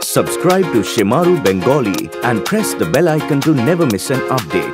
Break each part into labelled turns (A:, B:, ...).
A: Subscribe to Shimaru Bengali and press the bell icon to never miss an update.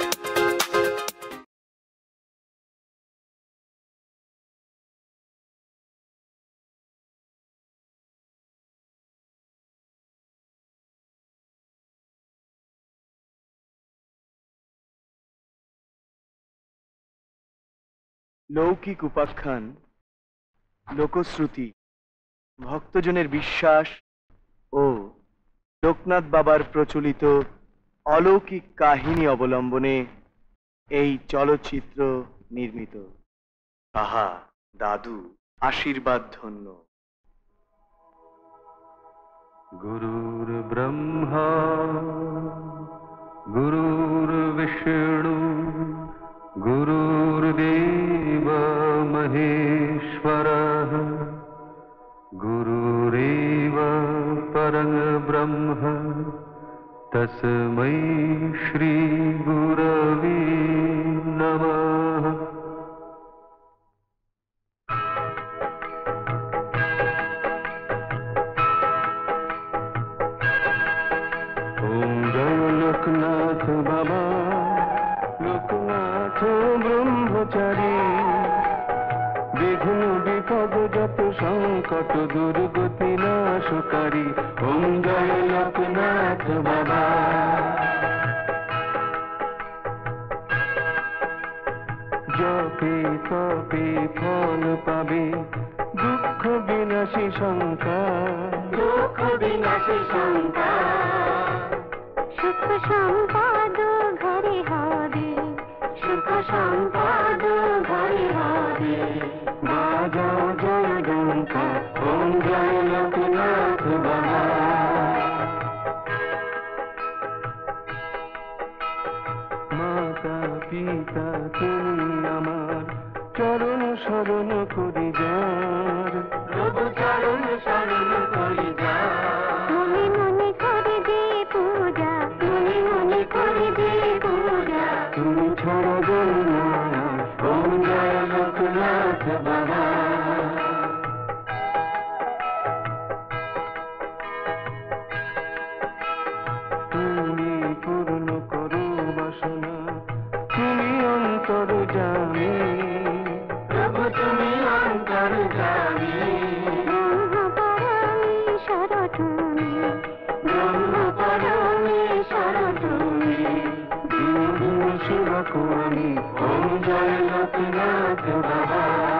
B: লৌকিক উপাখ্যান, লোকশ্রুতি, ভক্তজনের বিশ্বাস ও লোকনাথ বাবার প্রচলিত অলৌকিক কাহিনী অবলম্বনে এই চলচ্চিত্র নির্মিত। আহা দাদু আশীর্বাদ ধন্য।
C: গুরুর ব্রহ্মা গুরুর বিষ্ণু গুরুর্দেব মহেশ্বরঃ গুরুরেব পরম ব্রহ্ম তস্मै শ্রী গুরবে নমঃ। ওম জয় লোকনাথ বাবা, লোকনাথ ব্রহ্মচারী, বিঘ্ন বিপদ যত সংকট দুর্গতি নাশকারী। ওম জয় লোকনাথ বাবা। জপে তপে ফল পাবে, দুঃখ বিনাশী শঙ্কার, দুঃখ বিনাশী শঙ্কার।
D: সুখ সম্পদ ঘরে হবে, সুখ সম্পদ ঘরে হবে।
C: বাজাও জয় ডঙ্কা, ওম জয় লোকনাথ বাবা। মাতা পিতা তুমি আমার, চরণ শরণ করি যার, প্রভু চরণ শরণ করি যার।
D: মনে মনে করে দে পূজা, মনে মনে করে দে পূজা।
C: তুমি ছাড়া জয় না, ওম জয় লোকনাথ বাবা। তুমি পূর্ণ করো বাসনা, তুমি অন্তর্যামী, প্রভু তুমি অন্তর্যামী।
D: ব্রহ্ম পরমেশ্বর তুমি,
C: ব্রহ্ম পরমেশ্বর তুমি, দিন দিন সেবক আমি। ওম জয় লোকনাথ বাবা।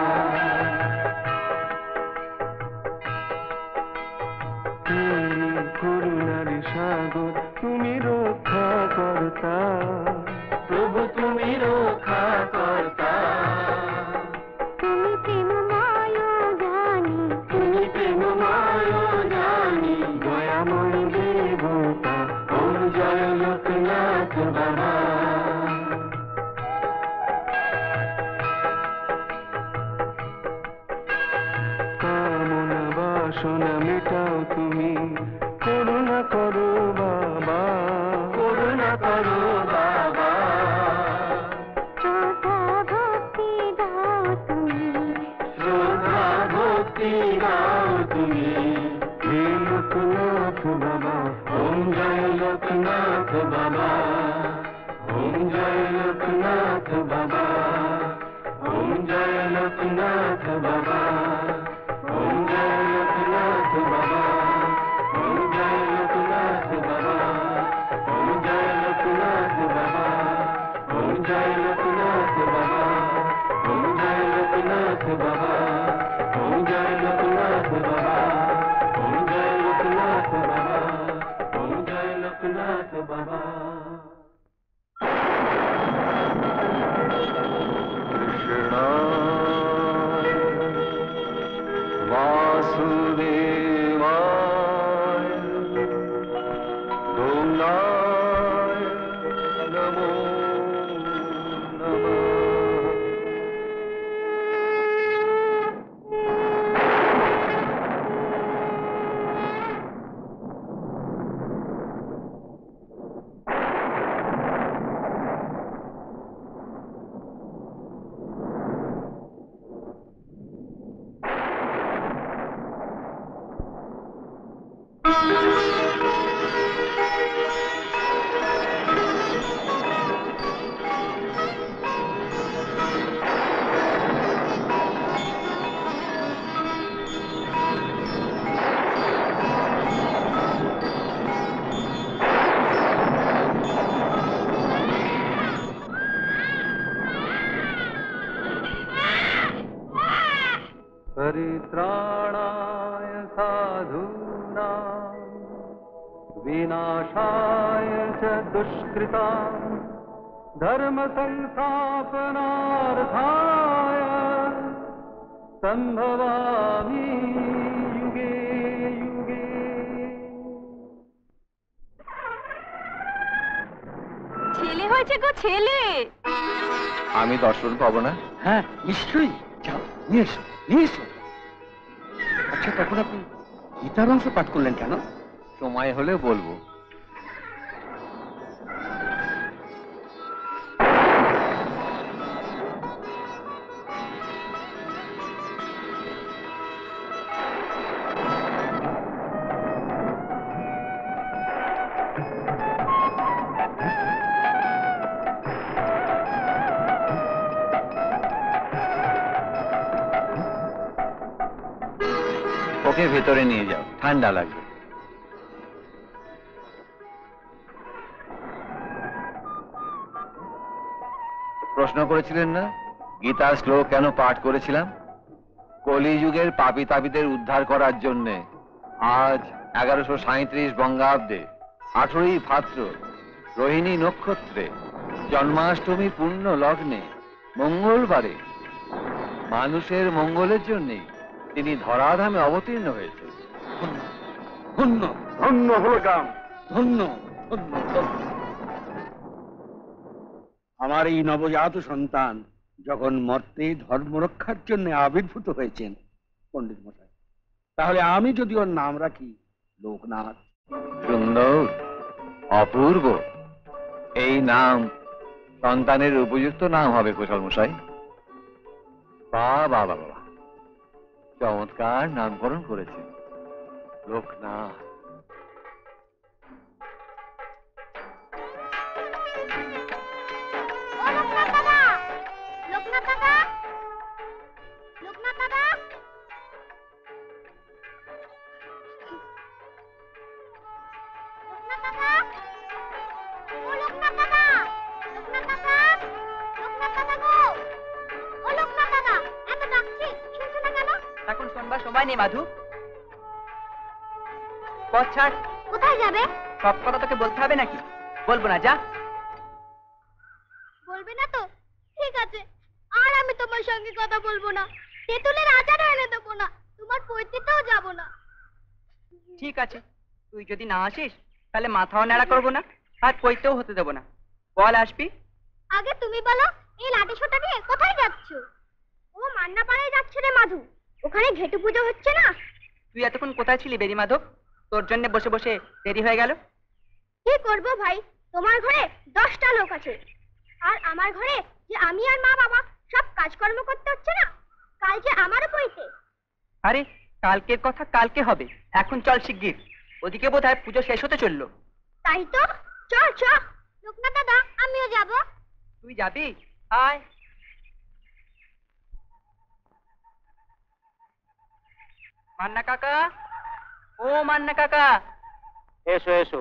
C: তুমি করুণার সাগর, তুমি রক্ষা কর্তা, প্রভু তুমি রক্ষা কর্তা।
D: তুমি প্রেমময় জানি,
C: তুমি প্রেমময় জানি, দয়াময় দেবতা। ওম জয় লোকনাথ বাবা। কামনা বাসনা মেটাও তুমি, করুণা করো বাবা, করুণা করো বাবা।
D: শ্রদ্ধা ভক্তি দাও তুমি,
C: শ্রদ্ধা ভক্তি দাও তুমি, হে লোকনাথ বাবা। ওম জয় লোকনাথ বাবা, ওম জয় লোকনাথ বাবা, ওম জয় লোকনাথ বাবা, ওম জয় লোকনাথ বাবা, ওম জয় লোকনাথ বাবা। साधूनां विनाशाय च दुष्कृतां धर्म संस्थापनार्थाय संभवामि युगे युगे।
E: ছেলে হয়েছে গো ছেলে।
F: আমি দর্শন পাবো না?
G: হ্যাঁ নিশ্চয়ই, যাও নিয়ে এসো নিয়ে এসো। আচ্ছা তখন আপনি গীতার অংশ পাঠ করলেন কেন?
F: সময় হলে বলবো। ওকে ভেতরে নিয়ে যাও, ঠান্ডা লাগবে। প্রশ্ন করেছিলেন না গীতার শ্লোক কেন পাঠ করেছিলাম? কলিযুগের পাপী তাপীদের উদ্ধার করার জন্যে। আজ 1137 বঙ্গাব্দে 18ই ভাদ্র রোহিণী নক্ষত্রে জন্মাষ্টমী পূর্ণ লগ্নে মঙ্গলবারে মানুষের মঙ্গলের জন্যে তিনি ধরাধামে অবতীর্ণ হয়েছে।
G: ধন্য
B: ধন্য হলগাম।
G: ধন্য ধন্য ধন্য। আমার এই নবজাত সন্তান যখন মর্তে ধর্ম রক্ষার জন্য আবির্ভূত হয়েছেন পণ্ডিত মশাই, তাহলে আমি যদি ওর নাম রাখি লোকনাথ।
F: সুন্দর, অপূর্ব। এই নাম সন্তানের উপযুক্ত নাম হবে কুশল মশাই। বাবা বাবা, চমৎকার নামকরণ করেছে লোকনাথ।
D: ও লোকনাথ দাদা, লোকনাথ দাদা, লোকনাথ দাদা, লোকনাথ দাদা, ও লোকনাথ দাদা, লোকনাথ দাদা, লোকনাথ দাদা গো, ও লোকনাথ দাদা, এত ডাকছি শুনছো না কেন?
E: এখন শোনবার সময় নেই মাধু। পথ ছাড়।
D: কোথায় যাবে?
E: সব কথা তোকে বলতে হবে নাকি? বলবো না, যা।
D: বলবে না তো? ঠিক আছে, আর আমি তোমার সঙ্গে কথা বলবো না। তেঁতুলের আচারও এনে দেবো না, তোমার পৈতৃতেও যাবো না।
E: ঠিক আছে, তুই যদি না আসিস তাহলে মাথাও ন্যাড়া করবো না, আর পইতেও হতে দেবো না। বল আসবি?
D: আগে তুমি বলো, এই লাঠি সোটা নিয়ে কোথায় যাচ্ছ? ও মান্নাপাড়ায় যাচ্ছে রে মাধু, ওখানে ঘেটু পুজো হচ্ছে না?
E: তুই এতক্ষণ কোথায় ছিলি বেরি মাধব? তোর জন্য বসে বসে দেরি হয়ে গেল।
D: কি করবো ভাই, তোমার ঘরে 10টা লোক আছে, আর আমার ঘরে যে আমি আর মা বাবা সব কাজকর্ম করতে হচ্ছে না। কাল যে আমারও পৈতে।
E: আরে কালকের কথা কালকে হবে, এখন চল শিগগির। ওদিকে বোধহয় পুজো শেষ হতে চললো।
D: তাই তো, চল চল। লোকনাথ দাদা, আমিও যাব।
E: তুই যাবি? আয়। মান্না কাকা, ও মান্না কাকা,
F: এসো এসো।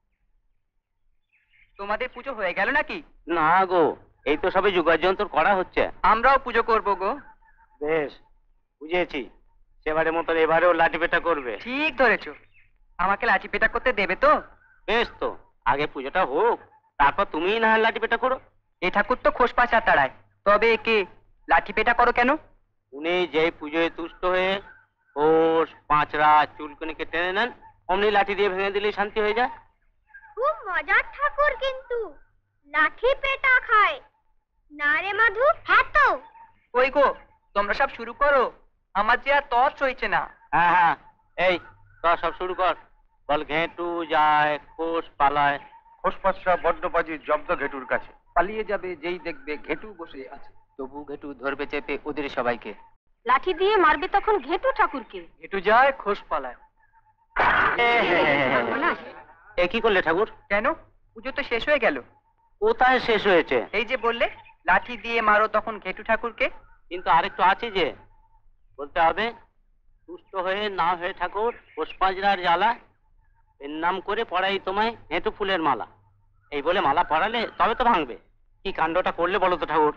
E: তোমাদের পুজো হয়ে গেল নাকি?
F: না গো, এই তো সবে যোগাযন্ত্র করা হচ্ছে।
E: আমরাও পুজো করব গো।
F: বেশ, বুঝেছি। সেবারের মতন এবারেও লাঠি পেটা করবে।
E: ঠিক ধরেছো। আমাকে লাঠি পেটা করতে দেবে তো?
F: বেশ তো, আগে পুজোটা হোক, তারপর তুমিই না হয় লাঠি পেটা করো।
E: এ ঠাকুর তো খোসপাচা তাড়ায়, তবে একে লাঠি পেটা করো কেন?
F: উনি যেই পুজোয় তুষ্ট হয়ে ঘোষ পাঁচরা চুলকুনিকে টেনে নেন, অমনি লাঠি দিয়ে ভেঙে দিলেই শান্তি হয়ে যায়।
D: খুব মজার ঠাকুর কিন্তু, লাঠি পেটা খায় না রে মাধু? হ্যাঁ তো।
E: ওই গো, তোমরা সব শুরু করো, আমার যে আর তর সইছে না।
F: হ্যাঁ হ্যাঁ, এই তোরা সব শুরু কর। বল ঘেঁটু যায়, খোস পালায়।
G: খোসপাসরা বড্ডবাজি জব্দ ঘেটুর কাছে।
E: পালিয়ে যাবে যেই দেখবে ঘেটু বসে আছে।
F: তবু ঘেটু ধরবে চেপে ওদের সবাইকে।
D: লাঠি দিয়ে মারবে তখন ঘেটু ঠাকুরকে।
E: ঘেটু যায়, খোস পালায়।
F: এ কি করলে ঠাকুর?
E: কেন? পুজো তো শেষ হয়ে গেল।
F: কোথায় শেষ হয়েছে?
E: এই যে বললে লাঠি দিয়ে মারো তখন ঘেটু ঠাকুরকে।
F: কিন্তু আরেকটু আছে যে, বলতে হবে সুস্থ হয়ে না হয়ে ঠাকুর পুষ্পাঞ্জলার জ্বালা এর নাম করে পড়াই তোমায় হেঁটু ফুলের মালা। এই বলে মালা পড়ালে তবে তো ভাঙবে। কি কাণ্ডটা করলে বলো তো ঠাকুর?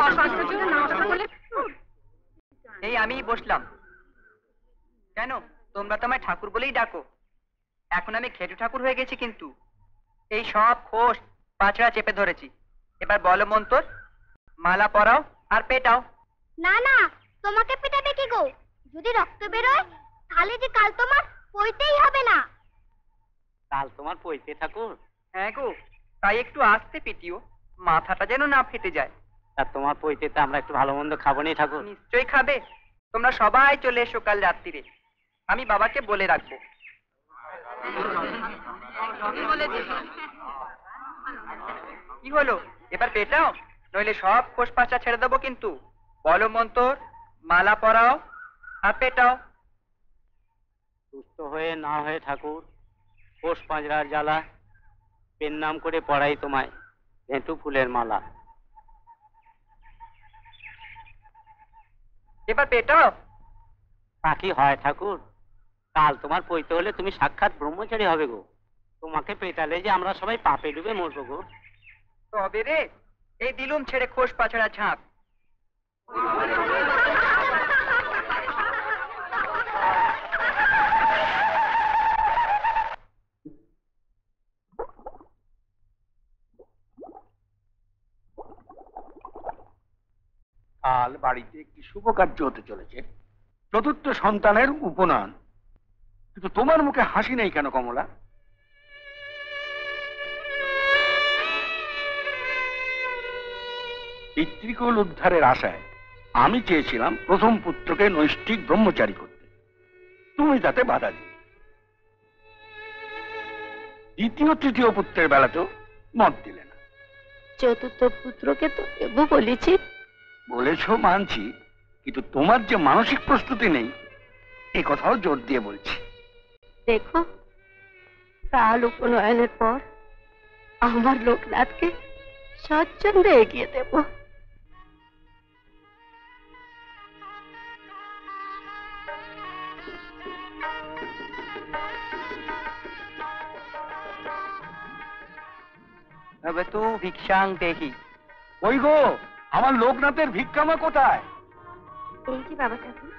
E: এই আমিই বসলাম। কেন, তোমরা তো আমায় ঠাকুর বলেই ডাকো, এখন আমি ঘেটু ঠাকুর হয়ে গেছি কিন্তু। এই সব খোশ পাঁচড়া চেপে ধরেছি। এবার বলো মন্তর, মালা পরাও আর পেটাও।
D: না না, তোমাকে পেটাবে কি গো? যদি রক্ত বেরোয় তাহলে যে কাল তোমার পইতেই হবে না।
F: কাল তোমার পৈতে ঠাকুর?
E: হ্যাঁ গো, তাই একটু আস্তে পিটিও, মাথাটা যেন না ফেটে যায়।
F: আর তোমার পৈতেতে আমরা একটু ভালো মন্দ খাবো নি ঠাকুর?
E: নিশ্চয়ই খাবে। তোমরা সবাই চলে এসো কাল রাত্রিরে, আমি বাবাকে বলে রাখবো। কি হলো, এবার পেটাও, নইলে সব খোশ পাঁচা ছেড়ে দেবো কিন্তু। বলো মন্তর, মালা পরাও আর পেটাও।
F: সুস্থ হয়ে না হয়ে ঠাকুর, পোষ পাঁজরার জ্বালা, পেন নাম করে পড়াই তোমায় ঘেঁটু ফুলের মালা।
E: এবার পেটাও।
F: তা কি হয় ঠাকুর? কাল তোমার পৈতে হলে তুমি সাক্ষাৎ ব্রহ্মচারী হবে গো। তোমাকে পেটালে যে আমরা সবাই পাপে ডুবে মরবো গো।
E: তবে রে, এই দিলুম ছেড়ে খোশ পাছড়া ঝাঁপ।
G: কাল বাড়িতে একটি শুভ কার্য হতে চলেছে, চতুর্থ সন্তানের উপনয়ন। কিন্তু তোমার মুখে হাসি নেই কেন কমলা? পিতৃকুল উদ্ধারের আশায় আমি চেয়েছিলাম প্রথম পুত্রকে নৈষ্ঠিক ব্রহ্মচারী করতে, তুমি তাতে বাধা দিলে। দ্বিতীয় তৃতীয় পুত্রের বেলাতেও মত দিলে না।
H: চতুর্থ পুত্রকে তো দেবো বলেছি।
G: বলেছ মানছি, কিন্তু তোমার যে মানসিক প্রস্তুতি নেই এ কথাও জোর দিয়ে বলছি।
H: দেখো, কাল উপনয়নের পর আমার লোকনাথকে স্বচ্ছন্দে এগিয়ে দেব।
E: তবে তু ভিক্ষাং দেহি।
G: ওই গো, আমার লোকনাথের ভিক্ষামা কোথায়?
D: এই যে বাবা ঠাকুর।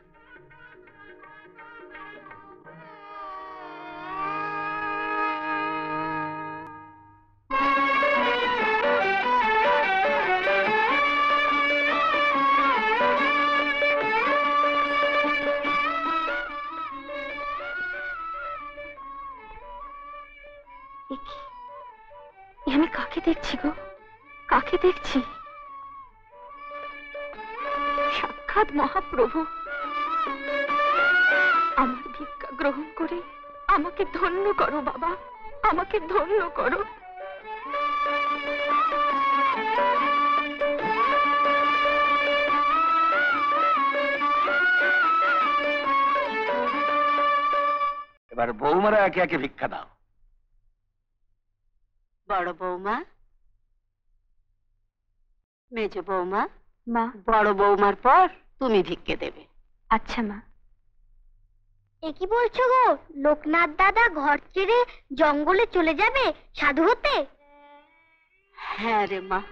H: আমি কাকে দেখছি গো? কাকে দেখছি? সাক্ষাৎ মহাপ্রভু। আমার ভিক্ষা গ্রহণ করে আমাকে ধন্য করো বাবা, আমাকে ধন্য করো।
G: এবার বৌমারা একে একে ভিক্ষা দাও।
H: বড় বৌমা, মেজ বৌমা, মা। বড় বৌমার পর তুমি ভিক্ষে দেবে। আচ্ছা মা।
D: এ কি বলছো গো? লোকনাথ দাদা ঘর ছেড়ে জঙ্গলে চলে যাবে সাধু হতে?
H: হ্যাঁ রে মা,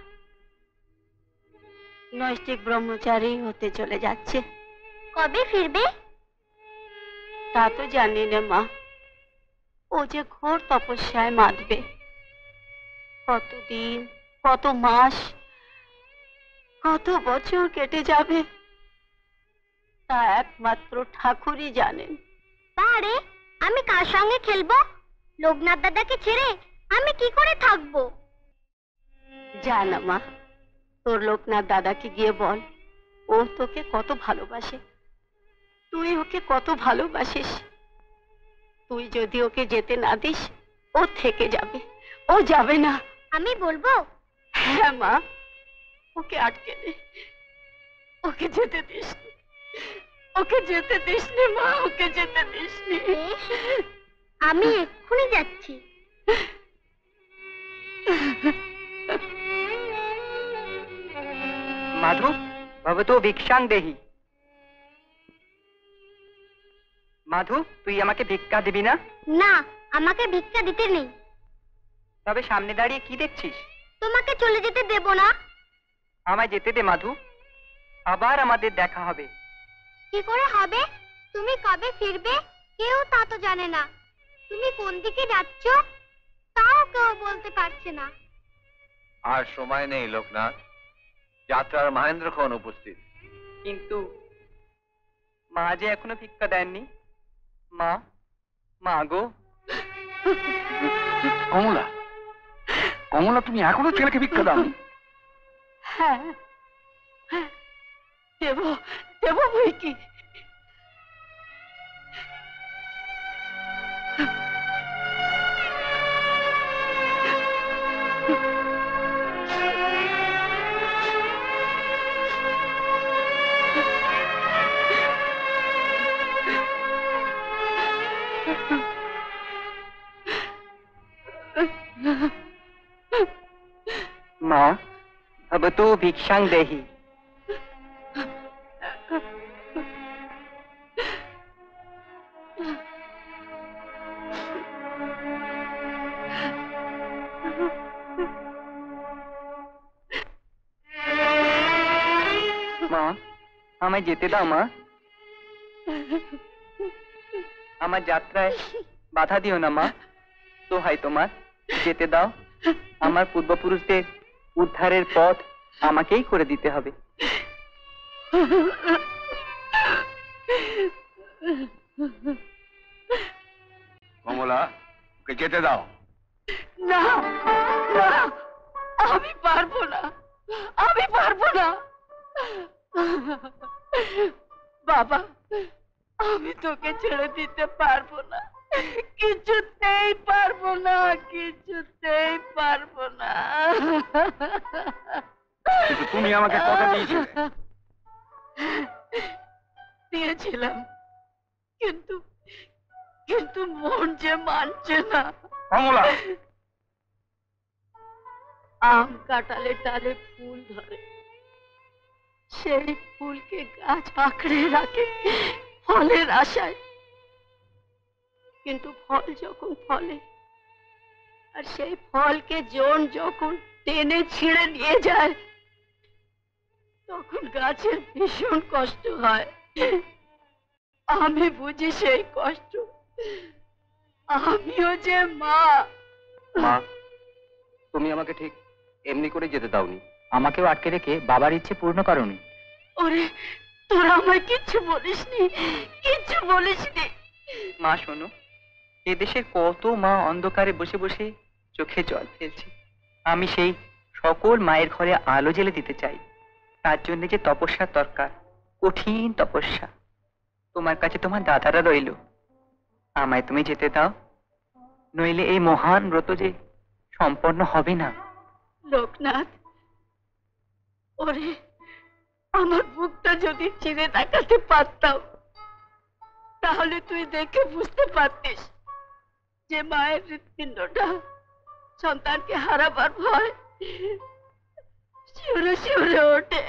H: নৈষ্ঠিক ব্রহ্মচারী হতে চলে যাচ্ছে।
D: কবে ফিরবে?
H: তা তো জানি না মা, ও যে ঘোর তপস্যায় মাতবে। কতদিন, কত মাস, কত বছর কেটে যাবে তা একমাত্র ঠাকুরই জানেন।
D: বারে, আমি কার সঙ্গে খেলবো? লোকনাথ দাদাকে ছেড়ে আমি কি করে থাকবো?
H: জানা মা, তোর লোকনাথ দাদাকে গিয়ে বল ও তোকে কত ভালোবাসে, তুই ওকে কত ভালোবাসিস। তুই যদি ওকে যেতে না দিস ও থেকে যাবে, ও যাবে না।
D: আমি বলবো?
H: হ্যাঁ মা, ওকে আটকে দে, ওকে যেতে দিস নি, ওকে যেতে দিস নি মা, ওকে যেতে দিস নি।
D: বেশ, আমি এক্ষুনি যাচ্ছি।
E: মাধু, ভবতু ভিক্ষাং দেহি। মাধু, তুই আমাকে ভিক্ষা দিবি না?
D: না, আমাকে ভিক্ষা দিতে নেই।
E: তবে সামনে দাঁড়িয়ে কি দেখছিস?
D: তোমাকে চলে যেতে দেব না।
E: আমায় যেতে দে মাধু, আবার আমাদের দেখা হবে।
D: কি করে হবে? তুমি কবে ফিরবে কেউ তা তো জানে না। তুমি কোন দিকে যাচ্ছ তাও কেউ বলতে পারছে না।
I: আর সময় নেই লোকনাথ, যাত্রার মহেন্দ্রক্ষণ উপস্থিত।
E: কিন্তু মা যে এখনো ভিক্ষা দেননি। মা, মা গো।
G: কমলা, কমলা, তুমি এখনো ছেলেকে ভিক্ষা দাও?
H: হ্যাঁ, দেব দেব বই কি।
E: মা, भवतु भिक्षां देहि। মা, আমায় যেতে দাও মা। আমার যাত্রায় বাধা দিও না মা, দোহাই তোমার, যেতে দাও। আমার পূর্বপুরুষদের উদ্ধারের পথ আমাকেই করে দিতে হবে।
G: কমলা, ওকে যেতে দাও।
H: না না, আমি পারবো না, আমি পারবো না। বাবা, আমি তোকে ছেড়ে দিতে পারবো না, কিছুতেই পারবো না, কিছুতেই পারবো না।
G: কিন্তু তুমি আমাকে কথা দিয়েছিলে।
H: দিয়েছিলাম, কিন্তু কিন্তু মন যে মানছে না।
G: কমলা,
H: আম কাঁঠালে ডালে ফুল ধরে, সেই ফুলকে গাছ আঁকড়ে রাখে ফলের আশায়। কিন্তু ফল যখন ফলে আর সেই ফলকে জন যখন টেনে ছিঁড়ে নিয়ে যায়, তখন গাছের ভীষণ কষ্ট হয়। আমি বুঝি সেই কষ্ট। আমিও যে মা।
E: মা, তুমি আমাকে ঠিক এমনি করে যেতে দাওনি, আমাকেও আটকে রেখে বাবার ইচ্ছে পূর্ণ করোনি।
H: ওরে, তোরা আমায় কিচ্ছু বলিসনি, কিচ্ছু বলিসনি।
E: মা শোনো, এদেশের কত মা অন্ধকারে বসে বসে চোখে জল ফেলছে। আমি সেই সকল মায়ের ঘরে আলো জ্বেলে দিতে চাই। তার জন্য যে তপস্যার দরকার, কঠিন তপস্যা। তোমার কাছে তোমার দাদারা রইল, আমায় তুমি যেতে দাও, নইলে এই মহান ব্রত যে সম্পন্ন হবে না।
H: লোকনাথ, ওরে, আমার বুকটা যদি চিরে তাকাতে পারতাম, তাহলে তুই দেখে বুঝতে পারতিস যে মায়ের হৃৎপিণ্ডটা সন্তানকে হারাবার ভয় শিউরে শিউরে ওঠে।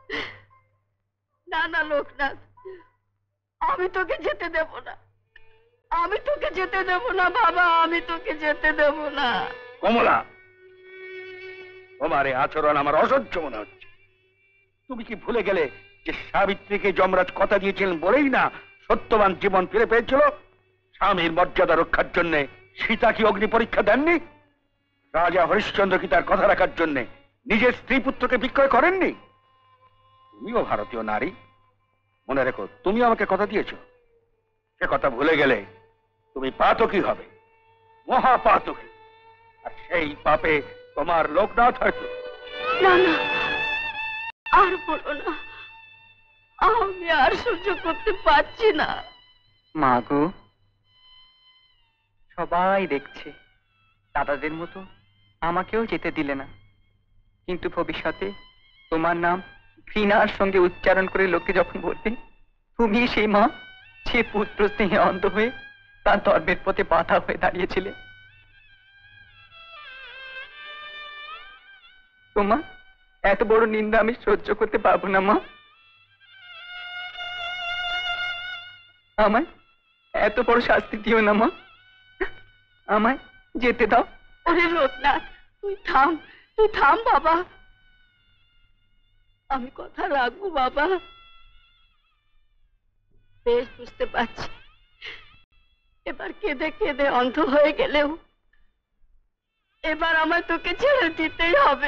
H: না না লোকনাথ, আমি তোকে যেতে দেব না, আমি তোকে যেতে দেব না বাবা, আমি তোকে যেতে দেব না।
G: কমলা, তোমার এই আচরণ আমার অসহ্য মনে হচ্ছে। তুমি কি ভুলে গেলে যে সাবিত্রীকে যমরাজ কথা দিয়েছিলেন বলেই না সত্যবান জীবন ফিরে পেয়েছিল? স্বামীর মর্যাদা রক্ষার জন্য সীতা কি অগ্নি পরীক্ষা দেননি? রাজা হরিশ্চন্দ্র কি তার কথা রাখার জন্য নিজের স্ত্রী পুত্রকে বিক্রয় করেননি? তুমিও ভারতীয় নারী, মনে রেখো, তুমি আমাকে কথা দিয়েছো। সে কথা ভুলে গেলে তুমি পাতকী হবে, মহাপাতকী। আর সেই পাপে তোমার লোকনাথ হয়তো।
H: না না, আর বলো না, আমি আর সহ্য করতে পারছি না।
E: মা গো, সবাই দেখছে, দাদাদের মতো আমাকেও যেতে দিলে না। কিন্তু ভবিষ্যতে তোমার নাম ঘৃণার সঙ্গে উচ্চারণ করে লোকে যখন বলবে তুমি সেই মা যে পুত্র স্নেহে অন্ধ হয়ে তার ধর্মের পথে বাধা হয়ে দাঁড়িয়েছিলে, তোমার এত বড় নিন্দা আমি সহ্য করতে পারবো না মা। আমায় এত বড় শাস্তি দিও না মা, আমায় যেতে দাও।
H: ওরে লোকনাথ, তুই থাম, তুই থাম বাবা, আমি কথা রাখবো বাবা। বেশ বুঝতে পারছি এবার কেঁদে কেঁদে অন্ধ হয়ে গেলেও এবার আমায় তোকে ছেড়ে দিতেই হবে।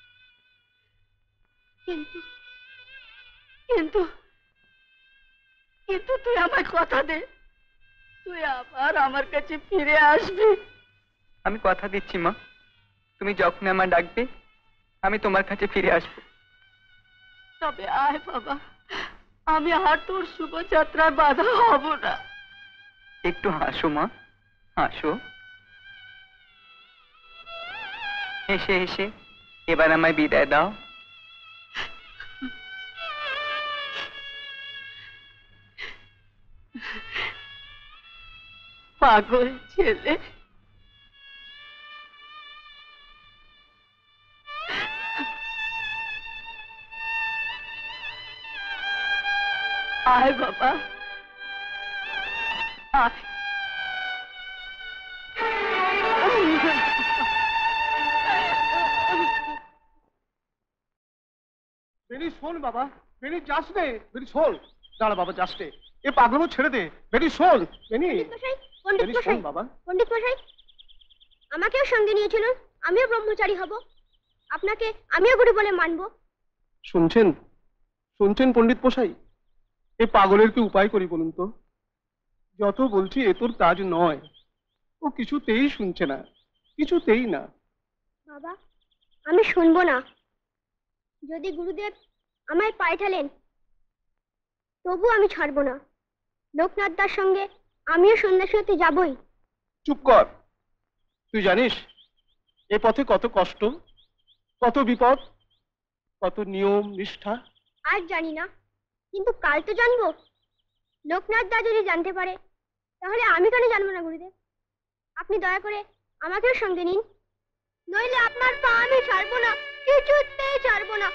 H: কিন্তু কিন্তু কিন্তু তুই আমায় কথা দে, তুই আবার আমার কাছে ফিরে আসবি।
E: আমি কথা দিচ্ছি মা, তুমি যখন আমার ডাকবে আমি তোমার কাছে ফিরে আসবো।
H: তবে আয় বাবা, আমি আর তোর শুভযাত্রায় বাধা হব না।
E: একটু হাসো মা, হাসো। হেসে হেসে এবার আমায় বিদায় দাও।
H: পাগল ছেলে। আয় বাবা, আয়।
B: বেনি শোন বাবা, বেনি যাস নে, বেনি শোন। দাঁড়া বাবা, যাস নে, এ পাগলামো ছেড়ে দে। বেনি শোন, বেনি। বেনি শোন বাবা।
D: পণ্ডিত মশাই, আমাকেও সঙ্গে নিয়েছিল, আমিও ব্রহ্মচারী হব, আপনাকে আমিও গুরু বলে মানবো।
B: শুনছেন, শুনছেন পণ্ডিত মশাই, এ পাগলের কি উপায় করি বলুন তো? যত বলছি এ তোর কাজ নয়, ও কিছুতেই শুনছে না, কিছুতেই না।
D: বাবা, আমি শুনবো না। যদি গুরুদেব আমায় পাঠালেন তবু আমি ছাড়বো না। লোকনাথ দার সঙ্গে আমিও সন্ন্যাসী হতে যাবই।
B: চুপ কর। তুই জানিস এ পথে কত কষ্ট, কত বিপদ, কত নিয়ম নিষ্ঠা?
D: আজ জানি না, কিন্তু কাল তো জানবো। লোকনাথ দা যদি জানতে পারে তাহলে আমি কেন জানবো না গুরুদেব? আপনি দয়া করে আমাকেও সঙ্গে নিন, নইলে আপনার পা আমি ছাড়বো না, কিছুতেই ছাড়বো না।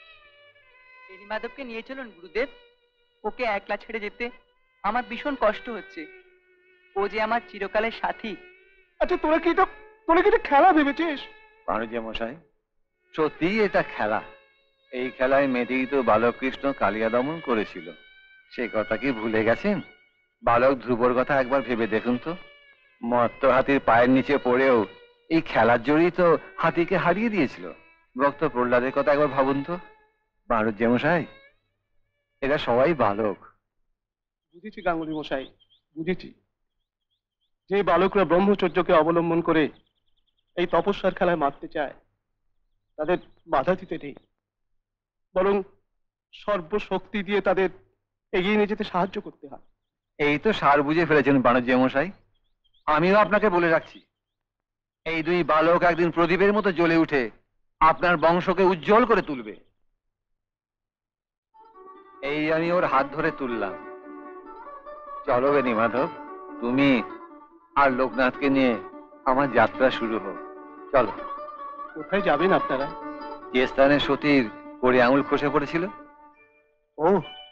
E: বেনি মাধবকে নিয়ে চলুন গুরুদেব, ওকে একলা ছেড়ে যেতে আমার ভীষণ কষ্ট হচ্ছে। ও যে আমার চিরকালের সাথী।
B: আচ্ছা তোরা কি এটা খেলা ভেবেছিস?
I: বাণিজ্য মশাই, সত্যি এটা খেলা। এই খেলায় মেয়েটি তো বালকৃষ্ণ কালিয়া দমন করেছিল, সে কথা কি ভুলে গেছেন? বালক ধ্রুবর কথা একবার ভেবে দেখুন তো। মত্ত হাতির পায়ের নিচে পড়েও এই খেলার জোরেই তো হাতিকে হারিয়ে দিয়েছিল। ভক্ত প্রহ্লাদের কথা একবার ভাবুন তো। বাণিজ্য মশাই, এরা সবাই বালক।
B: বুঝেছি গাঙ্গুলি মশাই, বুঝেছি। যে বালকরা ব্রহ্মচর্যকে অবলম্বন করে এই তপস্যার খেলায় মারতে চায় তাদের বাধা দিতে নেই, বরং সর্বশক্তি দিয়ে তাদের এগিয়ে নিয়ে যেতে সাহায্য করতে হয়।
I: এই তো সার বুঝে ফেলেছেন বাণিজ্য মশাই। আমিও আপনাকে বলে রাখছি, এই দুই বালক একদিন প্রদীপের মতো জ্বলে উঠে আপনার বংশকে উজ্জ্বল করে তুলবে। এই আমি ওর হাত ধরে তুললাম। চলো বেনি মাধব, তুমি আর লোকনাথকে নিয়ে আমার যাত্রা শুরু হোক। চলো।
B: কোথায় যাবেন আপনারা?
I: যে স্থানে সতীর করে আঙুল খসে পড়েছিল।
B: ও,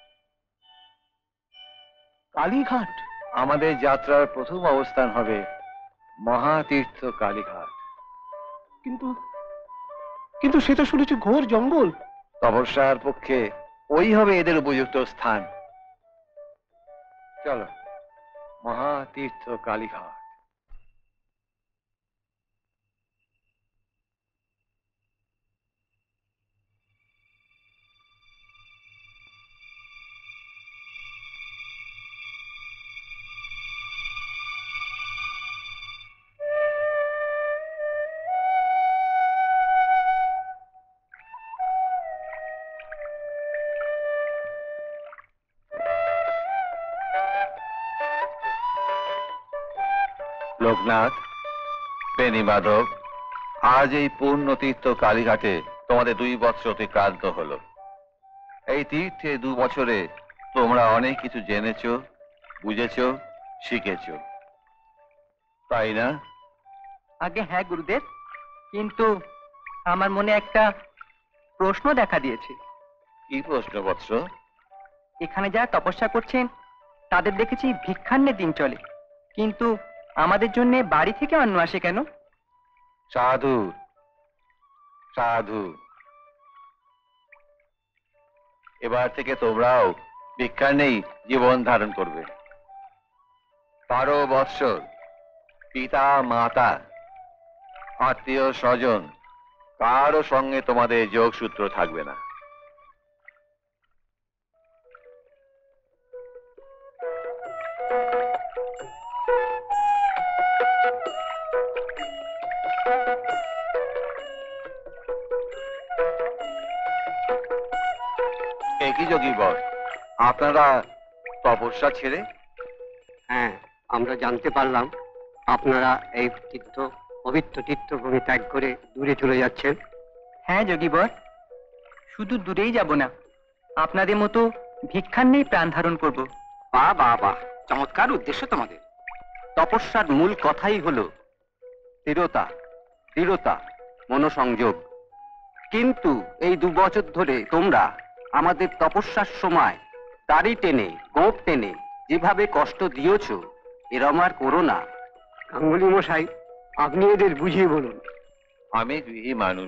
B: কালীঘাট।
I: আমাদের যাত্রার প্রথম অবস্থান হবে মহাতীর্থ কালীঘাট।
B: কিন্তু কিন্তু সে তো শুনেছি ঘোর জঙ্গল।
I: তপস্যার পক্ষে ওই হবে এদের উপযুক্ত স্থান। চলো, মহাতীর্থ কালীঘাট। লোকনাথ, বেনি মাধব, আজ এই পূর্ণতীর্থ কালীঘাটে তোমাদের 2 বৎসর অতিক্রান্ত হলো। এই তীর্থে 2 বছরে তোমরা অনেক কিছু জেনেছ, বুঝেছ, শিখেছ, তাই না?
E: আগে হ্যাঁ গুরুদেব, কিন্তু আমার মনে একটা প্রশ্ন দেখা দিয়েছে।
I: কি প্রশ্ন বৎস?
E: এখানে যারা তপস্যা করছেন তাদের দেখেছি ভিক্ষান্নের দিন চলে, কিন্তু আমাদের জন্য বাড়ি থেকে অন্ন আসে কেন?
I: সাধু, সাধু, এবার থেকে তোমরাও ভিক্ষা নেই জীবন ধারণ করবে। 12 বৎসর পিতা মাতা আত্মীয় স্বজন কারো সঙ্গে তোমাদের যোগসূত্র থাকবে না। একই যোগী বর, আপনারা তপস্যা ছেড়ে?
J: হ্যাঁ, আমরা জানতে পারলাম আপনারা এই পবিত্র তীর্থভূমি ত্যাগ করে দূরে চলে যাচ্ছেন।
E: হ্যাঁ যোগীবর, শুধু দূরেই যাব না, আপনাদের মতো ভিক্ষার নেই প্রাণ ধারণ করব।
J: বাহ বাহ বাহ, চমৎকার উদ্দেশ্য তোমাদের। তপস্যার মূল কথাই হলো স্থিরতা, দৃঢ়তা, মনোসংযোগ। কিন্তু এই 2 বছর ধরে তোমরা আমাদের তপস্যার সময় দাড়ি টেনে গোঁফ টেনে যেভাবে কষ্ট দিয়েছ, এরম আর করো না। গাঙ্গুলি মশাই, আপনি এদের বুঝিয়ে বলুন।
I: আমি গৃহী মানুষ,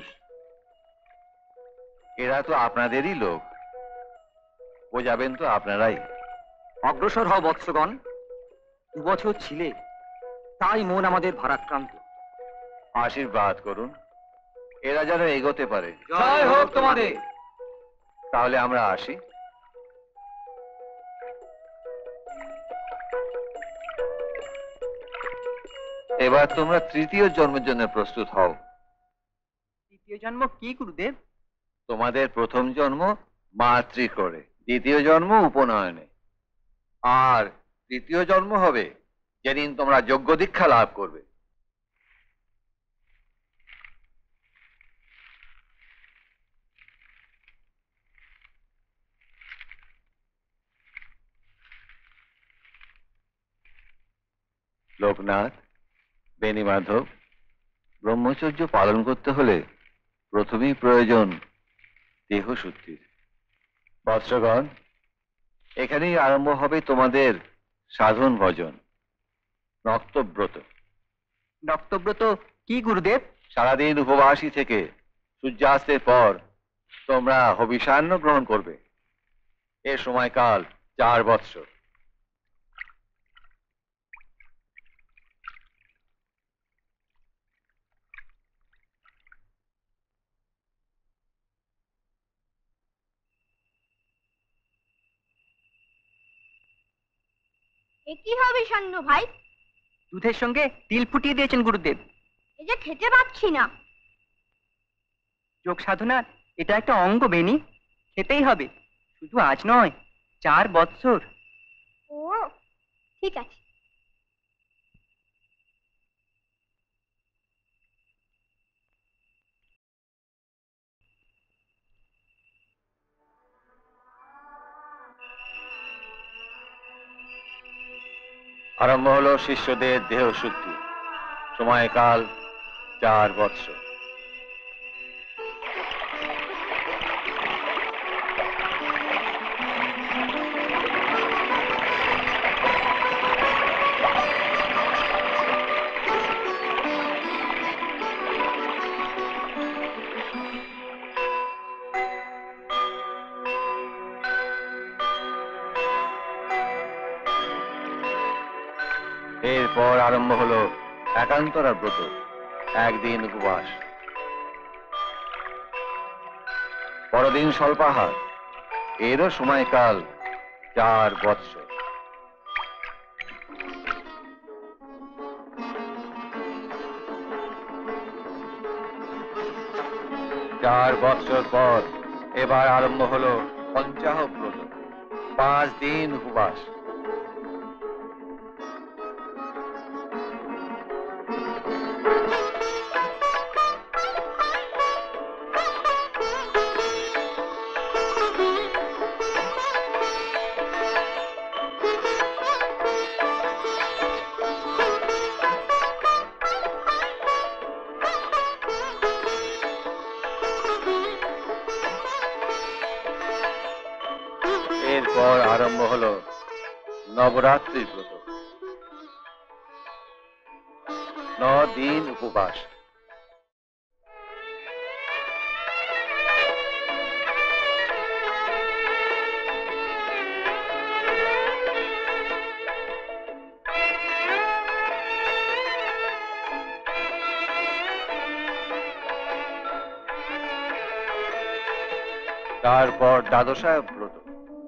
I: এরা তো আপনাদেরই লোক, বোঝাবেন তো আপনারাই।
J: অগ্রসর হও বৎসগণ। 2 বছর ছিলে, তাই মন আমাদের ভারাক্রান্ত।
I: আশীর্বাদ করুন, এরা যেন এগোতে পারে।
J: জয় হোক তোমাদের।
I: তাহলে আমরা আসি। এবার তোমরা তৃতীয় জন্মের জন্য প্রস্তুত হও।
E: তৃতীয় জন্ম কি গুরুদেব?
I: তোমাদের প্রথম জন্ম মাতৃক্রোড়ে, দ্বিতীয় জন্ম উপনয়নে, আর তৃতীয় জন্ম হবে যেদিন তোমরা যজ্ঞ দীক্ষা লাভ করবে। লোকনাথ, বেণীমাধব, ব্রহ্মচর্য পালন করতে হলে প্রথমেই প্রয়োজন দেহ শুদ্ধির। বৎসগণ, এখানেই আরম্ভ হবে তোমাদের সাধন ভজন, নক্তব্রত।
E: নক্তব্রত কি গুরুদেব?
I: সারাদিন উপবাসী থেকে সূর্যাস্তের পর তোমরা হবিষান্ন গ্রহণ করবে। এর সময়কাল 4 বৎসর।
D: এ কি হবে সান্ন ভাই?
E: দুধের সঙ্গে তিল ফুটিয়ে দিয়েছেন গুরুদেব।
D: এ যে খেতে পাচ্ছি না।
E: যোগ সাধনার এটা একটা অঙ্গ বেনি, খেতেই হবে, শুধু আজ নয়, 4 বৎসর।
D: ও ঠিক আছে।
I: আরম্ভ হলো শিষ্যদের দেহ শুদ্ধি, সময়কাল 4 বৎসর। এরপর আরম্ভ হলো একান্তরা ব্রত, 1 দিন উপবাস, পরদিন স্বল্পাহার, এরও সময়কাল 4 বৎসর। চার বৎসর পর এবার আরম্ভ হলো পঞ্চাহ ব্রত, 5 দিন উপবাস। এরপর আরম্ভ হলো নবরাত্রি ব্রত, 9 দিন উপবাস। তারপর দ্বাদশা ব্রত,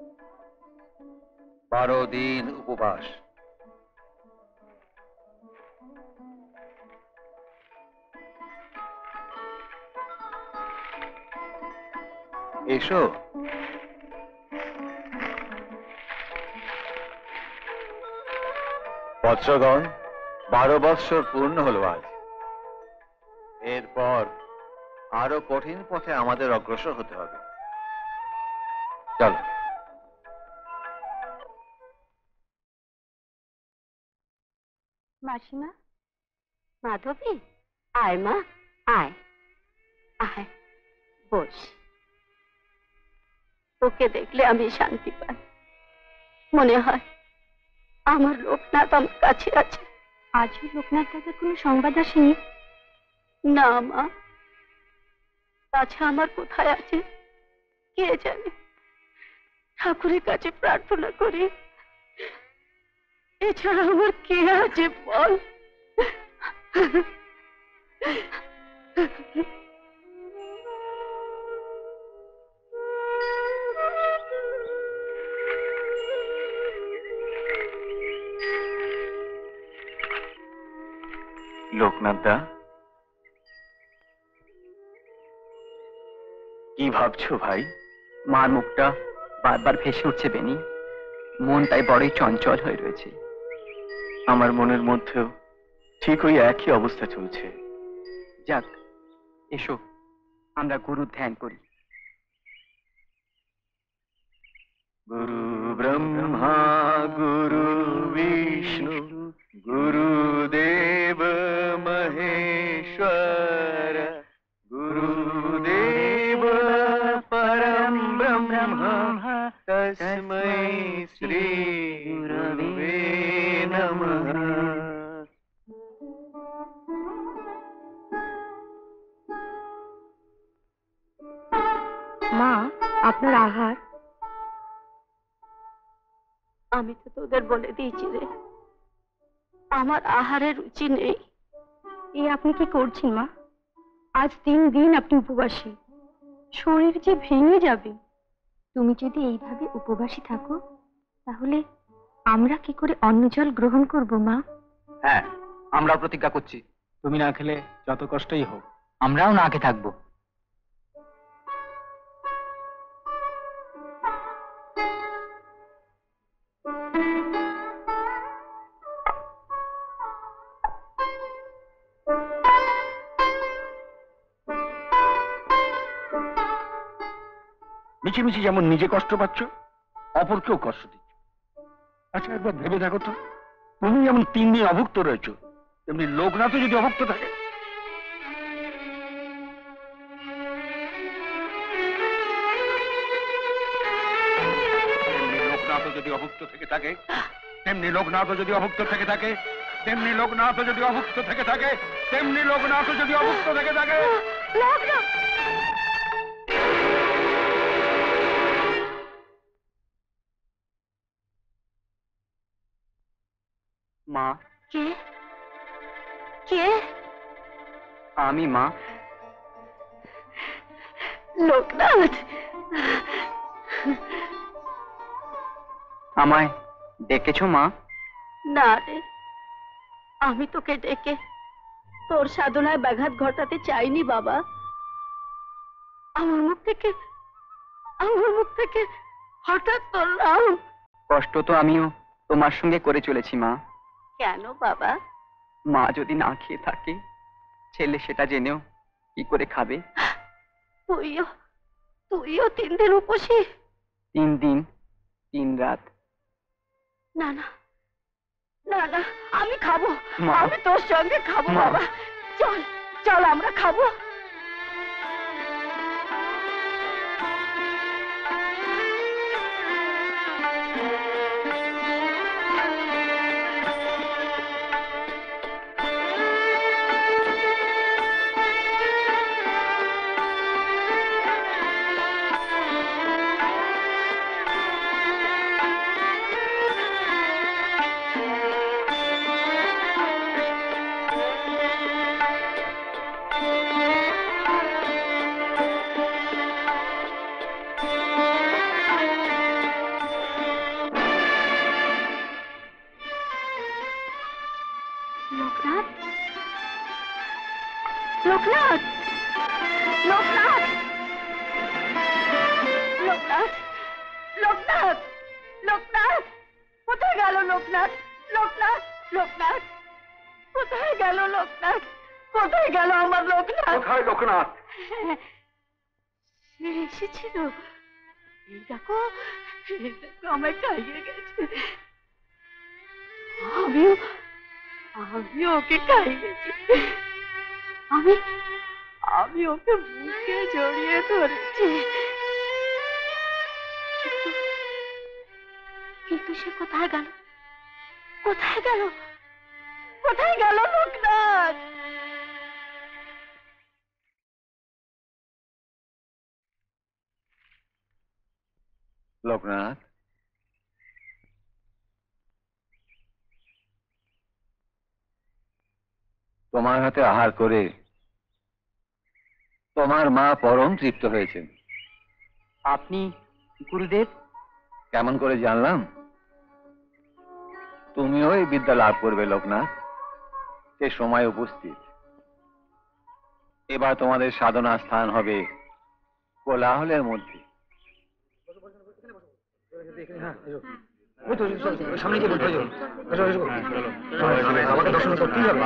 I: 12 দিন উপবাস। এসো। বৎসগণ, 12 বৎসর পূর্ণ হলো আজ। এরপর আরো কঠিন পথে আমাদের অগ্রসর হতে হবে। চলো।
H: মাসিমা, মাধবী, আয় মা, আয় আয়, বস। তোকে দেখলে আমি শান্তি পাই, মনে হয় আমার লোকনাথ আমার কাছে আছে। আজও লোকনাথ দাদার কোনো সংবাদ আসেনি? না মা, তাছাড়া আমার কোথায় আছে কে জানে। ঠাকুরের কাছে প্রার্থনা করি, এছাড়া আমার কে আছে বল?
B: লোকনাথ দা, কি ভাবছো ভাই?
E: মার মুখটা বারবার ভেসে উঠছে বেনি, মনটাই বড়ই চঞ্চল হয়ে রয়েছে।
B: আমার মনের মধ্যেও ঠিক ওই একই অবস্থা চলছে।
E: যাক, এসো আমরা গুরুর ধ্যান করি।
B: গুরু ব্রহ্মা গুরু বিষ্ণু গুরুদেব মহেশ্বর গুরুদেব পরম ব্রহ্ম তস্मै শ্রী গুরবে নমঃ।
H: মা, আপনার আহার? আমি তো তোদের বলে দিয়েছি রে, আমার আহারের রুচি নেই। এই আপনি কি করছেন মা? আজ 3 দিন আপনি উপবাসী, শরীর যে ভেঙে যাবে। তুমি যদি এইভাবে উপবাসী থাকো তাহলে আমরা কি করে অন্ন জল গ্রহণ করব মা?
E: হ্যাঁ, আমরা প্রতিজ্ঞা করছি,
B: তুমি না খেলে যত কষ্টই হোক
E: আমরাও না খেয়ে থাকবো।
G: মিছিমিছি যেমন নিজে কষ্ট পাচ্ছ, অপরকেও কষ্ট দিচ্ছ। আচ্ছা একবার ভেবে দেখো তো, তুমি যেমন 3 দিন অভুক্ত রয়েছো, তেমনি লোকনাথও যদি অভুক্ত থাকে। লোকনাথও যদি অভুক্ত থেকে থাকে, তেমনি লোকনাথও যদি অভুক্ত থেকে থাকে, তেমনি লোকনাথও যদি অভুক্ত থেকে থাকে, তেমনি লোকনাথও যদি অভুক্ত থেকে থাকে।
E: মা,
H: কে কে?
E: আমি মা।
H: লোকনাথ,
E: আমায় ডেকেছো মা?
H: না রে, আমি তোকে ডেকে তোর সাধনায় ব্যাঘাত ঘটাতে চাইনি বাবা। আমার মুখ থেকে হঠাৎ তোর নাম।
E: কষ্ট তো আমিও তোমার সঙ্গে করে চলেছি মা।
H: কেন বাবা?
E: মা যদি না খেয়ে থাকে, ছেলে সেটা জেনেও কি করে খাবে?
H: তুইও 3 দিন উপসী?
E: 3 দিন 3 রাত।
H: না না না না, আমি খাবো,
E: মা।
H: আমি তোর সঙ্গে খাবো
E: মা।
H: বাবা। চল চল আমরা খাবো। লোকনাথ, লোকনাথ, লোকনাথ, লোকনাথ, লোকনাথ, লোকনাথ, কোথায় গেল লোকনাথ? লোকনাথ, লোকনাথ, কোথায় গেল লোকনাথ? কোথায় গেল আমার লোকনাথ?
G: কোথায় লোকনাথ?
H: সে এসেছিল, এই দেখো, এই দেখো আমায় খাইয়ে গেছে। আমিও আমিও ওকে খাইয়েছি। আমি আমি ওকে বুকে জড়িয়ে ধরেছি। কিন্তু সে কোথায় গেল? কোথায় গেল? কোথায় গেল লোকনাথ?
I: লোকনাথ, তোমার হাতে আহার করে তোমার মা পরম তৃপ্ত হয়েছেন।
E: আপনি গুরুদেব?
I: কেমন করে জানলাম? তুমিও এই বিদ্যা লাভ করবে লোকনাথ, সে সময় উপস্থিত। এবার তোমাদের সাধনা স্থান হবে কোলাহলের মধ্যে।
B: সামনে গিয়ে বলতে আমাকে দর্শন করতেই হবে।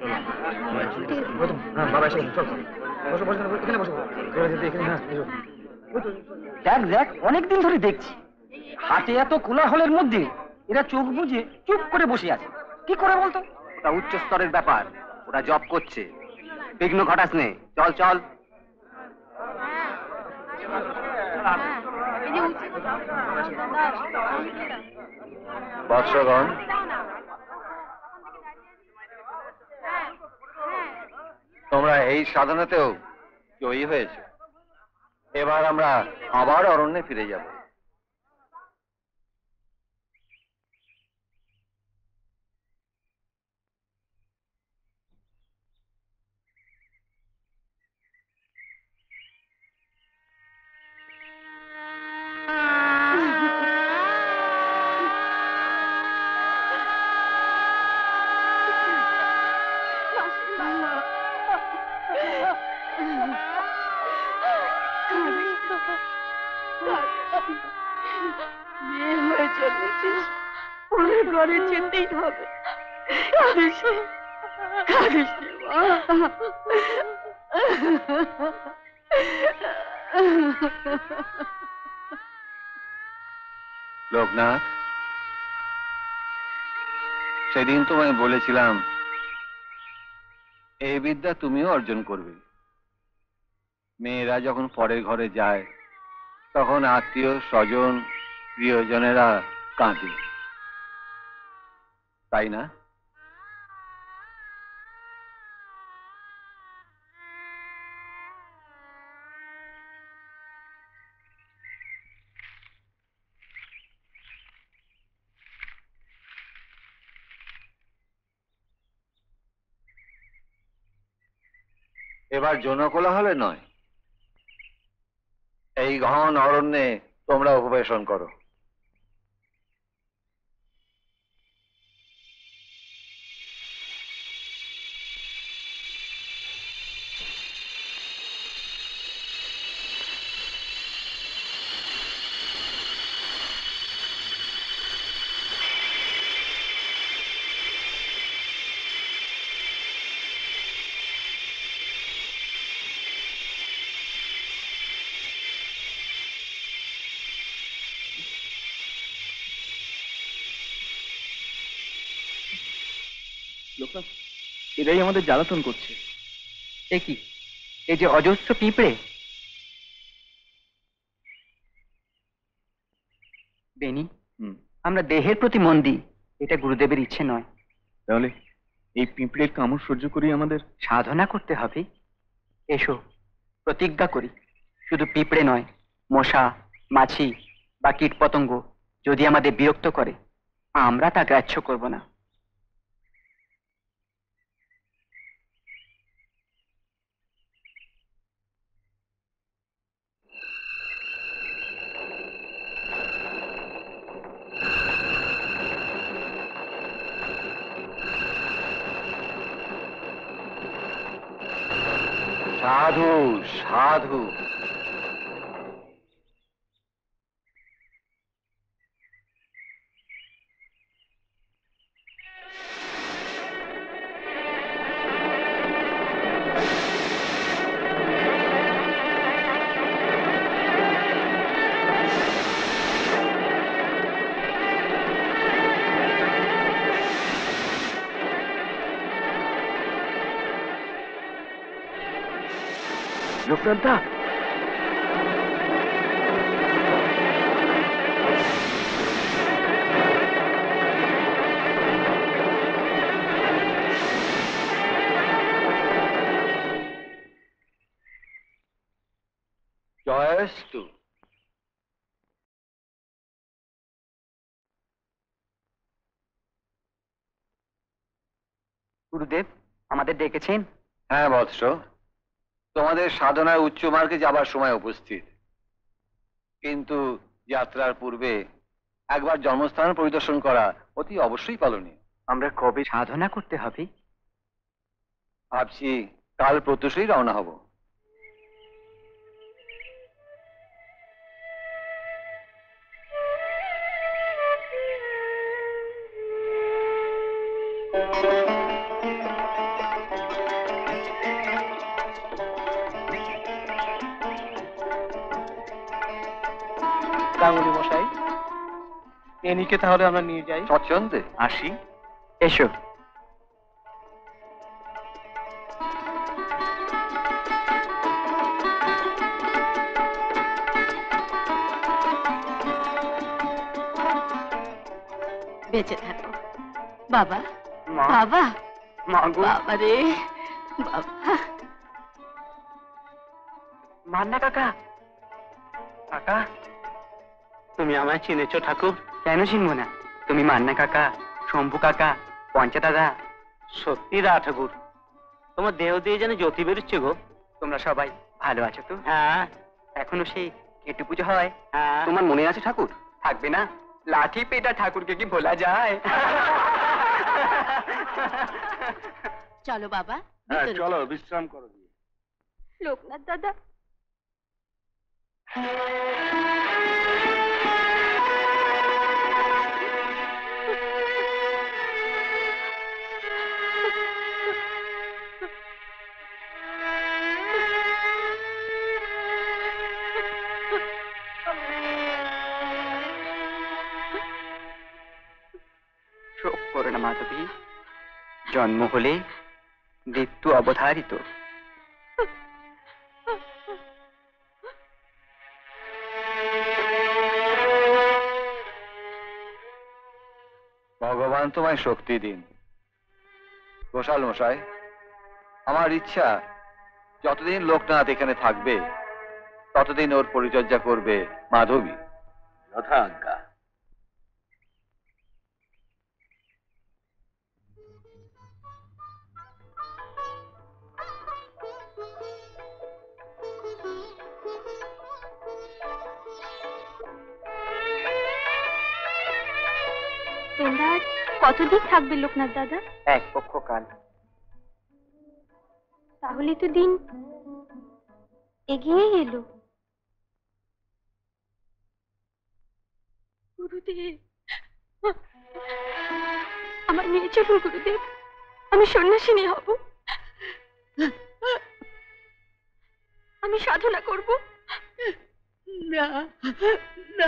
B: বাবা এসে চল, বসো বসো, এখানে বসো, এখানে। হ্যাঁ
E: দেখ দেখ, অনেকদিন ধরে দেখছি হাতে এত কোলাহলের মধ্যে এরা চোখ বুজে চুপ করে বসে আছে। কি করে বলতো?
J: ওটা উচ্চ স্তরের ব্যাপার, ওরা জব করছে। বিঘ্ন ঘটাস নে, চল চল।
I: বৎসগণ, তোমরা এই সাধনাতেও জয়ী হয়েছে। এবার আমরা আবার অরণ্যে ফিরে যাব।
H: মেয়ে হয়ে চলেছিস, ওদের ঘরে যেতেই হবে। কাঁদিস নে, কাঁদিস নে মা।
I: লোকনাথ, সেদিন তোমায় বলেছিলাম এই বিদ্যা তুমিও অর্জন করবে। মেয়েরা যখন পরের ঘরে যায় তখন আত্মীয় স্বজন প্রিয়জনেরা কাঁদে, তাই না? এবার জনকোলাহলে নয়, এই ঘন অরণ্যে তোমরা উপবেশন করো।
B: লোকনাথ, এরাই আমাদের জ্বালাতন করছে।
E: এ কি, এই যে অজস্র পিঁপড়ে। বেনি, আমরা দেহের প্রতি মন দিই, এটা গুরুদেবের ইচ্ছে নয়।
B: তাহলে এই পিঁপড়ের কামড় সহ্য করি আমাদের
E: সাধনা করতে হবে। এসো প্রতিজ্ঞা করি, শুধু পিঁপড়ে নয়, মশা, মাছি বা কীট পতঙ্গ যদি আমাদের বিরক্ত করে, আমরা তা গ্রাহ্য করব না।
I: সাধু সাধু।
B: লোকনাথদা,
I: জয়স্তু।
E: গুরুদেব, আমাদের ডেকেছেন?
I: হ্যাঁ বৎস, তোমাদের সাধনার উচ্চ মার্গে যাবার সময় উপস্থিত, কিন্তু যাত্রার পূর্বে একবার জন্মস্থান পরিদর্শন করা অতি অবশ্যই পালনীয়।
E: আমরা কবে সাধনা করতে হবে?
I: ভাবছি কাল প্রত্যুষেই রওনা হব।
B: গাঙ্গুলি মশাই, এনিকে তাহলে আমরা নিয়ে যাই।
I: স্বচ্ছন্দে
E: আসি। এসো।
H: বেঁচে থাকো বাবা।
E: মা,
H: বাবা,
E: মাগো,
H: বাবা রে বাবা।
E: মান্না কাকা। কাকা,
F: তুমি আমায় চিনেছো ঠাকুর?
E: কেন চিনবো না? তুমি মান্না কাকা, শম্ভু কাকা, পঞ্চা দাদা।
F: সত্যি রা ঠাকুর, তোমার দেহ দিয়ে যেন জ্যোতি বেরোচ্ছে গো।
E: তোমরা সবাই ভালো আছো তো?
F: হ্যাঁ
E: এখনো সেই কেটু পুজো হয়?
F: হ্যাঁ।
J: তোমার মনে আছে ঠাকুর?
E: থাকবে না? লাঠি পেটা ঠাকুরকে কি ভোলা যায়?
H: চলো বাবা,
G: হ্যাঁ
H: ভিতরে
G: চলো বিশ্রাম করো।
D: লোকনাথ দাদা,
E: শোক করো না মাধবী, জন্ম হলে মৃত্যু অবধারিত।
I: ভগবান তোমায় শক্তি দিন। গোসাল মশাই, আমার ইচ্ছা যতদিন লোকনাথ এখানে থাকবে ততদিন ওর পরিচর্যা করবে মাধবী।
G: যথা আজ্ঞা।
D: তোমরা আর কতদিন থাকবে লোকনাথ দাদা?
E: এক পক্ষ কাল।
D: তাহলে তো দিন এগিয়ে এলো। গুরুদেব, আমার নিয়ে চলুন গুরুদেব, আমি সন্ন্যাসিনী হব, আমি সাধনা করব।
H: না না,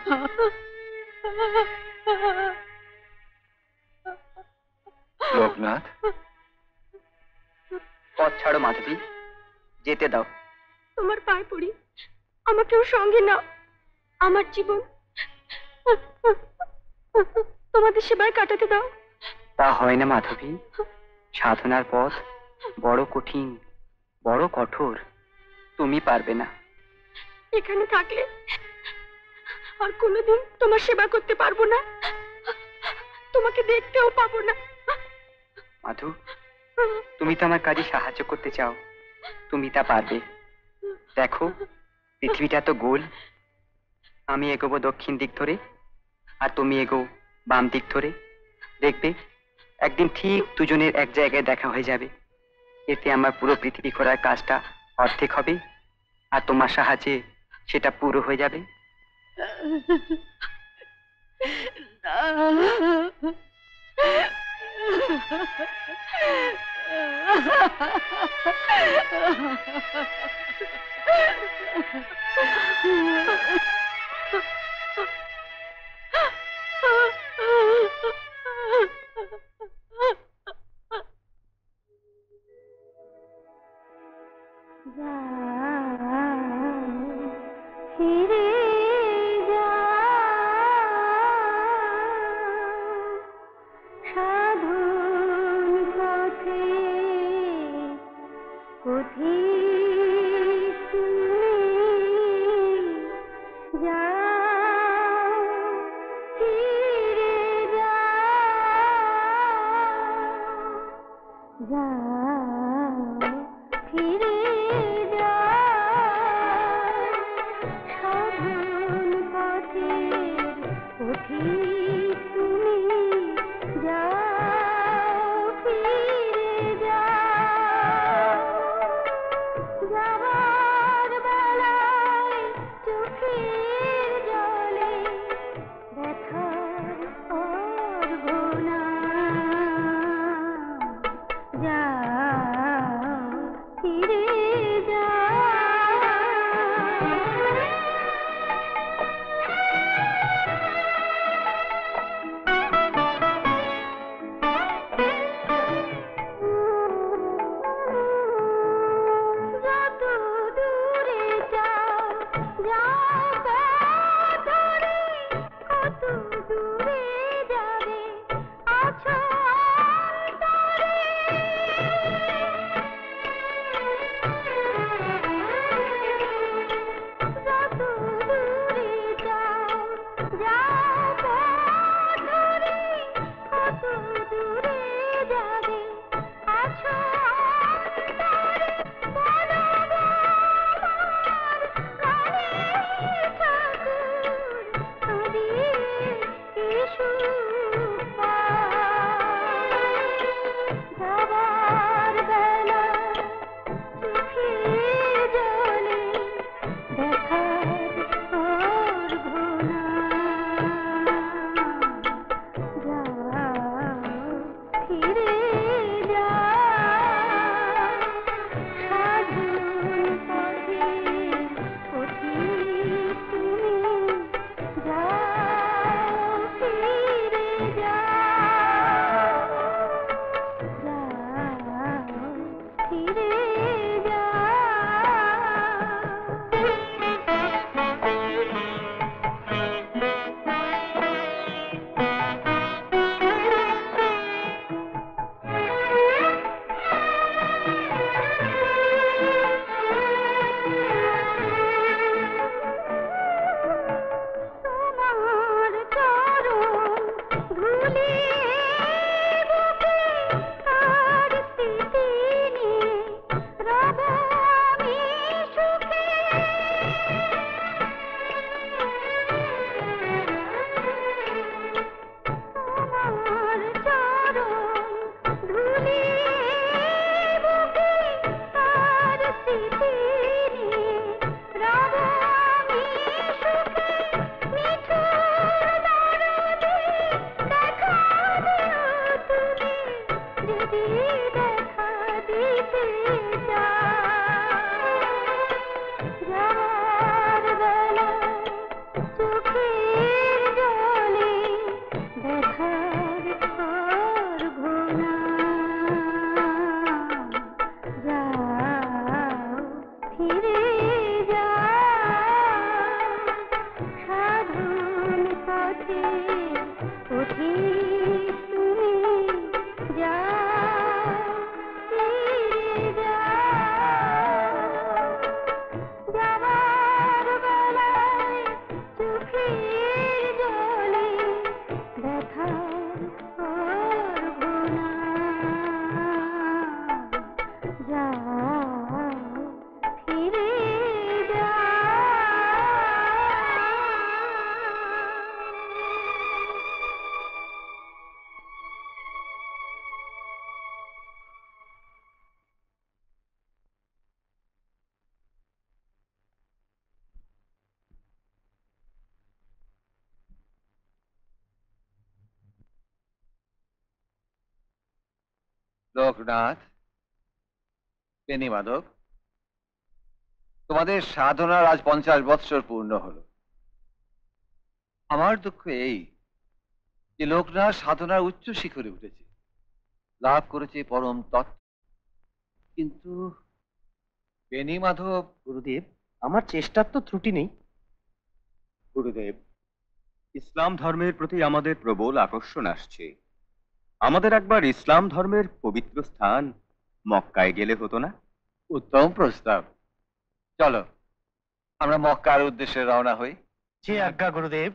I: লোকনাথ,
E: পথ ছাড়ো মাধবী, যেতে দাও।
D: তোমার পায়ে পড়ি, আমাকেও সঙ্গে নাও। আমার জীবন তোমাদের সেবায় কাটাতে দাও।
E: তা হয় না মাধবী, সাধনার পথ বড় কঠিন, বড় কঠোর, তুমি পারবে না।
D: এখানে থাকলে আর কোনোদিন তোমার সেবা করতে পারবো না, তোমাকে দেখতেও পাবো না।
E: মাধু, তুমি তো আমার কাজে সাহায্য করতে চাও, তুমি তা পারবে। দেখো, পৃথিবীটা তো গোল। আমি এগোবো দক্ষিণ দিক ধরে, আর তুমি এগো বাম দিক ধরে। দেখবে একদিন ঠিক দুজনের এক জায়গায় দেখা হয়ে যাবে। এতে আমার পুরো পৃথিবী ঘোরার কাজটা অর্ধেক হবে, আর তোমার সাহায্যে সেটা পুরো হয়ে যাবে।
C: ফিরে যা সাধন পথে পথিক তুমি যাও ফিরে যাও ফিরে সাধন পথের পথিক তুমি যাও ফিরে যাবার বেলায় চোখের জলে ব্যথার অর্ঘনা যাও ফিরে পথিক তুমি যাও ফিরে
I: লোকনাথ, পেনি মাধব, তোমাদের সাধনার আজ 50 বৎসর পূর্ণ হলো। আমার দুঃখ এই যে লোকনাথ সাধনার উচ্চ শিখরে উঠেছে, লাভ করেছে পরম তত্ত্ব, কিন্তু পেনি মাধব।
B: গুরুদেব, আমার চেষ্টার তো ত্রুটি নেই।
A: গুরুদেব, ইসলাম ধর্মের প্রতি আমাদের প্রবল আকর্ষণ আসছে। আমাদের একবার ইসলাম ধর্মের পবিত্র স্থান মক্কায় গেলে হতো না?
I: উত্তম প্রস্তাব। চলো আমরা মক্কার উদ্দেশ্যে রওনা হই।
B: যে আজ্ঞা গুরুদেব।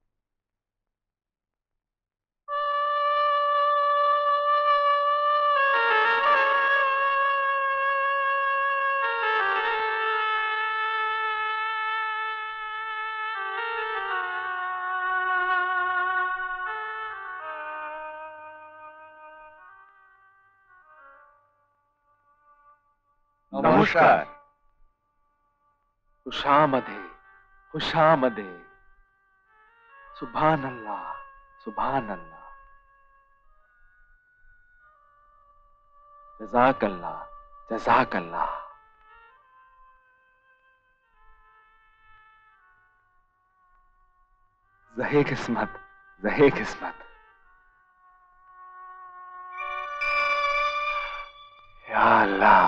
I: নমস্কার।
K: खुशामदे खुशामदे, सुभान अल्लाह सुभान अल्लाह, जज़ाक अल्लाह जज़ाक अल्लाह। ज़हे किस्मत ज़हे किस्मत। या अल्लाह।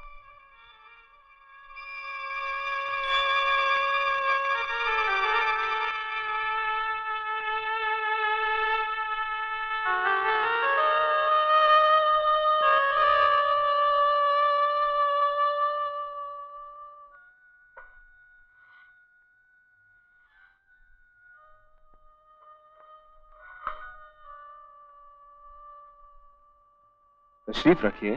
K: तशरीफ रखिए।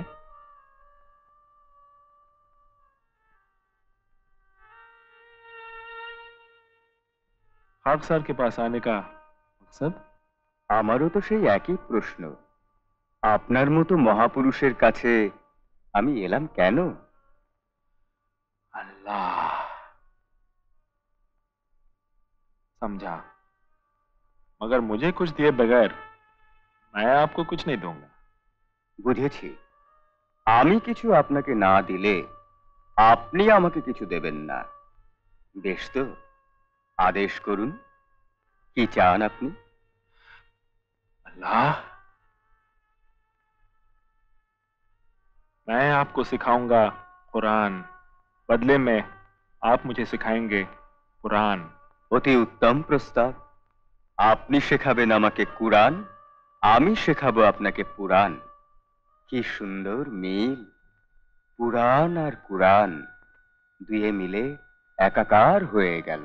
K: खाक सर के पास आने का मकसद?
A: আমারও তো সেই একই প্রশ্ন। আপনার মতো মহাপুরুষের কাছে আমি এলাম কেন?
K: अल्लाह। समझा, मगर मुझे कुछ दिए बगैर मैं आपको कुछ नहीं दूंगा।
A: বুঝেছি, আমি কিছু আপনাকে না দিলে আপনি আমাকে কিছু দেবেন না। বেশ তো, আদেশ করুন, কি চান আপনি?
K: अल्लाह, मैं आपको सिखाऊंगा कुरान, बदले में आप मुझे सिखाएंगे कुरान।
A: অতি উত্তম প্রস্তাব। আপনি শেখাবেন আমাকে কুরআন, আমি শেখাবো আপনাকে পুরাণ। কি সুন্দর মিল! পুরাণ আর কুরআন দুয়ে মিলে একাকার হয়ে গেল।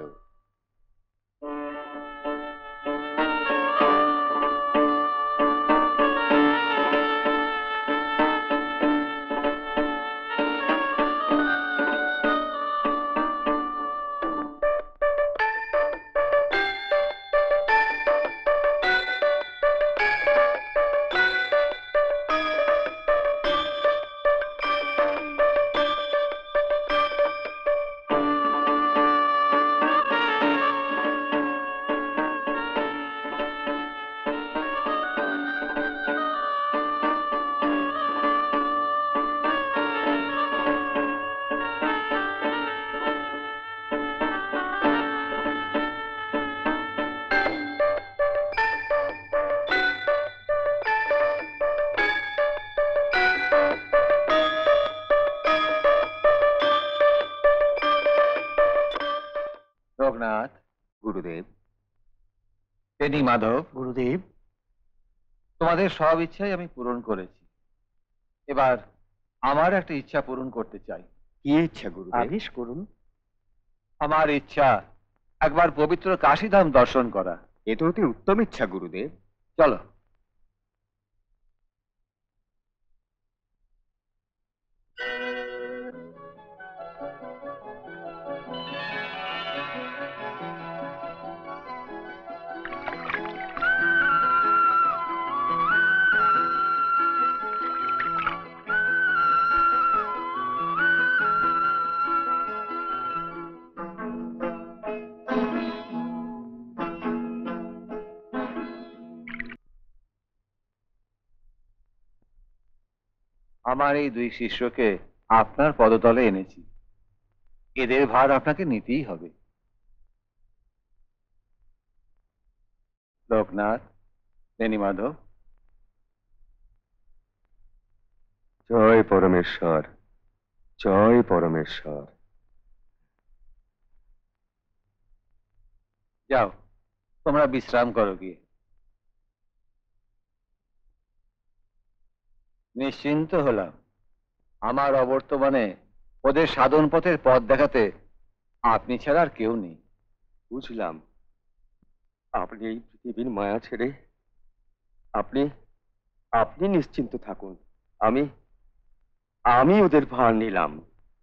I: লোকনাথ,
A: গুরুদেব।
I: পেনি মাধব,
B: গুরুদেব,
I: তোমাদের সব ইচ্ছাই আমি পূরণ করেছি। এবার আমার একটা ইচ্ছা পূরণ করতে চাই।
A: কি ইচ্ছা গুরুদেব?
B: আদেশ করুন।
I: আমার ইচ্ছা একবার পবিত্র কাশীধাম দর্শন করা।
A: এ তো অতি উত্তম ইচ্ছা গুরুদেব।
I: চলো। আমার এই দুই শিষ্যকে আপনার পদতলে এনেছি, এদের ভার আপনাকে নিতেই হবে। লোকনাথ, বেণীমাধব,
A: জয় পরমেশ্বর, জয় পরমেশ্বর।
I: যাও তোমরা বিশ্রাম করো গিয়ে। নিশ্চিন্ত হলাম, আমার অবর্তমানে ওদের সাধন পথের পথ দেখাতে আপনি ছাড়া আর কেউ নেই।
A: বুঝলাম, আপনি এই পৃথিবীর মায়া ছেড়ে আপনি আপনি নিশ্চিন্ত থাকুন। আমি আমি ওদের ভার নিলাম।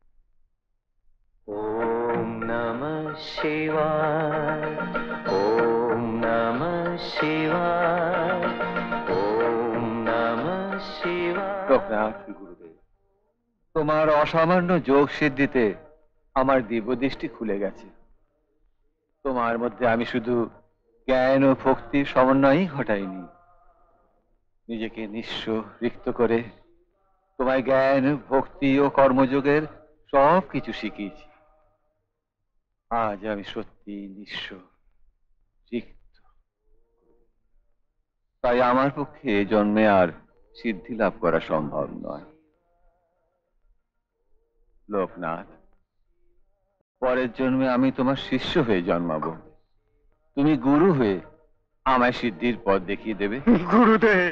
A: ওম নমঃ শিবায়, ওম নমঃ শিবায়, ওম নমঃ শিবায়।
I: লোকনাথ,
A: গুরুদেব,
I: তোমার অসামান্য যোগ সিদ্ধিতে আমার দিব্যদৃষ্টি খুলে গেছে। তোমার মধ্যে আমি শুধু জ্ঞান ও ভক্তির সমন্বয়ই ঘটাইনি, নিজেকে নিঃস্ব রিক্ত করে তোমায় জ্ঞান, ভক্তি ও কর্মযোগের সব কিছু শিখিয়েছি। আজ আমি সত্যি নিঃস্ব রিক্ত, তাই আমার পক্ষে এ জন্মে আর সিদ্ধি লাভ করা সম্ভব নয়। লোকনাথ, পরের জন্মে আমি তোমার শিষ্য হয়ে জন্মাবো, তুমি গুরু হয়ে আমায় সিদ্ধির পথ দেখিয়ে দেবে।
A: গুরুদেব,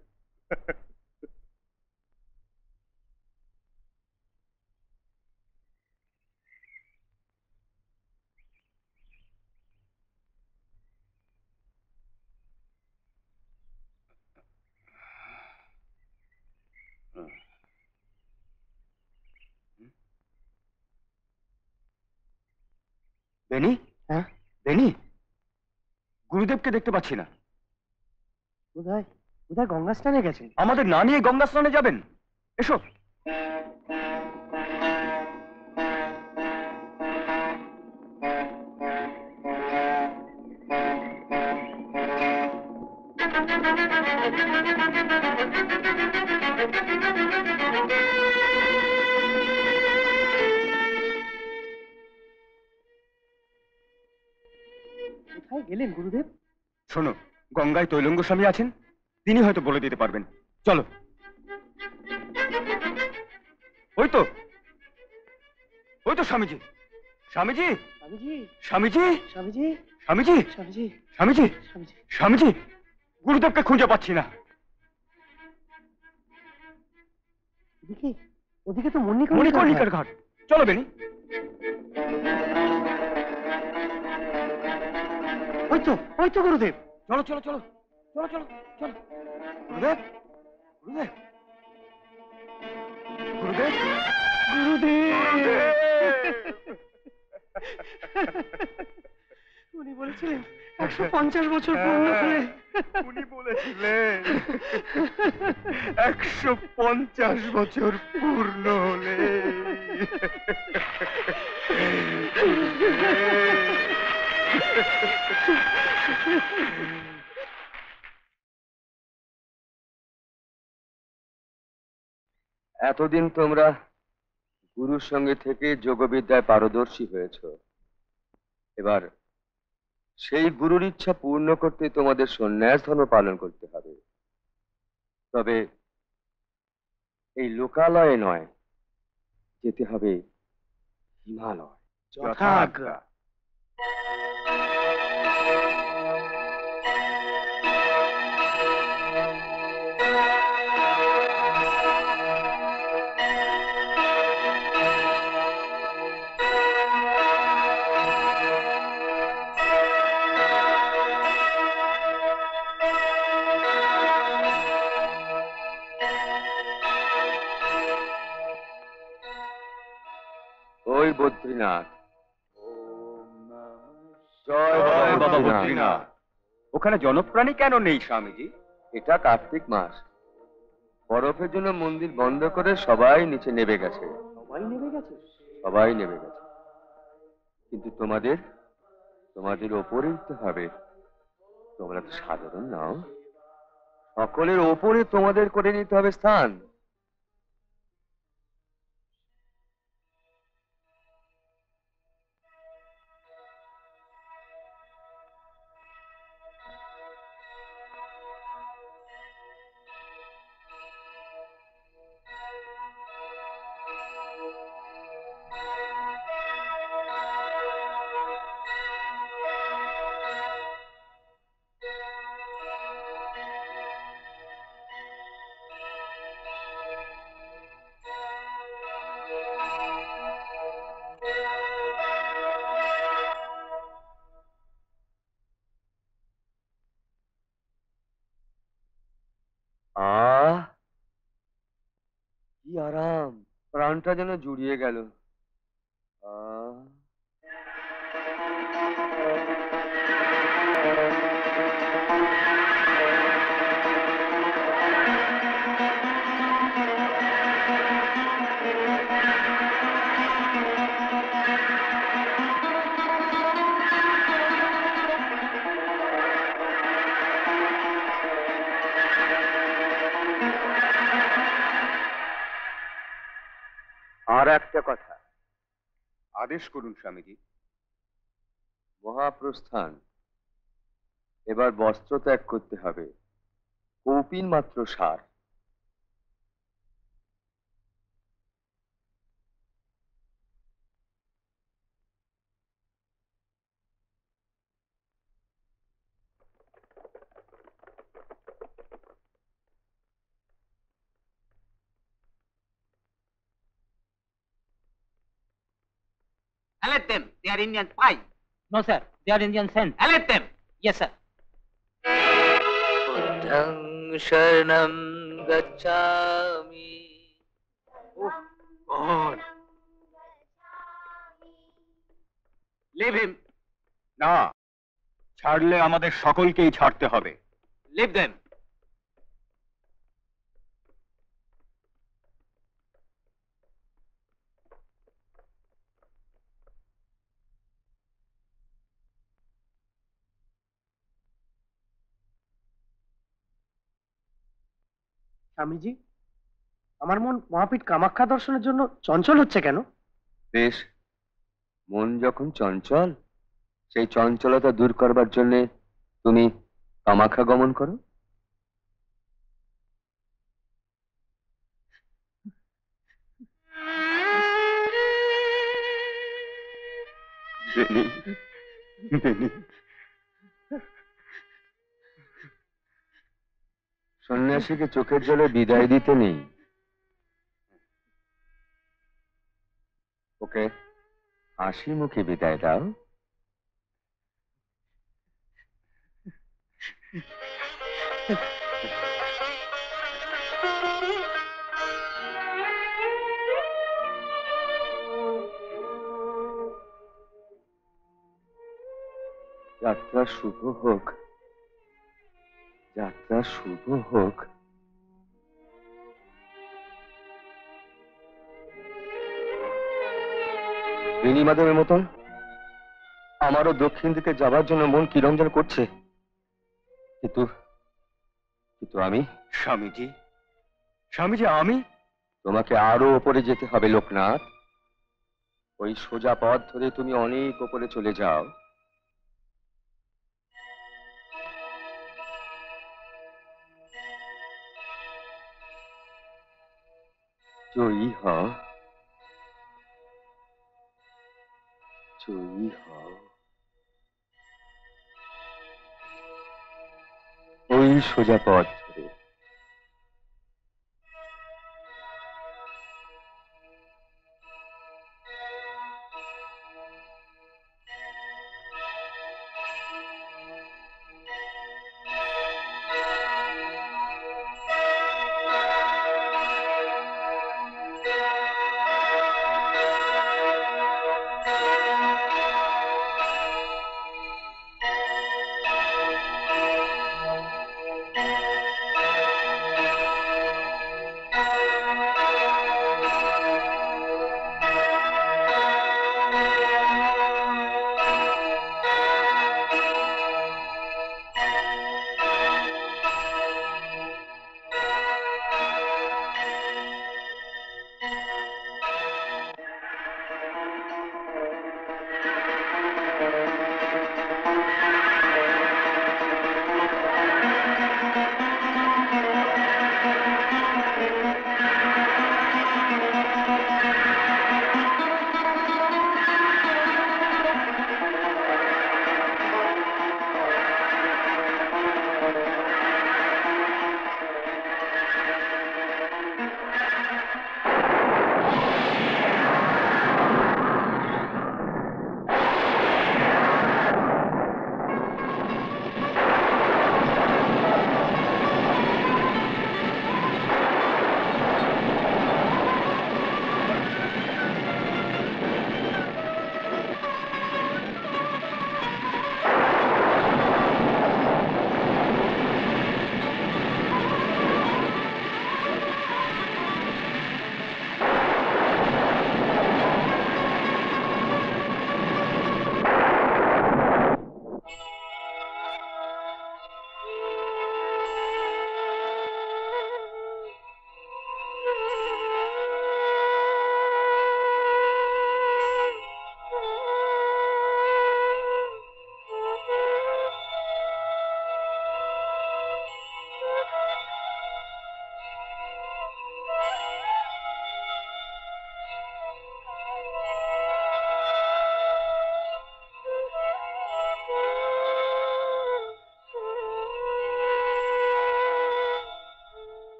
A: বেনি,
B: হ্যাঁ,
A: বেনি, গুরুদেবকে দেখতে পাচ্ছি না।
B: কোথায় কোথায় গঙ্গা স্নানে গেছেন?
A: আমাদের না নিয়ে গঙ্গা স্নানে যাবেন? এসো।
B: কোথায় গেলেন গুরুদেব?
A: শোনো, গঙ্গায় তৈলঙ্গ স্বামী আছেন, তিনি হয়তো বলে দিতে পারবেন। চলো। ওই তো, ওই তো স্বামীজি, স্বামীজি,
B: স্বামীজি,
A: স্বামীজি,
B: স্বামীজি,
A: স্বামীজি,
B: স্বামীজি,
A: স্বামীজি,
B: স্বামীজি।
A: স্বামীজি, গুরুদেবকে খুঁজে পাচ্ছি না।
B: ওদিকে ওদিকে তো
A: মণিকর্ণিকার ঘাট। চলো বেনি।
B: ওই তো গুরুদেব।
A: চলো চলো চলো চলো চলো চলো। গুরুদেব, গুরুদেব, গুরুদেব,
B: গুরুদেব, উনি বলেছিলেন 150 বছর পূর্ণ হলে।
A: উনি বলেছিলেন 150 বছর পূর্ণ হলে। এতদিন তোমরা গুরুর সঙ্গে থেকে যোগবিদ্যায় পারদর্শী হয়েছ। এবার সেই গুরুর ইচ্ছা পূর্ণ করতে তোমাদের সন্ন্যাস ধর্ম পালন করতে হবে। তবে এই লোকালয়ে নয়, যেতে হবে হিমালয়।
B: যথাজ্ঞা।
A: ওই বদ্রীনাথ, জয় বাবা বদ্রীনাথ। ওখানে জনপ্রাণী কেন নেই স্বামীজি? এটা কার্তিক মাস, বরফের জন্য মন্দির বন্ধ করে সবাই নিচে নেমে গেছে।
B: সবাই নেমে গেছে?
A: সবাই নেমে গেছে, কিন্তু তোমাদের তোমাদের ওপরে উঠতে হবে। তোমরা তো সাধারণ নাও, সকলের ওপরে তোমাদের করে নিতে হবে স্থান। আরাম, প্রাণটা যেন জুড়িয়ে গেল। আহ আর একটা কথা, আদেশ করুন স্বামীজি। মহাপ্রস্থান, এবার বস্ত্র ত্যাগ করতে হবে, কৌপিন মাত্র সার।
F: Alert them. They are Indian spy.
E: No sir, they are Indian saint.
F: Alert them.
E: Yes sir. শরণম গচ্ছামি।
G: God.
F: Leave him.
A: না, ছাড়লে আমাদের সকলকেই ছাড়তে হবে।
F: Leave them.
B: স্বামীজি, আমার মন মহাপীঠ কামাখ্যা দর্শনের জন্য চঞ্চল হচ্ছে কেন?
A: বেশ, মন যখন চঞ্চল, সেই চঞ্চলতা দূর করবার জন্য তুমি কামাখ্যা গমন করো। বেনি, বেনি। সন্ন্যাসীকে চোখের জলে বিদায় দিতে নেই, ওকে হাসি মুখে বিদায় দাও। যাত্রা শুভ হোক, যাত্রা শুভ হোক। বেনি মাধবের মতন আমারও দক্ষিণ দিকে যাবার জন্য মন কিরঞ্জন করছে, কিন্তু কিন্তু আমি স্বামীজি, স্বামীজি আমি তোমাকে আরো ওপরে যেতে হবে লোকনাথ। ওই সোজা পথ ধরে তুমি অনেক ওপরে চলে যাও। জয়ী হও, জয়ী হও। ওই সোজা পথ ধরে।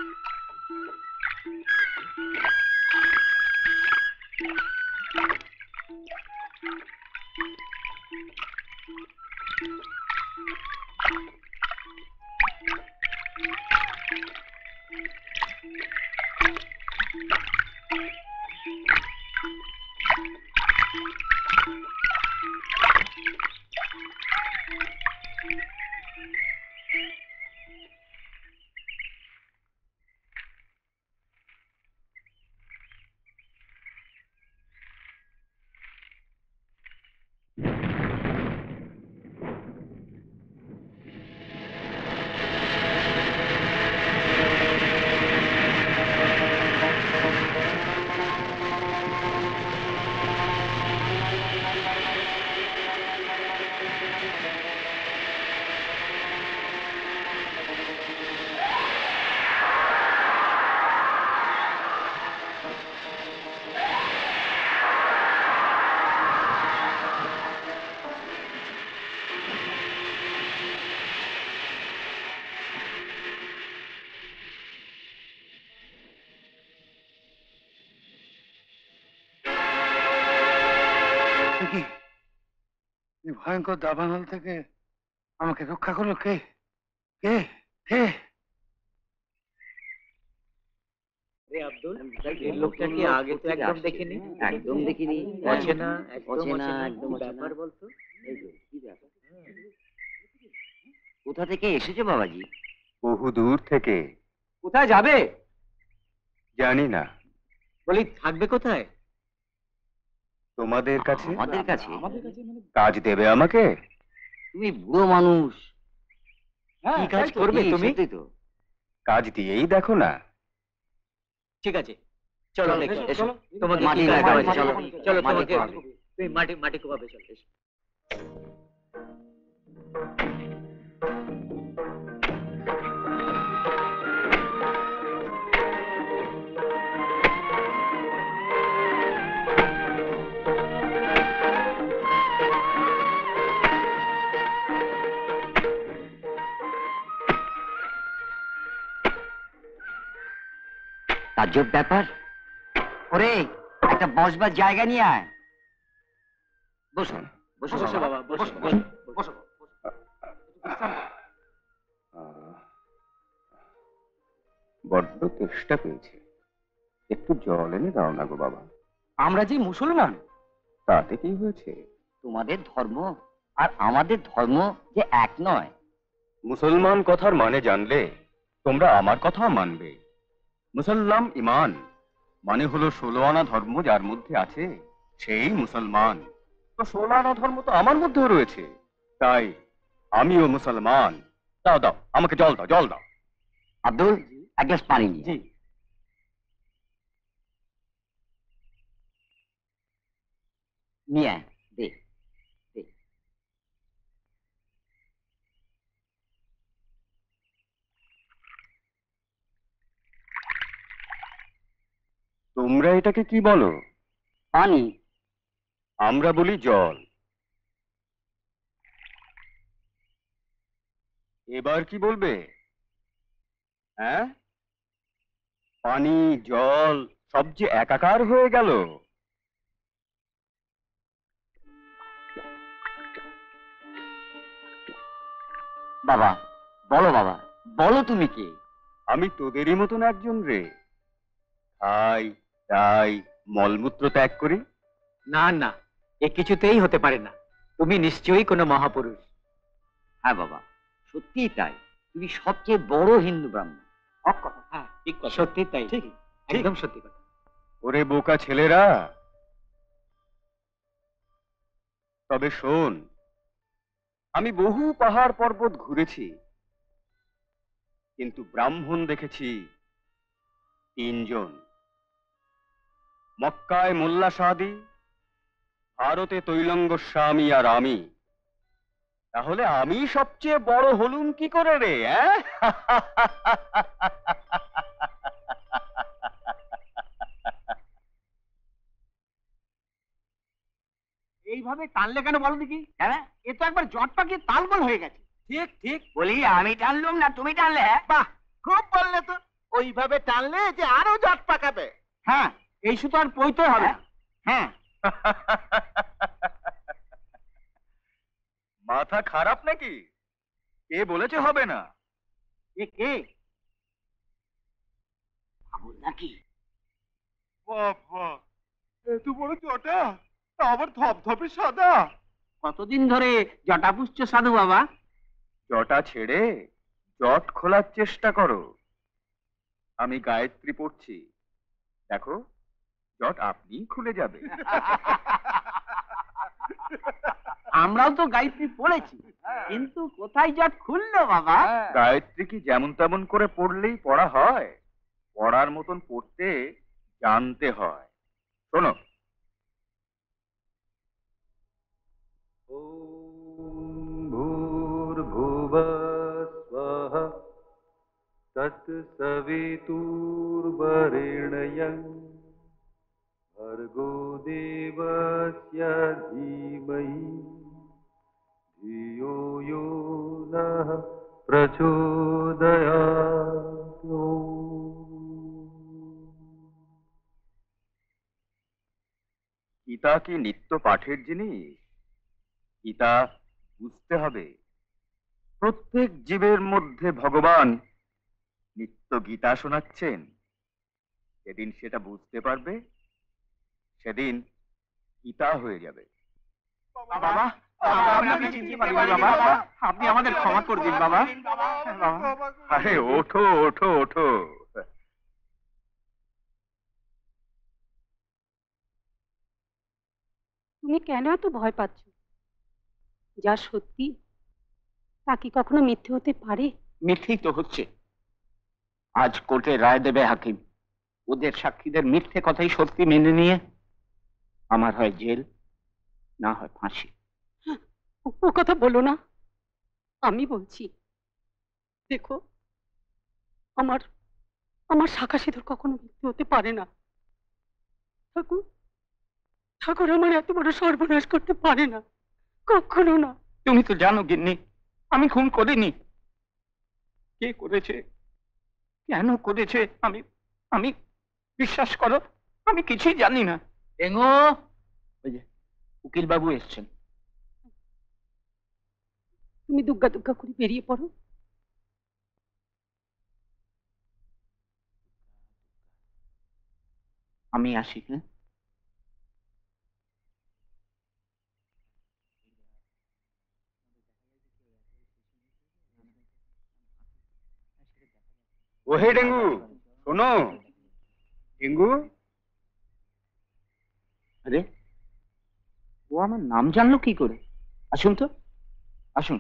G: এই ভয়ঙ্কর দাবানল থেকে আমাকে রক্ষা করলো কে? কে? কে?
L: আব্দুল, এই লোকটা কি আগে তো একদম দেখিনি?
F: একদম দেখিনি।
L: অচেনা, একদম
F: অচেনা,
L: অচেনা।
F: একদম
L: কি
F: অচেনা।
L: ব্যাপার বলতো?
F: এই যে, কি ব্যাপার? কোথা থেকে এসেছো বাবাজি?
A: বহু দূর থেকে।
L: কোথায় যাবে?
A: জানি না।
L: বলি থাকবে কোথায়?
A: তোমাদের কাছে।
F: আমাদের কাছে?
A: কাজ দেবে আমাকে?
F: তুমি বুড়ো মানুষ।
L: কি কাজ করবে
F: এই,
L: তুমি?
F: সত্যি তো।
A: কাজ দিয়েই দেখো না।
L: ঠিক আছে, চলো দেখি, এসো। তোমাকে
F: মাটি
L: কি কাজ
F: লাগাও,
L: দেওয়া যায়?
F: চলো।
L: চলো
F: মাটি
L: তোমাকে
F: কোপাবে।
L: তুমি মাটি কোপাবে, চলো এসো।
F: তাজ্জব ব্যাপার। ওরে, একটা বসবার জায়গা নিয়ে আয়। বসো, বসো
L: বসো
F: বাবা,
L: বাবা, বসো, বসো, বসো।
A: বড্ড তেষ্টা পেয়েছে, একটু জল এনে দাও না গো বাবা।
J: আমরা যে মুসলমান,
A: তাতে কি হয়েছে?
F: তোমাদের ধর্ম আর আমাদের ধর্ম যে এক নয়।
A: মুসলমান কথার মানে জানলে তোমরা আমার কথা মানবে। মুসলমান ইমান মানে হলো 16 আনা ধর্ম যার মধ্যে আছে সেই মুসলমান। তো 16 আনা ধর্ম তো আমার মধ্যেও রয়েছে, তাই আমিও মুসলমান। দাও দাও, আমাকে জল দাও, জল দাও।
F: আব্দুল, এক গ্লাস পানি নিয়ে আয়। নিয়ে আয়, দে।
A: তোমরা এটাকে কি বলো?
F: পানি।
A: আমরা বলি জল। এবার কি বলবে? হ্যাঁ, পানি জল সব যে একাকার হয়ে গেল।
F: বাবা, বলো বাবা, বলো তুমি কে?
A: আমি তোদেরই মতন একজন রে। খাই, তাই মলমূত্র ত্যাগ করি।
L: না না, এ কিছুতেই হতে পারে না। তুমি নিশ্চয়ই কোনো মহাপুরুষ।
F: হ্যাঁ বাবা, সত্যিই তাই। তুমি সবচেয়ে বড় হিন্দু ব্রাহ্মণ। হক কথা।
L: হ্যাঁ, ঠিক কথা। সত্যি তাই, ঠিক, একদম সত্যি কথা।
A: ওরে বোকা ছেলেরা, তবে শোন, আমি বহু পাহাড় পর্বত ঘুরেছি, কিন্তু ব্রাহ্মণ দেখেছি 3 জন। মক্কায় মোল্লা সাদি, ভারতে তৈলঙ্গ স্বামী আর আমি। তাহলে আমি সবচেয়ে বড় হলুম কি করে রে?
G: এইভাবে টানলে কেন বলো দেখি? হ্যাঁ, এ তো একবার জট পাকিয়ে তালগোল হয়ে গেছে। ঠিক ঠিক।
F: বলি আমি টানলুম না তুমি টানলে?
G: বাহ, খুব বললে তো। ওইভাবে টানলে যে আরো জট পাকাবে।
F: হ্যাঁ, এই সুতো আর পইতে হবে না। হ্যাঁ,
A: মাথা খারাপ নাকি? কে বলেছে হবে না?
F: এ কে? পাগল নাকি?
B: বাবা, এত বড় জটা, তা আবার ধপধপে সাদা।
F: কতদিন ধরে জটা পুষছো সাধু বাবা?
A: জটা ছেড়ে জট খোলার চেষ্টা করো। আমি গায়ত্রী পড়ছি, দেখো জট আপনি খুলে যাবে।
F: আমরাও তো গায়ত্রী পড়েছি, কিন্তু কোথায় জট খুললো বাবা?
A: গায়ত্রী কি যেমন তেমন করে পড়লেই পড়া হয়? পড়ার মতন পড়তে জানতে হয়। শোনো,
C: भूर्भुवस्वः तत्सवितुर्वरेण्यं भर्गो देवस्य धीमहि धियो यो नः प्रचोदयात्।
A: গীতা কি নিত্য পাঠের জিনিস? গীতা বুঝতে হবে। প্রত্যেক জীবের মধ্যে ভগবান নিত্য গীতা শোনাচ্ছেন। যেদিন সেটা বুঝতে পারবে, সেদিন গীতা হয়ে যাবে।
F: বাবা, আপনাকে চিনতে পারি বাবা, আপনি আমাদের ক্ষমা করে দিন বাবা।
A: আরে ওঠো ওঠো ওঠো।
H: তুমি কেন এত ভয় পাচ্ছ? যা সত্যি তা কি কখনো মিথ্যে হতে পারে?
F: মিথ্যেই তো হচ্ছে। আজ কোর্টে রায় দেবে হাকিম। ওদের সাক্ষীদের মিথ্যে কথাই সত্যি মেনে নিয়ে আমার হয় জেল, না হয় ফাঁসি।
H: ও কথা বলো না, আমি বলছি। দেখো, আমার আমার শাখা সিঁদুর কখনো মিথ্যে হতে পারে না। ঠাকুর ঠাকুর আমার এত বড় সর্বনাশ করতে পারে না, কখনো না।
F: তুমি তো জানো গিন্নি, আমি খুন করিনি। কে করেছে, কেন করেছে, আমি আমি বিশ্বাস করো, আমি কিছুই জানি না। এগো, ওই যে উকিল বাবু এসছেন।
H: তুমি দুগ্গা দুগ্গা করে বেরিয়ে পড়ো।
F: আমি আসি। হ্যাঁ,
A: ওহে ডেঙ্গু, শোনো। ডেঙ্গু,
F: আরে ও আমার নাম জানলো কি করে? আসুন তো, আসুন।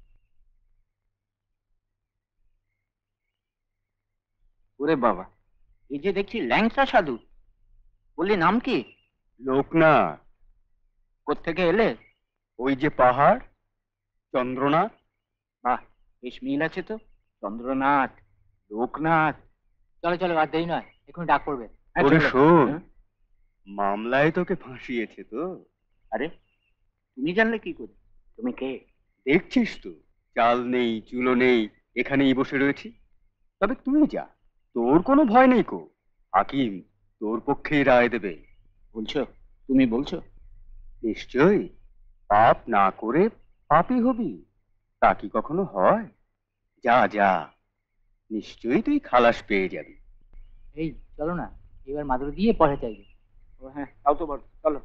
F: ওরে বাবা, এই যে দেখছি ল্যাংচা সাধু। বললি নাম কি?
A: লোকনাথ।
F: কোত্থেকে এলে?
A: ওই যে পাহাড়, চন্দ্রনাথ।
F: বাহ, বেশ মিল আছে তো। চন্দ্রনাথ, লোকনাথ। চলো চলো, আর দেরি নয়, এখন ডাক পড়বে।
A: ওরে শোন, মামলায় তোকে ফাঁসিয়েছে তো।
F: আরে তুমি জানলে কি করে? তুমি কে?
A: দেখছিস তো, চাল নেই চুলো নেই, এখানেই বসে রয়েছি। তবে তুই যা, তোর কোনো ভয় নেই কো। হাকিম তোর পক্ষেই রায় দেবে।
F: বলছো? তুমি বলছো?
A: নিশ্চয়ই। পাপ না করে পাপী হবি, তা কি কখনো হয়? যা যা, নিশ্চয়ই তুই খালাস পেয়ে যাবি।
E: এই চলো না, এবার মাদুর দিয়ে পড়া চাইবে।
F: ও হ্যাঁ, তাও তো বল, চলো।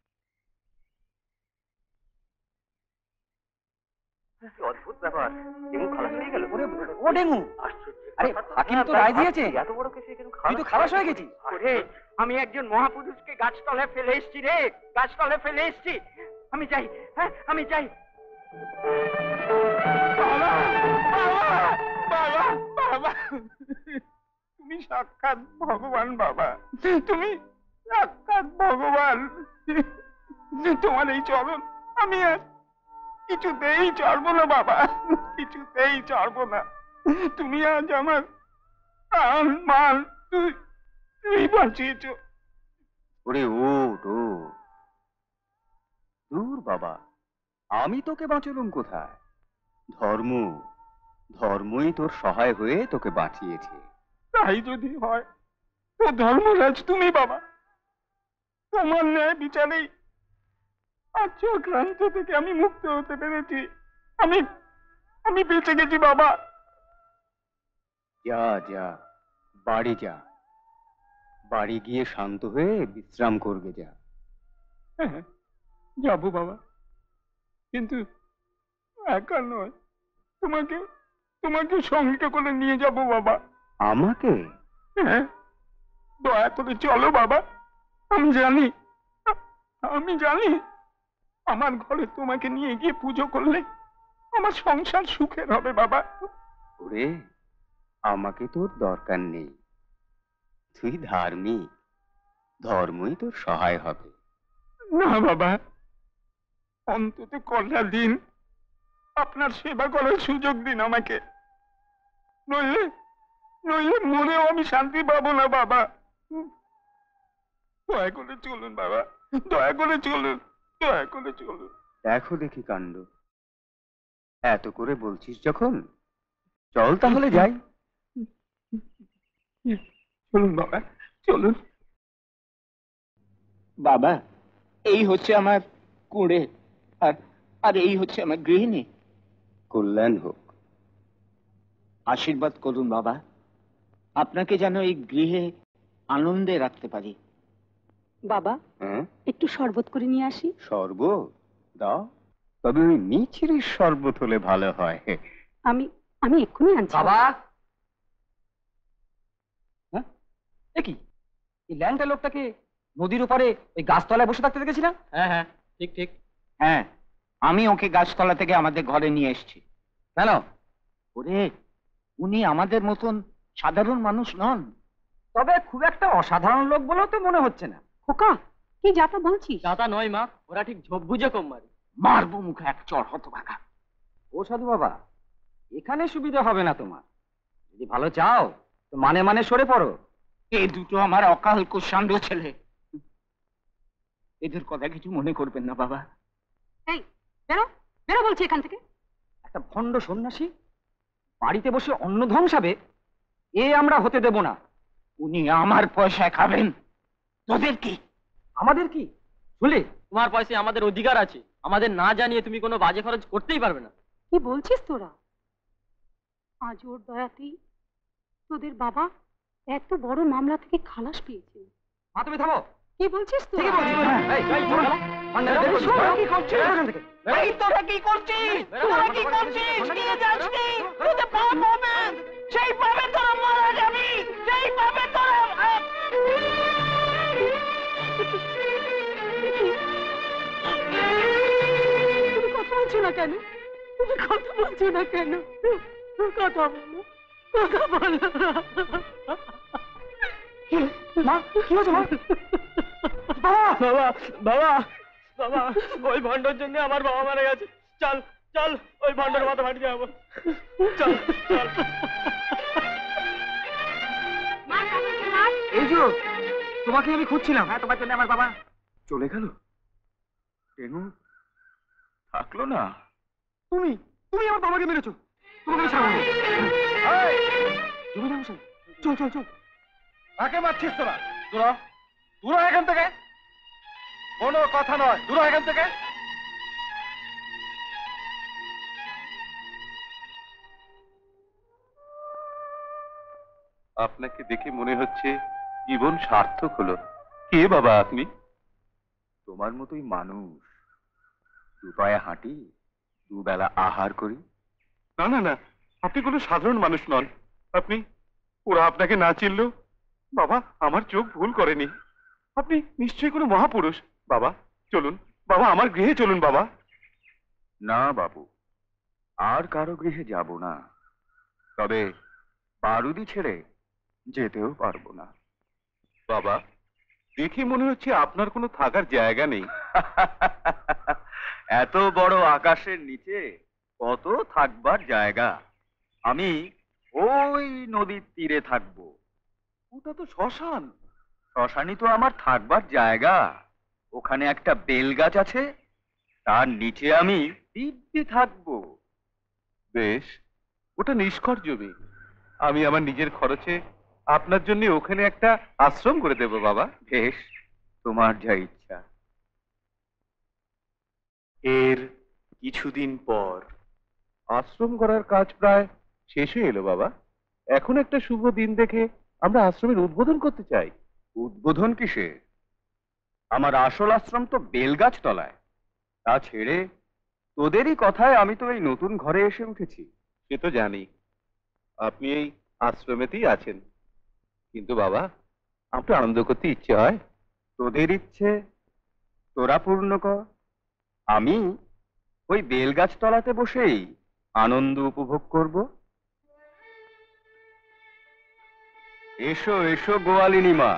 A: অদ্ভুত ব্যাপার, ডেঙ্গু খালাস হয়ে গেল।
E: ও ডেঙ্গু, আরে হাকিম তো রায় দিয়েছে,
A: এত বড় কেসে
E: তুই তো খালাস হয়ে গেছিস।
F: ওরে, আমি একজন মহাপুরুষকে গাছতলায় ফেলে এসেছি রে, গাছতলায় ফেলে এসেছি। আমি যাই, হ্যাঁ আমি যাই।
G: বাবা, বাবা, বাবা, তুমি সাক্ষাৎ ভগবান বাবা, তুমি সাক্ষাৎ ভগবান। তোমার এই চরণ আমি আর কিছুতেই চড়বো না বাবা, কিছুতেই চড়বো না। তুমি আজ আমার প্রাণ মান তুই বাঁচিয়েছ।
A: ওরে ওঠ ও, দূর বাবা, আমি তোকে বাঁচলুম কোথায়? ধর্মই তোর সহায় হয়ে তোকে বাঁচিয়েছে।
B: তাই যদি হয় তো ধর্মরাজ তুমি বাবা, তোমার ন্যায় বিচারেই আজ চক্রান্ত থেকে আমি মুক্ত হতে পেরেছি। আমি আমি বেঁচে গেছি বাবা।
A: যা যা, বাড়ি যা, বাড়ি গিয়ে শান্ত হয়ে বিশ্রাম করবে যা।
B: হ্যাঁ, যাবো বাবা, কিন্তু একা নয়, তোমাকে তোমাকে সঙ্গে করে নিয়ে যাব বাবা।
A: আমাকে?
B: হ্যাঁ, দয়া করে চলো বাবা। আমি জানি আমার ঘরে তোমাকে নিয়ে গিয়ে পুজো করলে আমার সংসার সুখের হবে বাবা।
A: ওরে, আমাকে তোর দরকার নেই, তুই ধার্মিক, ধর্মই তোর সহায় হবে।
B: না বাবা, অন্তত কটা দিন আপনার সেবা করার সুযোগ দিন আমাকে, নইলে নইলে মনেও আমি শান্তি পাবো না বাবা। দয়া করে চলুন বাবা, দয়া করে চলুন, দয়া করে চলুন।
A: দেখো দেখি কাণ্ড, এত করে বলছিস যখন, চল তাহলে যাই।
B: চলুন বাবা, চলুন। বাবা, এই হচ্ছে আমার কুঁড়ে, আর আর এই হচ্ছে আমার গৃহিণী।
A: কল্যাণ হোক।
B: আশীর্বাদ করুন বাবা, আপনাকে যেন এই গৃহে আনন্দে রাখতে পারি।
H: বাবা,
A: হ্যাঁ,
H: একটু শরবত করে নিয়ে আসি।
A: শরবত দাও, তবে ওই মিছরির শরবত হলে ভালো হয়।
H: আমি আমি এক্ষুনি আনছি।
L: বাবা, হ্যাঁ কি এই ল্যাংটা লোকটাকে নদীর উপরে ওই গাছতলায় বসে থাকতে দেখেছিলাম।
B: হ্যাঁ হ্যাঁ, ঠিক ঠিক। হ্যাঁ, আমি ওকে গাছতলা থেকে আমাদের ঘরে নিয়ে এসেছি।
L: কেন?
B: ওরে, উনি আমাদের মতন সাধারণ মানুষ নন।
L: তবে খুব একটা অসাধারণ লোক বলেও তো মনে হচ্ছে না।
H: খোকা, কি যাতা বলছিস?
B: দাদা নয় মা, ওরা ঠিক ঝোপ বুঝে কম মারে। মারবো মুখে এক চড় হতভাগা।
L: ও সাধু বাবা, এখানে সুবিধা হবে না তোমার। যদি ভালো চাও তো মানে মানে সরে পড়ো।
B: এই দুটো আমার অকাল কুষাণ্ড ছেলে, এদের কথা কিছু মনে করবেন না বাবা।
H: এই বেরো বেরো বলছি এখান থেকে।
L: একটা ভণ্ড সন্ন্যাসী বাড়িতে বসে অন্ন ধ্বংসাবে, এ আমরা হতে দেব না।
B: উনি আমার পয়সায় খাবেন, তোদের কি?
L: আমাদের কি? শুনলে,
M: তোমার পয়সায় আমাদের অধিকার আছে, আমাদের না জানিয়ে তুমি কোনো বাজে খরচ করতেই পারবে না।
H: কি বলছিস তোরা? আজ ওর দয়াতেই তোদের বাবা এত বড় মামলা থেকে খালাস পেয়েছে।
L: মা তুমি থামো।
H: কি বলছিস তুই?
L: ঠিকই বলছি। এই চলো না। ভান্ডারে বের করছি।
H: তোরা কি করছিস?
L: বেরো এখান থেকে।
B: এই তোরা কি করছিস? তোরা কি করছিস? নিয়ে যাসনি, তোদের পাপ হবে, সেই পাপে তোরা মারা যাবি, সেই পাপে তোরা।
H: তুমি কথা বলছো না কেন? তুমি কথা বলছো না কেন? কথা বলো, কথা বলো।
L: মা, কি হয়েছে মা?
M: বাবা বাবা বাবা, ওই ভণ্ডর জন্য আমার বাবা মারা গেছে। চল চল, ওই ভণ্ডর মাথা ফাটিয়ে যাবো। চল চল।
L: এই যে তোমাকে আমি খুঁজছিলাম। হ্যাঁ, তোমার জন্য আমার বাবা
A: চলে গেল, রেনু থাকলো না।
L: তুমি তুমি আমার বাবাকে মেরেছো। তোমাকে আমি ছাড়বো না। জমিদার মশাই, চল চল চল।
G: কাকে মারছিস তোরা? তোরা দূর হ এখান থেকে, কোনো কথা নয়, দূর হ এখান থেকে।
K: আপনাকে দেখে মনে হচ্ছে জীবন সার্থক হলো। কে বাবা আপনি?
A: তোমার মতোই মানুষ, দুপায়ে হাঁটি, দুবেলা আহার করি।
K: না না না, আপনি কোনো সাধারণ মানুষ নন। আপনি, ওরা আপনাকে না চিনলেও বাবা আমার চোখ ভুল করেনি। আপনি নিশ্চয়ই কোনো মহাপুরুষ। বাবা চলুন, বাবা আমার গৃহে চলুন বাবা।
A: না বাবু, আর কারো গৃহে যাব না, তবে বারুদি ছেড়ে যেতেও পারবো না।
K: বাবা, দেখে মনে হচ্ছে আপনার কোনো থাকার জায়গা নেই।
A: এত বড় আকাশের নিচে কত থাকবার জায়গা। আমি ওই নদীর তীরে থাকবো।
K: ওটা তো শ্মশান।
A: শ্মশানই তো আমার থাকবার জায়গা। ওখানে একটা বেল গাছ আছে, তার নিচে আমি দিব্যি থাকবো।
K: বেশ, ওটা নিষ্কর জমি। আমি আমার নিজের খরচে
I: আপনার জন্য ওখানে একটা আশ্রম করে দেব বাবা।
A: বেশ, তোমার যা ইচ্ছা।
K: এর কিছুদিন পর
I: আশ্রম করার কাজ প্রায় শেষ হয়ে এলো বাবা। এখন একটা শুভ দিন দেখে আমরা আশ্রমের উদ্বোধন করতে চাই।
A: উদ্বোধন কিসের? আমার আসল আশ্রম তো বেলগাছ তলায়। তা ছেড়ে তোদেরই কথায় আমি তো এই নতুন ঘরে এসে উঠেছি।
I: সে তো জানি আপনি এই আশ্রমেতেই আছেন, কিন্তু বাবা আমার তো আনন্দ করতে ইচ্ছে হয়।
A: তোদের ইচ্ছে তোরা পূর্ণ কর, আমি ওই বেলগাছ তলাতে বসেই আনন্দ উপভোগ করব। এসো এসো গোয়ালিনী মা,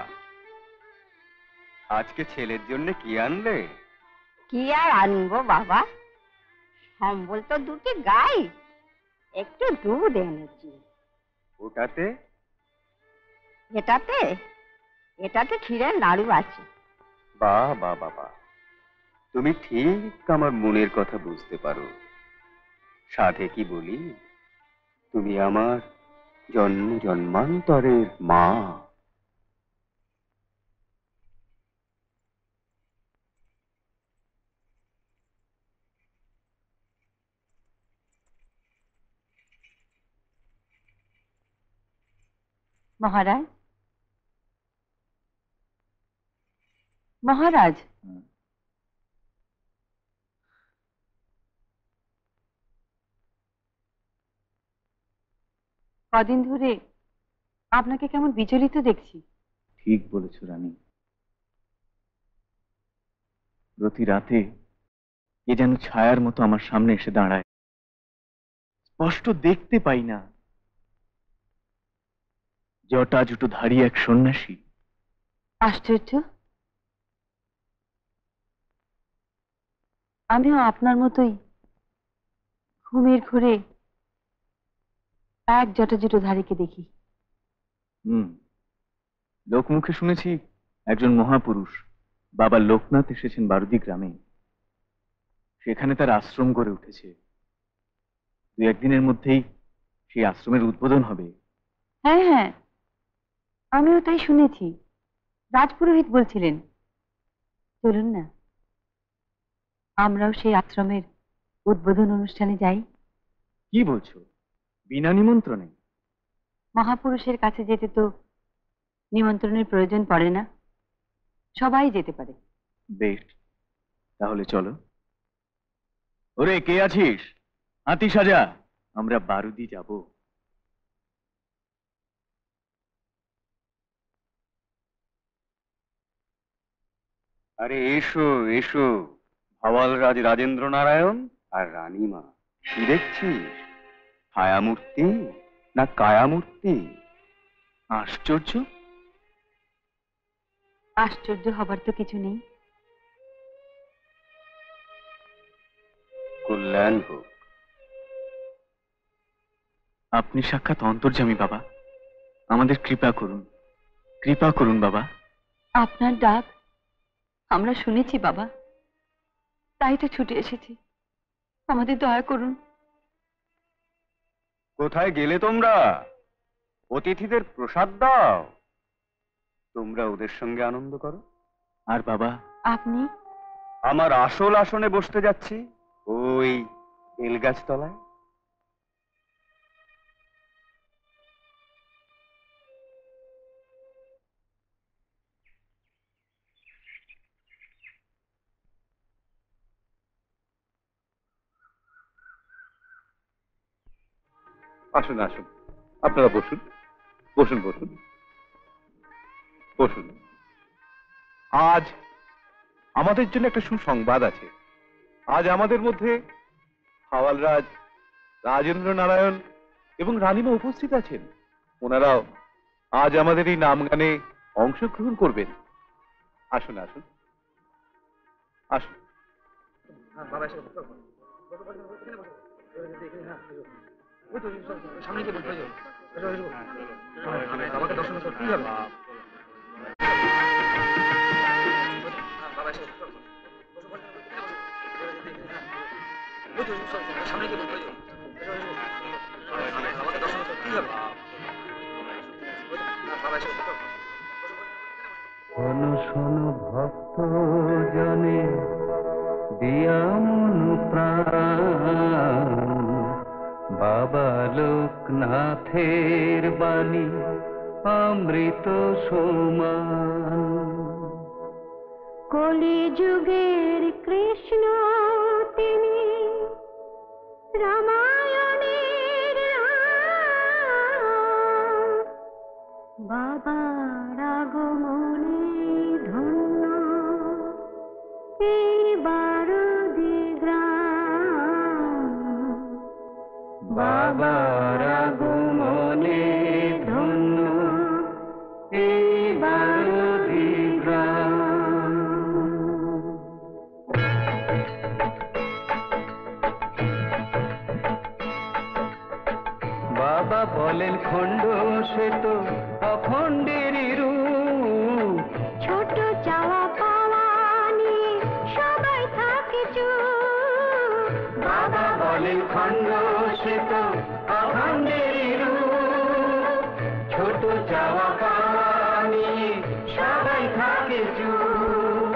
A: আজকে ছেলের জন্য কি আনলে?
H: কি আর আনবো বাবা, সম্বল তো দুটি গাই, একটু দুধ এনেছি।
A: ওটাতে?
H: এটাতে এটাতে ক্ষীরের নাড়ু আছে।
A: বাহ বাহ বাবা, তুমি ঠিক আমার মনের কথা বুঝতে পারো। সাধে কি বলি, তুমি আমার জন্ম জন্মান্তরের মা।
N: মহারাজ, মহারাজ, কদিন ধরে আপনাকে কেমন বিচলিত দেখছি।
B: ঠিক বলেছ রানী, প্রতি রাতে এ যেন ছায়ার মতো আমার সামনে এসে দাঁড়ায়। স্পষ্ট দেখতে পাই না, জটা জুটো ধারী এক সন্ন্যাসী।
N: আশ্চর্য, আমিও আপনার মতোই ঘুমের ঘোরে এক জটাজুটোধারীকে দেখি।
B: লোকমুখে শুনেছি একজন মহাপুরুষ বাবা লোকনাথ এসেছেন বারুদি গ্রামে। সেখানে তার আশ্রম গড়ে উঠেছে। দু একদিনের মধ্যেই সেই আশ্রমের উদ্বোধন হবে।
N: হ্যাঁ হ্যাঁ, আমিও তাই শুনেছি। রাজপুরোহিত বলছিলেন। চলুন না, আমরাও সেই আশ্রমের উদ্বোধন অনুষ্ঠানে যাই।
B: কি বলছো, বিনা নিমন্ত্রণে?
N: মহাপুরুষের কাছে যেতে তো নিমন্ত্রণের প্রয়োজন পড়ে না, সবাই যেতে পারে।
B: বেশ, তাহলে চলো। ওরে কে আছিস, হাতি সাজা, আমরা বারুদি যাব।
A: আরে এসো এসো, ভাওয়ালরাজ রাজেন্দ্র নারায়ণ আর রানীমা। কি দেখছিস, ছায়ামূর্তি না কায়ামূর্তি?
B: আশ্চর্য,
N: আশ্চর্য হবার তো কিছু নেই।
A: কল্যাণ হোক।
B: আপনি সাক্ষাৎ অন্তর্যামী বাবা, আমাদের কৃপা করুন, কৃপা করুন বাবা।
N: আপনার ডাক আমরা শুনেছি বাবা, তাই তো ছুটে এসেছি। আমাদের দয়া করুন।
A: কোথায় গেলে তোমরা? অতিথিদের প্রসাদ দাও, তোমরা ওদের সঙ্গে আনন্দ করো।
B: আর বাবা,
N: আপনি?
A: আমার আসল আসনে বসতে যাচ্ছি, ওই বেলগাছ তলায়।
I: আসুন আসুন, আপনারা বসুন বসুন বসুন বসুন। আজ আমাদের জন্য একটা সুসংবাদ আছে। আজ আমাদের মধ্যে হাওয়ালরাজ রাজেন্দ্র নারায়ণ এবং রানীমা উপস্থিত আছেন। ওনারাও আজ আমাদের এই নাম গানে অংশগ্রহণ করবেন। আসুন আসুন আসুন।
L: আমাকে দর্শন করতেই হবে। সামনে গিয়ে বসতে আমাকে দর্শন করতেই হবে।
C: শোনো ভক্ত জনে দিয়া মন প্রাণ, বাবা লোকনাথের বাণী অমৃত সমান।
D: কলিযুগের কৃষ্ণ তিনি, রামায়ণের রাম, বাবার আগমনে ধন্য এই বারুদি গ্রাম,
C: বাবার আগমনে ধন্য এই বারুদি গ্রাম। বাবা বলেন খণ্ড সে তো অখণ্ডেরই রূপ,
D: ছোট চাওয়া পাওয়া নিয়ে সবাই থাকে চুপ।
C: বাবা বলেন খণ্ড সে তো অখণ্ডেরই রূপ, ছোট চাওয়া পাওয়া নিয়ে সবাই থাকে চুপ।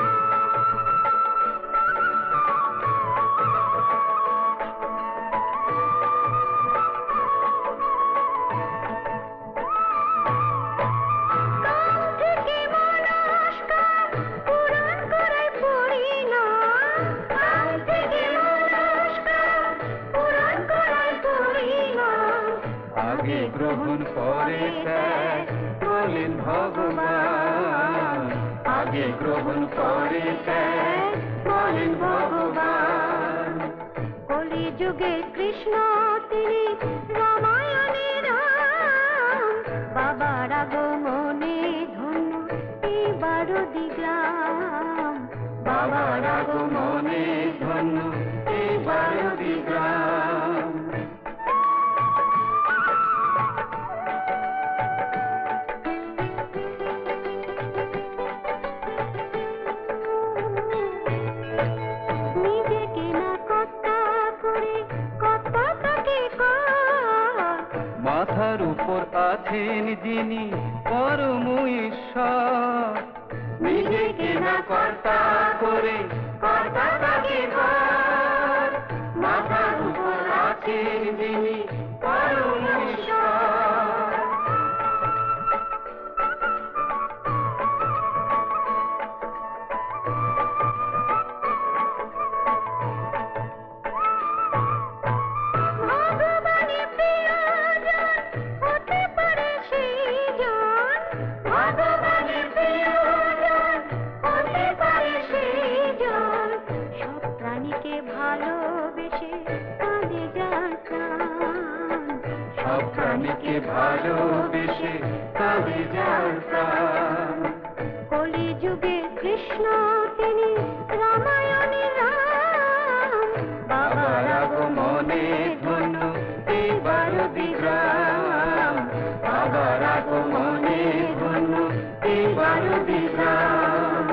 C: আগে গ্রহণ পরে ত্যাগ বলেন ভগবান, আগে গ্রহণ পরে ত্যাগ বলেন ভগবান।
D: কলিযুগে কৃষ্ণ তিনি, রামায়ণের রাম, বাবার আগমনে ধন্য এই বারুদি গ্রাম,
C: বাবার আগমনে ধন্য এই বারুদি গ্রাম।
D: নিজেকে না কর্তা করে কর্তা তাকে কর,
C: মাথার উপর আছেন যিনি পরম ঈশ্বর, নিজেকে না কর্তা করে কর্তা তাকে কর, মাথার উপর আছেন যিনি পরম ঈশ্বর।
D: ভগবানের প্রিয়জন হতে পারে সেই জন,
C: ভগবানের প্রিয়জন
D: হতে পারে সেই জন, সব প্রাণীকে ভালোবেসে কাঁদে যার প্রাণ,
C: সব প্রাণীকে ভালোবেসে কাঁদে যার প্রাণ।
D: কলিযুগে কৃষ্ণ তিনি, রামায়ণের রাম,
C: বাবার আগমনে ধন্য এই বারুদি গ্রাম, বাবার আগমনে ধন্য এই বারুদি গ্রাম।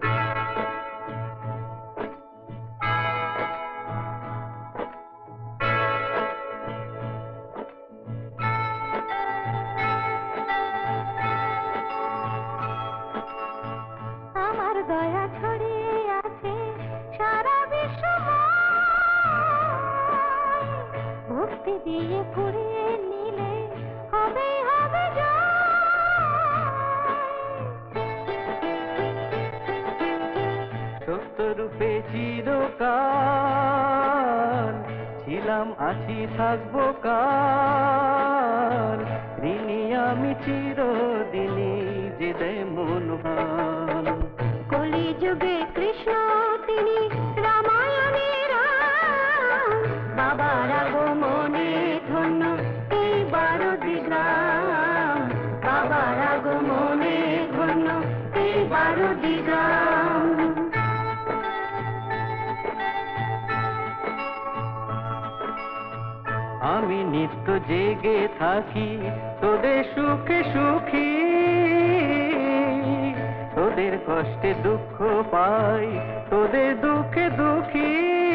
D: আমার দয়া ছড়িয়ে আছে সারা বিশ্বময়, ভক্তি দিয়ে পুড়িয়ে নিলে হবে হবে
C: সত্যরূপে চিরকাল ছিলাম আছি থাকবো কাল, ঋণী আমি চিরদিনই যে দেয় মনোহান।
D: কলিযুগে কৃষ্ণ তিনি, রামায়ণের রাম, বাবার আগমনে ধন্য এই বারুদি গ্রাম, বাবার আগমনে ধন্য এই বারুদি গ্রাম।
C: আমি নিত্য জেগে থাকি তোদের সুখে সুখী, তোদের কষ্টে দুঃখ পাই তোদের দুঃখে দুঃখী।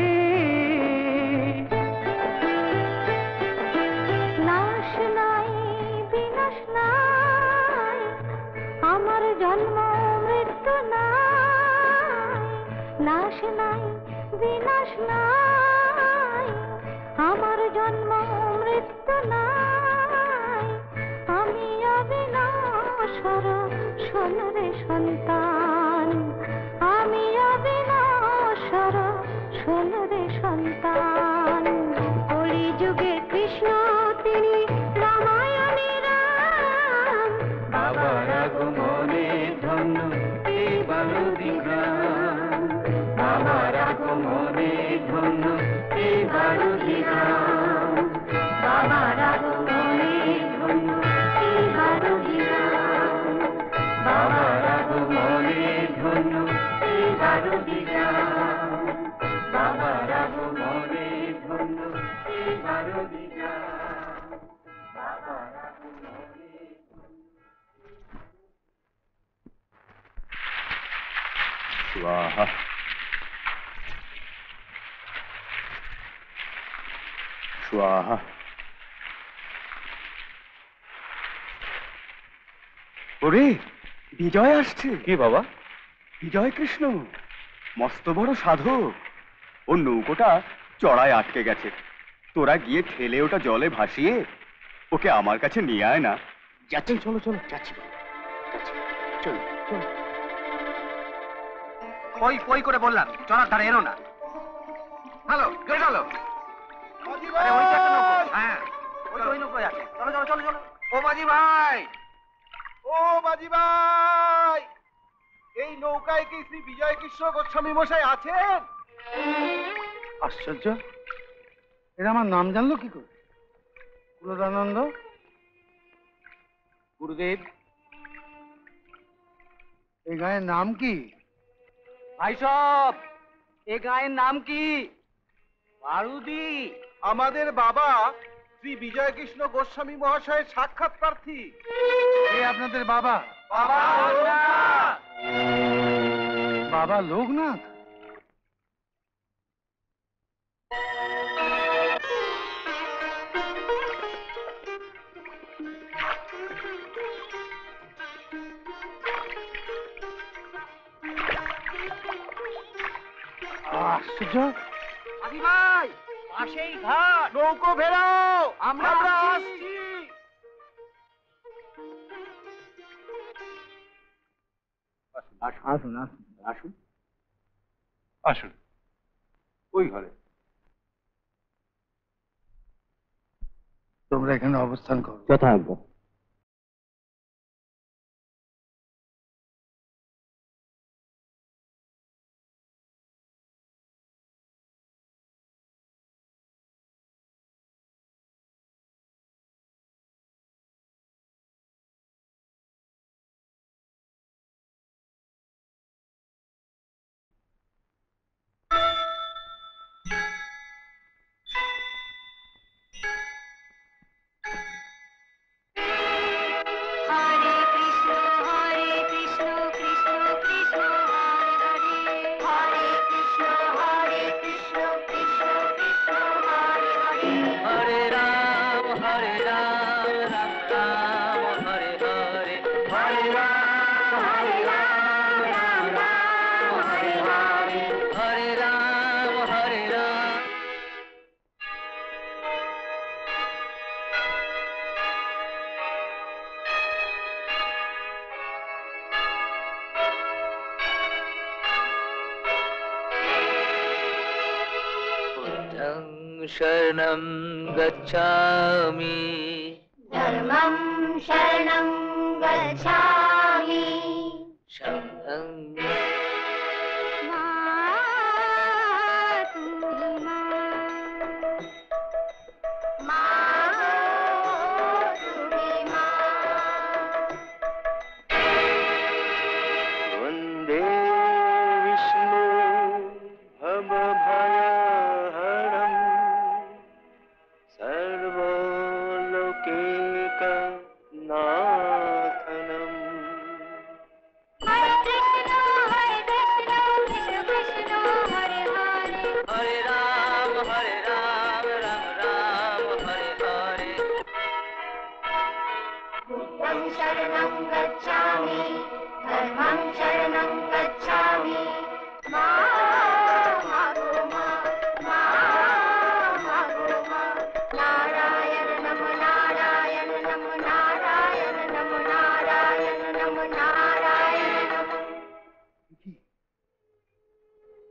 D: নাশ নাই বিনাশ নাই, আমার জন্ম মৃত্যু
C: মৃত্যু নাই, নাশ নাই, বিনাশ নাই, আমার জন্ম মৃত্যু নাই, আমি অবিনাশর সোনরে সন্তান, আমি অবিনাশর সোনরে সন্তান। কলিযুগে কৃষ্ণ তিনি রামায়ণে রাম,
O: বাবার আগমনে ধন্য এই বালুদি গ্রাম, বাবার আগমনে ধন্য এই বালুদি গ্রাম, বাবার আগমনে ধন্য এই বালুদি গ্রাম, বাবার আগমনে ধন্য এই বালুদি গ্রাম, বাবার আগমনে ধন্য এই বালুদি গ্রাম, বাবার আগমনে।
A: स्वाहा स्वाहा। ওরে বিজয় আসছে।
B: কি বাবা?
A: বিজয় কৃষ্ণ মস্ত বড় সাধক। ওর নৌকোটা চড়ায় আটকে গেছে, তোরা গিয়ে ঠেলে ওটা জলে ভাসিয়ে ওকে আমার কাছে নিয়ে আয় না।
B: যাচ্ছি, চলো চলো, যাচ্ছি চলো চলো।
J: পই পই করে বললাম চলার ধারে এলো না। হ্যালো, কে গেল? আরে ওই তো একটা নৌকো। হ্যাঁ, ওই তো ওই নৌকোয় আছে। চলো চলো চলো চলো। ও মাঝি ভাই,
B: ও মাঝি ভাই, এই নৌকায় কি শ্রী বিজয় কৃষ্ণ গোস্বামী মশাই আছেন?
P: আশ্চর্য, এরা আমার নাম জানলো কি করে? কুলদানন্দ।
J: গুরুদেব।
P: এই গায়ের নাম কি?
J: ভাই সব, এ গায়ের নাম কি? বারুদি।
B: আমাদের বাবা শ্রী বিজয় কৃষ্ণ গোস্বামী মহাশয়ের সাক্ষাৎ প্রার্থী।
P: কে আপনাদের বাবা? বাবা লোকনাথ। আশ্চর্য।
J: মাঝি ভাই, পাশেই ঘাট।
B: নৌকো ফেরাও,
J: আমরা
B: আসছি।
P: আসুন আসুন
B: আসুন আসুন, ওই ঘরে।
P: তোমরা এখানে অবস্থান করো।
B: যথাজ্ঞা।
E: शरणं गच्छामि
C: धर्मं शरणं गच्छामि
E: शरणं
O: वन्दे विष्णु भवभयहरं सर्वलोकैकनाथनम्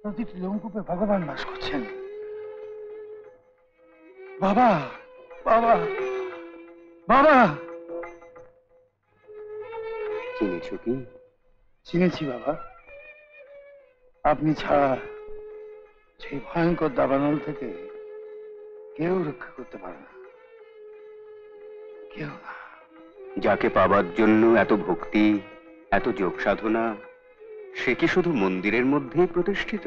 P: প্রতিটি লোমকূপে ভগবান বাস করছেন। বাবা, বাবা, বাবা!
A: চিনেছ কি?
P: চিনেছি বাবা। আপনি ছাড়া সেই ভয়ঙ্কর দাবানল থেকে কেউ রক্ষা করতে পারে না, কেউ না।
A: যাকে পাবার জন্য এত ভক্তি, এত যোগ সাধনা, সে কি শুধু মন্দিরের মধ্যেই প্রতিষ্ঠিত?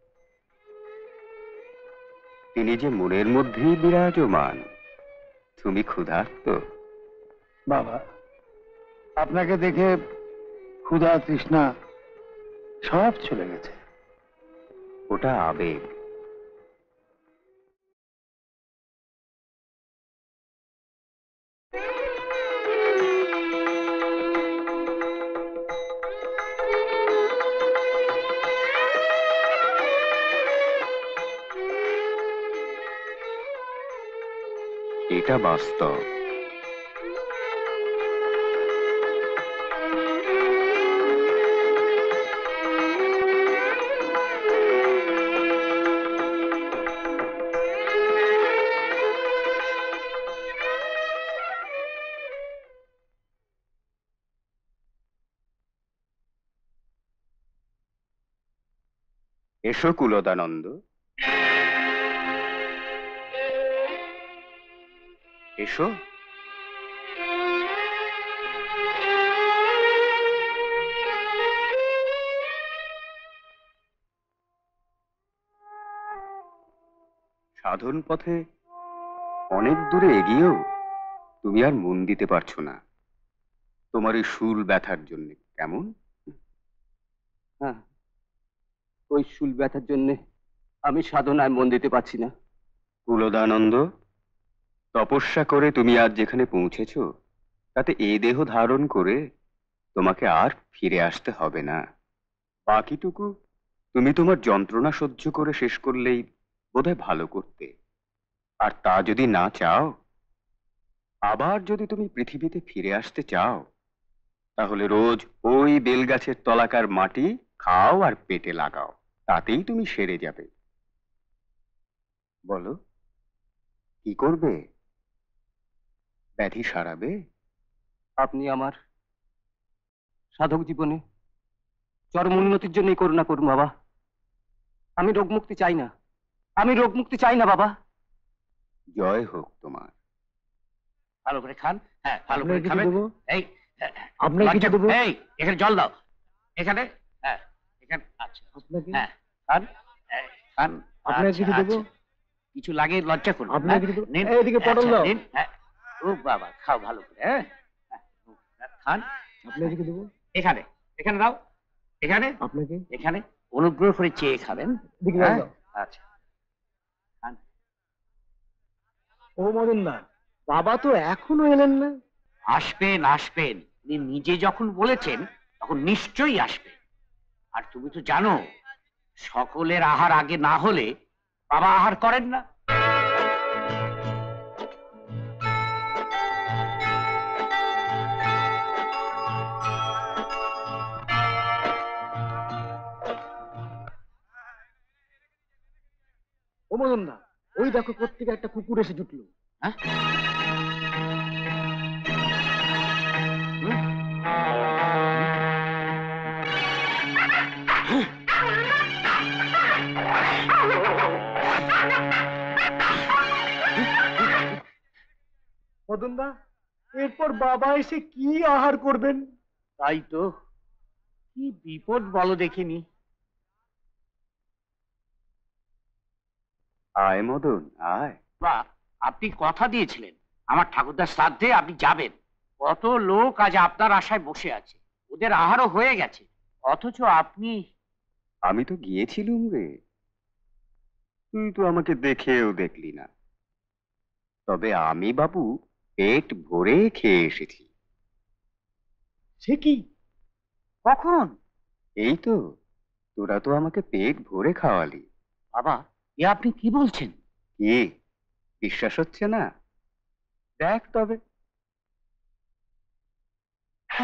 A: তিনি যে মনের মধ্যেই বিরাজমান। তুমি ক্ষুধার্ত।
P: বাবা, আপনাকে দেখে ক্ষুধা তৃষ্ণা সব চলে গেছে।
A: ওটা আবেগ। এটা বাস্তব। এসো কুলদানন্দ, এসো। সাধন পথে অনেক দূরে এগিয়েও তুমি আর মন দিতে পারছো না তোমার এই শুল ব্যথার জন্য। কেমন?
J: হ্যাঁ, ওই শুল ব্যথার জন্য আমি সাধনায় মন দিতে পারছি না।
A: কুলদানন্দ, তপস্যা করে তুমি আজ যেখানে পৌঁছেছ, তাতে এই দেহ ধারণ করে তোমাকে আর ফিরে আসতে হবে না। বাকিটুকু তুমি তোমার যন্ত্রণা সহ্য করে শেষ করলেই বোধহয় ভালো করতে। আর তা যদি না চাও, আবার যদি তুমি পৃথিবীতে ফিরে আসতে চাও, তাহলে রোজ ওই বেলগাছের তলাকার মাটি খাও আর পেটে লাগাও, তাতেই তুমি সেরে যাবে। বলো, কি করবে? ব্যাধি সারাবে?
J: আপনি আমার সাধক জীবনে চরম উন্নতির জন্যই করুণা করুন বাবা। আমি রোগ মুক্তি চাই না, আমি রোগ মুক্তি চাই না বাবা।
A: জয় হোক তোমার।
F: ভালো করে খান। হ্যাঁ, ভালো করে
P: আপনাকে কিছু
F: খাবেন।
P: দেবো?
F: এই
P: আপনাকে কিছু দেবো?
F: এই এখানে জল দাও, এখানে। হ্যাঁ, এখানে। আচ্ছা,
P: আপনাকে?
F: হ্যাঁ, খান। খান।
P: আপনাকে
F: আচ্ছা,
P: কিছু দেবো?
F: আচ্ছা। কিছু লাগে লজ্জা করুন।
P: আপনাকে কিছু দেবো?
F: নিন।
P: এইদিকে পটল
F: আচ্ছা,
P: দাও।
F: নিন। হ্যাঁ। ও বাবা, খাও ভালো করে। হ্যাঁ, খান।
P: আপনাকে কি দেবো?
F: এখানে, এখানে দাও। এখানে,
P: আপনাকে?
F: এখানে। অনুগ্রহ করে চেয়ে খাবেন।
P: এদিকে
F: হ্যাঁ?
P: দাও।
F: আচ্ছা, খান।
P: ও মদন দা, বাবা তো এখনো এলেন না।
F: আসবেন, আসবেন। উনি নিজে যখন বলেছেন তখন নিশ্চয়ই আসবেন। আর তুমি তো জানো, সকলের আহার আগে না হলে বাবা আহার করেন না।
P: ও মদন দা, ওই দেখো কোত্থেকে একটা কুকুর এসে জুটলো।
F: হ্যাঁ?
P: মদন দা, এরপর বাবা এসে কি আহার করবেন?
F: তাই তো, কি বিপদ বলো দেখিনি।
A: আয় মদন, আয়।
F: বা, আপনি কথা দিয়েছিলেন আমার ঠাকুরদার শ্রাদ্ধে আপনি যাবেন। কত লোক আজ আপনার আশায় বসে আছে, ওদের আহারও হয়ে গেছে, অথচ আপনি।
A: আমি তো গিয়েছিলুম রে, তুই তো আমাকে দেখেও দেখলি না। তবে আমি বাবু পেট ভরে খেয়ে এসেছি।
P: সে কি?
F: কখন?
A: এই তো, তোরা তো আমাকে পেট ভরে খাওয়ালি।
F: বাবা, এ আপনি কি বলছেন?
A: কি বিশ্বাস হচ্ছে না? দেখ তবে।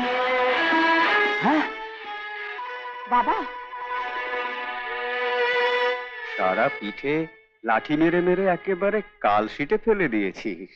H: বাবা,
A: সারা পিঠে লাঠি মেরে মেরে একেবারে কালশিটে ফেলে দিয়েছিস।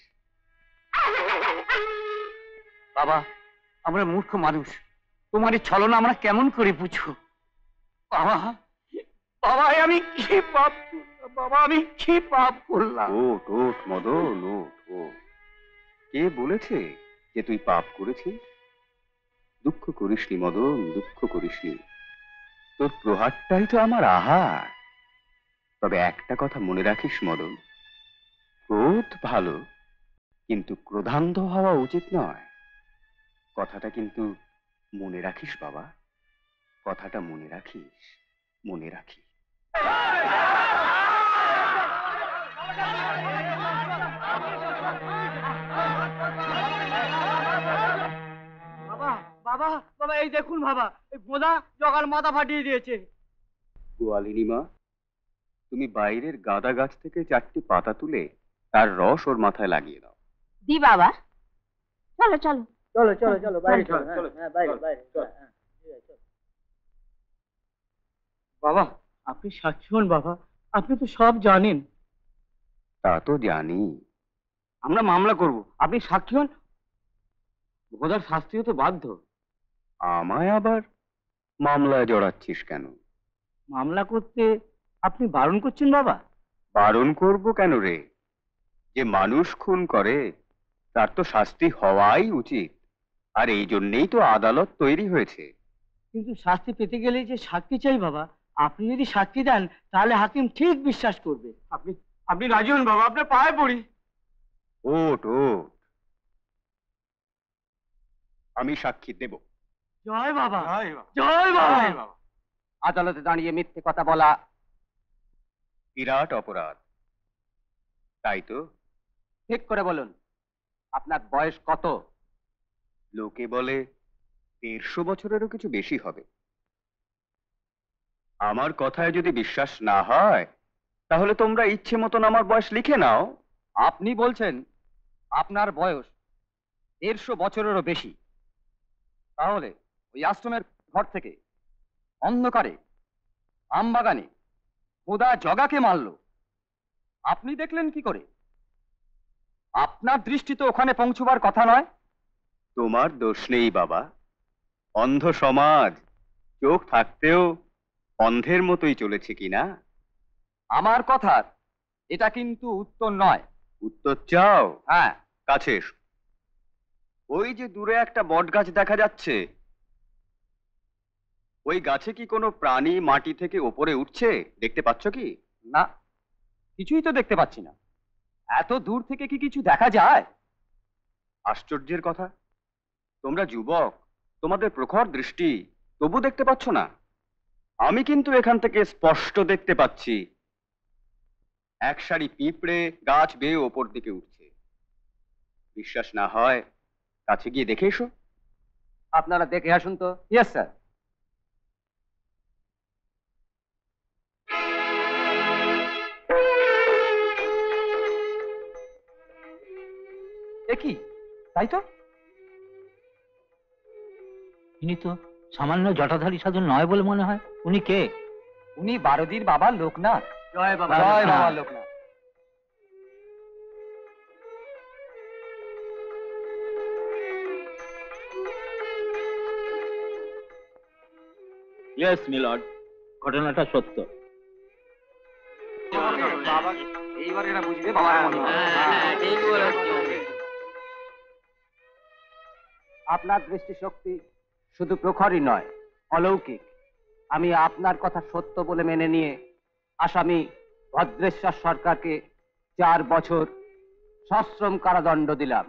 J: বাবা, আমরা মূর্খ মানুষ, তোমার এই ছলনা আমরা কেমন করে বুঝবো? বাবা, বাবা, আমি কি পাপ করলাম? বাবা, আমি কি পাপ করলাম?
A: ওঠ ওঠ মদন, ওঠ ওঠ। কে বলেছে যে তুই পাপ করেছিস? দুঃখ করিসনি মদন, দুঃখ করিসনি। তোর প্রহারটাই তো আমার আহার। তবে একটা কথা মনে রাখিস মদন, ক্রোধ ভালো, কিন্তু ক্রোধান্ধ হওয়া উচিত নয়। কথাটা কিন্তু মনে রাখিস বাবা, কথাটা মনে রাখিস, মনে রাখিস।
M: বাবা বাবা বাবা, এই দেখুন বাবা, এই বোদা জগার মাথা ফাটিয়ে দিয়েছে।
A: গোয়ালিনী মা, তুমি বাইরের গাঁদা গাছ থেকে 4টি পাতা তুলে তার রস ওর মাথায় লাগিয়ে দাও।
H: দি বাবা, চলো চলো
M: চলো চলো চলো, বাইরে চলো, হ্যাঁ বাইরে বাইরে। বাবা, আপনি সাক্ষী হন বাবা, আপনি তো সব জানেন।
A: তা তো জানি।
L: আমরা মামলা করব, আপনি সাক্ষী হন। ভোদার শাস্তি হতে বাধ্য।
A: আমায় আবার মামলায় জড়াচ্ছিস কেন?
M: মামলা করতে আপনি বারণ করছেন বাবা?
A: বারণ করব কেন রে? যে মানুষ খুন করে তার তো শাস্তি হওয়াই উচিত, আর এই জন্যেই তো আদালত তৈরি হয়েছে।
M: কিন্তু শাস্তি পেতে গেলে যে সাক্ষী চাই বাবা। আপনি যদি সাক্ষী দেন তাহলে হাকিম ঠিক বিশ্বাস করবে।
L: আপনি আপনি রাজি হন বাবা, আপনার পায়ে পড়ি।
A: ওঠ ওঠ, আমি সাক্ষী দেব।
M: জয় বাবা,
L: জয় বাবা।
M: জয় বাবা।
J: আদালতে দাঁড়িয়ে মিথ্যে কথা বলা
A: বিরাট অপরাধ, তাই তো?
J: ঠিক করে বলুন, আপনার বয়স কত?
A: লোকে বলে 150 বছরেরও কিছু বেশি হবে। আমার কথায় যদি বিশ্বাস না হয় তাহলে তোমরা ইচ্ছে মতন আমার বয়স লিখে নাও।
L: আপনি বলছেন আপনার বয়স 150 বছরেরও বেশি, তাহলে ওই আশ্রমের ঘর থেকে অন্ধকারে আমবাগানে খোদা জগাকে মারলো, আপনি দেখলেন কি করে? আপনার দৃষ্টি তো ওখানে পৌঁছবার কথা নয়।
A: তোমার দোষ নেই বাবা, অন্ধ সমাজ চোখ থাকতেও অন্ধের মতোই চলেছে কিনা।
L: আমার কথার এটা কিন্তু উত্তর নয়।
A: উত্তর চাও?
L: হ্যাঁ।
A: কাছে এসো। ওই যে দূরে একটা বট গাছ দেখা যাচ্ছে, ওই গাছে কি কোনো প্রাণী মাটি থেকে ওপরে উঠছে? দেখতে পাচ্ছ কি?
L: না, কিছুই তো দেখতে পাচ্ছি না। এত দূর থেকে কি কিছু দেখা যায়?
A: আশ্চর্যের কথা, তোমরা যুবক, তোমাদের প্রখর দৃষ্টি, তবু দেখতে পাচ্ছ না? আমি কিন্তু এখান থেকে স্পষ্ট দেখতে পাচ্ছি এক সারি পিঁপড়ে গাছ বেয়ে ওপর দিকে উঠছে। বিশ্বাস না হয় কাছে গিয়ে দেখে এসো।
L: আপনারা দেখে আসুন তো। Yes sir. কি তাই তো?
F: ইনি তো সামান্য জটাধারী সাধু নয় বলে মনে হয়। উনি কে?
L: উনি বারদির বাবা লোকনাথ।
M: জয় বাবা,
L: জয় বাবা লোকনাথ।
F: ইয়েস মিলর্ড, ঘটনাটা সত্য।
L: বাবা এইবার এরা বুঝবে বাবা। আপনার দৃষ্টিশক্তি শুধু প্রখরই নয়, অলৌকিক। আমি আপনার কথা সত্য বলে মেনে নিয়ে আসামি ভদ্রেশ্বর সরকারকে 4 বছর সশ্রম কারাদণ্ড দিলাম।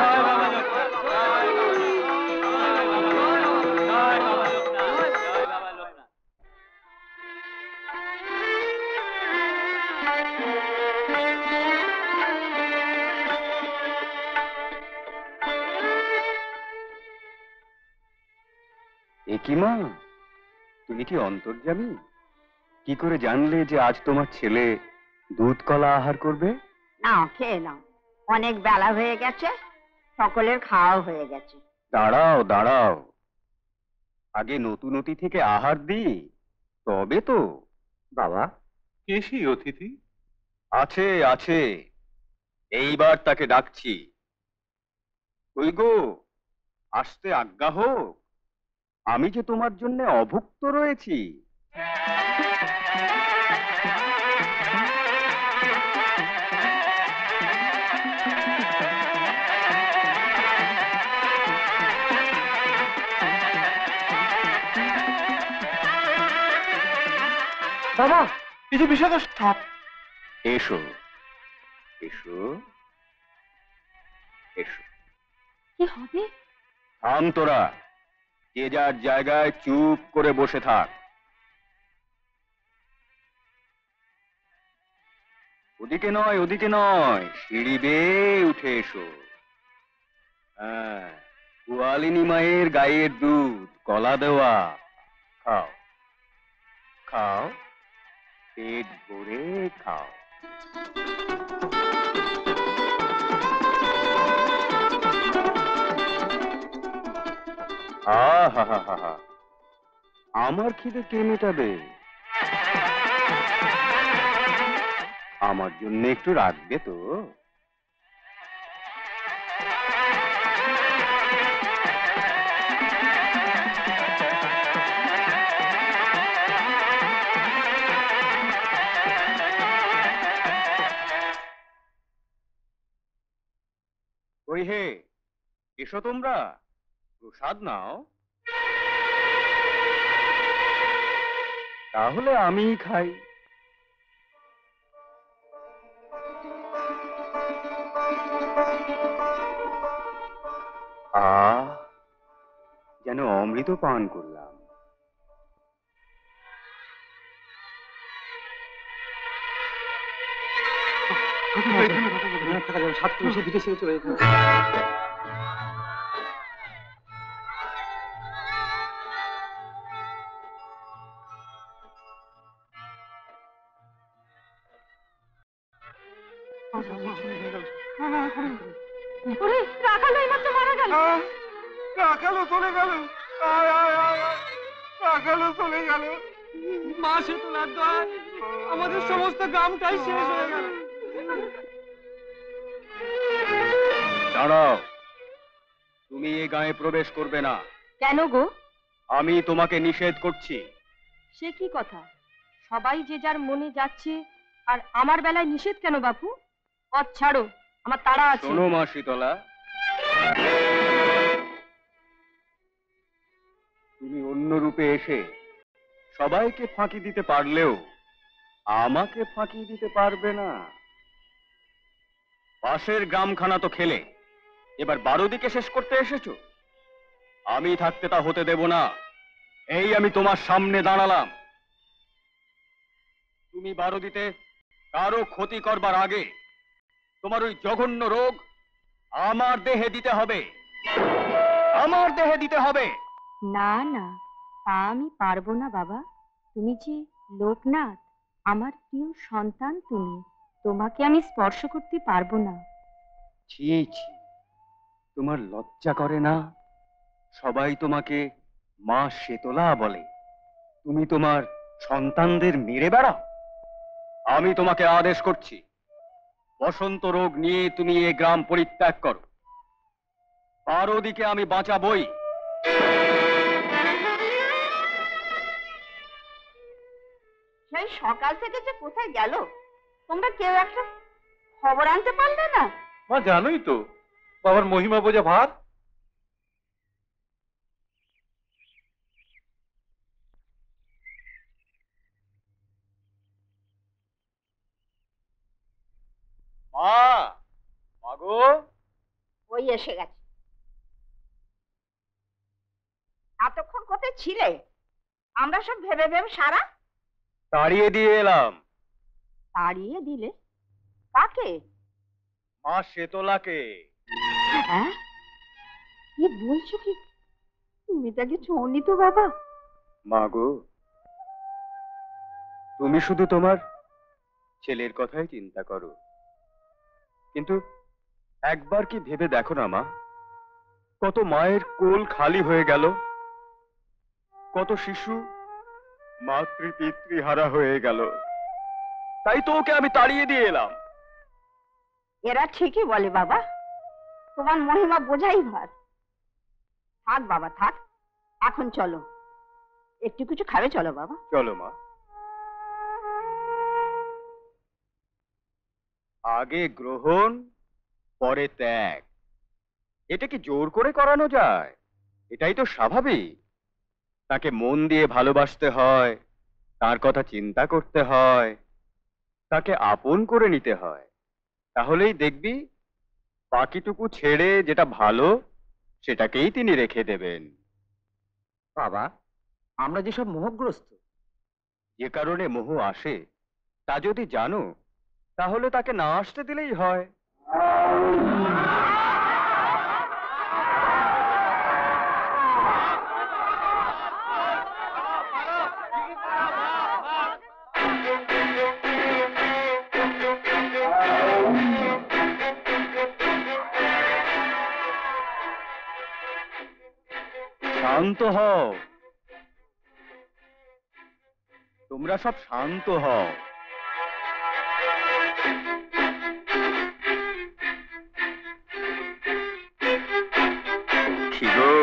A: এ কি মা, তুমি কি অন্তর্যামী? কি করে জানলে যে আজ তোমার ছেলে দুধ কলা আহার করবে?
H: নাও, খেয়ে নাও, অনেক বেলা হয়ে গেছে, সকলের খাওয়া হয়ে গেছে।
A: দাঁড়াও দাঁড়াও, আগে নতুনতি থেকে আহার দিই, তবে তো।
L: বাবা,
K: কে সেই অতিথি?
A: আছে আছে, এইবার তাকে ডাকছি। কই গো, আসতে আজ্ঞা হোক, আমি যে তোমার জন্য অভুক্ত রয়েছি।
B: বাবা, এই যে বিষাক্ত সাপ।
A: এসো এসো এসো।
N: কি হবে?
A: থাম তোরা, যে যার জায়গায় চুপ করে বসে থাক। ওদিকে নয়, ওদিকে নয়, সিঁড়ি বেয়ে উঠে এসো। হ্যাঁ, গোয়ালিনী মায়ের গায়ের দুধ কলা দেওয়া, খাও খাও, পেট ভরে খাও। আহা, আমার খিদে কে মেটাবে? আমার জন্য একটু রাখবে তো? ওই হে, এসো তোমরা, প্রসাদ নাও। তাহলে আমিই খাই। যেন অমৃত পান করলাম।
B: বিদেশে চলে যেতে
N: ওরে, রাখালো এইমাত্র মারা গেল।
P: রাখালো চলে গেল, আয় আয় আয় আয়, রাখালো চলে গেল।
M: মা শীতলার দয়, আমাদের সমস্ত গ্রামটাই শেষ হয়ে গেল।
A: দাঁড়াও, তুমি এই গায়ে প্রবেশ করবে না।
N: কেন গো?
A: আমি তোমাকে নিষেধ করছি।
N: সে কি কথা? সবাই যে যার মনে যাচ্ছে, আর আমার বেলায় নিষেধ কেন বাপু? পথ ছাড়ো, আমার তাড়া আছে।
A: শোনো মা শীতলা, তুমি অন্য রূপে এসে সবাইকে ফাঁকি দিতে পারলেও আমাকে ফাঁকি দিতে পারবে না। পাশের গ্রামখানা তো খেলে, এবার 12 দিকে শেষ করতে এসেছো। আমি থাকতে তা হতে দেব না। এই আমি তোমার সামনে দাঁড়ালাম। তুমি 12 দিতে কারো ক্ষতি করবার আগে তোমার ওই জঘন্য রোগ আমার দেহে দিতে হবে, আমার দেহে দিতে হবে।
N: না না, তা আমি পারবো না বাবা। তুমি যে লোকনাথ, আমার প্রিয় সন্তান তুমি, তোমাকে আমি স্পর্শ করতে পারবো না।
A: ছি ছি, তোমার লজ্জা করে না? সবাই তোমাকে মা শীতলা বলে, তুমি তোমার সন্তানদের মেরে বেড়াও। আমি তোমাকে আদেশ করছি, বসন্ত রোগ নিয়ে তুমি এ গ্রাম পরিত্যাগ করো। 12 দিকে আমি বাঁচাবই।
H: সেই সকাল থেকে যে কোথায় গেল, তোমরা কেউ একটা খবর আনতে পারলে না?
K: মা জানোই তো, বাবার মহিমা বোঝা ভার।
A: মা, মাগো,
H: ওই এসে গেছে। এতক্ষণ কোথায় ছিলে? আমরা সব ভেবে ভেবে সারা
A: তাড়িয়ে দিয়ে এলাম।
H: তাড়িয়ে দিলে? কাকে?
A: মা শীতলাকে।
H: হ্যাঁ, কি বলছো কি? তুমি তাকে ছোঁনি তো বাবা?
A: মাগো, তুমি শুধু তোমার ছেলের কথাই চিন্তা করো, কিন্তু একবার কি ভেবে দেখো না মা, কত মায়ের কোল খালি হয়ে গেল, কত শিশু মাতৃ পিতৃহারা হয়ে গেল। তাই তো ওকে আমি তাড়িয়ে দিয়ে এলাম।
H: এরা ঠিকই বলে বাবা, তোমার মহিমা বোঝাই ভার। থাক বাবা থাক, এখন চলো, একটু কিছু খাবে চলো বাবা।
A: চলো মা। আগে গ্রহণ পরে ত্যাগ, এটা কি জোর করে করানো যায়? এটাই তো স্বাভাবিক। তাকে মন দিয়ে ভালোবাসতে হয়, তার কথা চিন্তা করতে হয়, তাকে আপন করে নিতে হয়। তাহলেই দেখবি বাকিটুকু ছেড়ে যেটা ভালো সেটাকেই তিনি রেখে দেবেন।
J: বাবা, আমরা যেসব মোহগ্রস্ত,
A: যে কারণে মোহ আসে তা যদি জানো তাহলে তাকে না আসতে দিলেই হয়। শান্ত হও, তোমরা সব শান্ত হও। কি গো,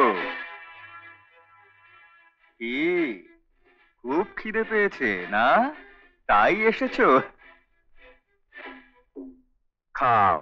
A: কি খুব খিদে পেয়েছে না? তাই এসেছো? খাও।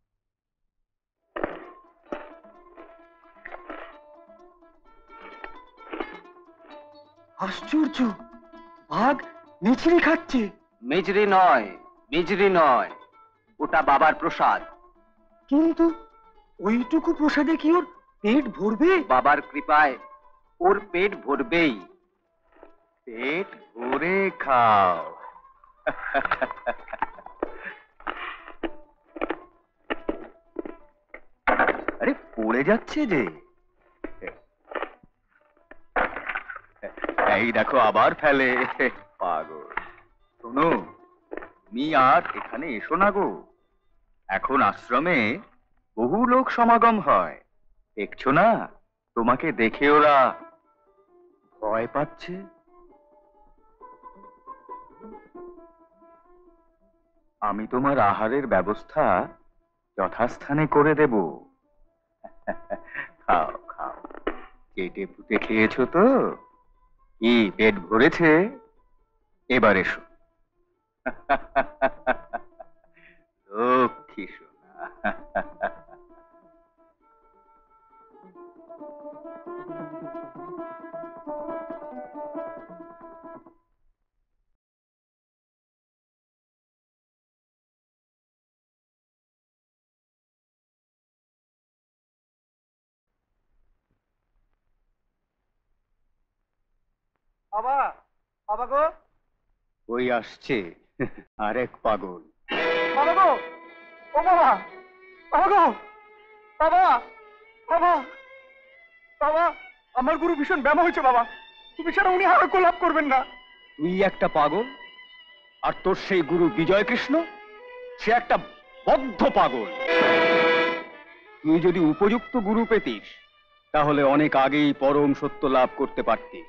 B: আশ্চর্য, বাঘ মিছরি খাচ্ছে।
J: মেজরি নয়, মিজরি নয়, ওটা বাবার প্রসাদ।
B: কিন্তু ওইটুকু প্রসাদে কি ওর পেট ভরবে?
J: বাবার কৃপায় ওর পেট ভরবেই।
A: পেট ভরে খাও। আরে পড়ে যাচ্ছে যে। এই দেখো আবার ফেলে, পাগল। শোনো, তুমি আর এখানে এসো না গো। এখন আশ্রমে বহু লোক সমাগম হয়, দেখছো না? তোমাকে দেখে ওরা ভয় পাচ্ছে। আমি তোমার আহারের ব্যবস্থা যথাস্থানে করে দেব। খাও খাও, কেটে পুঁতে খেয়েছো তো? কি পেট ভরেছে? এবার এসো। লক্ষ্মী সোনা।
B: বাবা, বাবা গো,
A: ওই আসছে আরেক পাগল।
B: বাবা গো, ও বাবা, বাবা গো, বাবা, বাবা, বাবা, আমার গুরু ভীষণ ব্যায়াম হয়েছে বাবা, তুমি ছাড়া উনি আরোগ্য লাভ করবেন না।
A: তুই একটা পাগল, আর তোর সেই গুরু বিজয় কৃষ্ণ সে একটা বদ্ধ পাগল। তুই যদি উপযুক্ত গুরু পেতিস তাহলে অনেক আগেই পরম সত্য লাভ করতে পারতিস।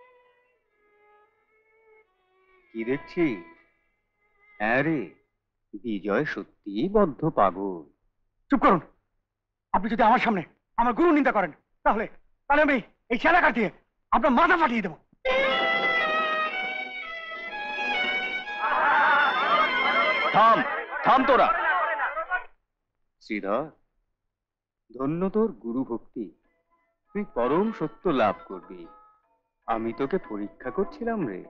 A: কি দেখছিস? হ্যাঁ রে, বিজয় সত্যিই বদ্ধ পাগল।
B: চুপ করুন, আপনি যদি আমার সামনে আমার গুরু নিন্দা করেন তাহলে তাহলে আমি এই এলাকা দিয়ে আপনার মাথা ফাটিয়ে দেবো।
A: থাম, থাম তোরা। শ্রীধর, ধন্য তোর গুরু ভক্তি, তুই পরম সত্য লাভ করবি। আমি তোকে পরীক্ষা করছিলাম রে।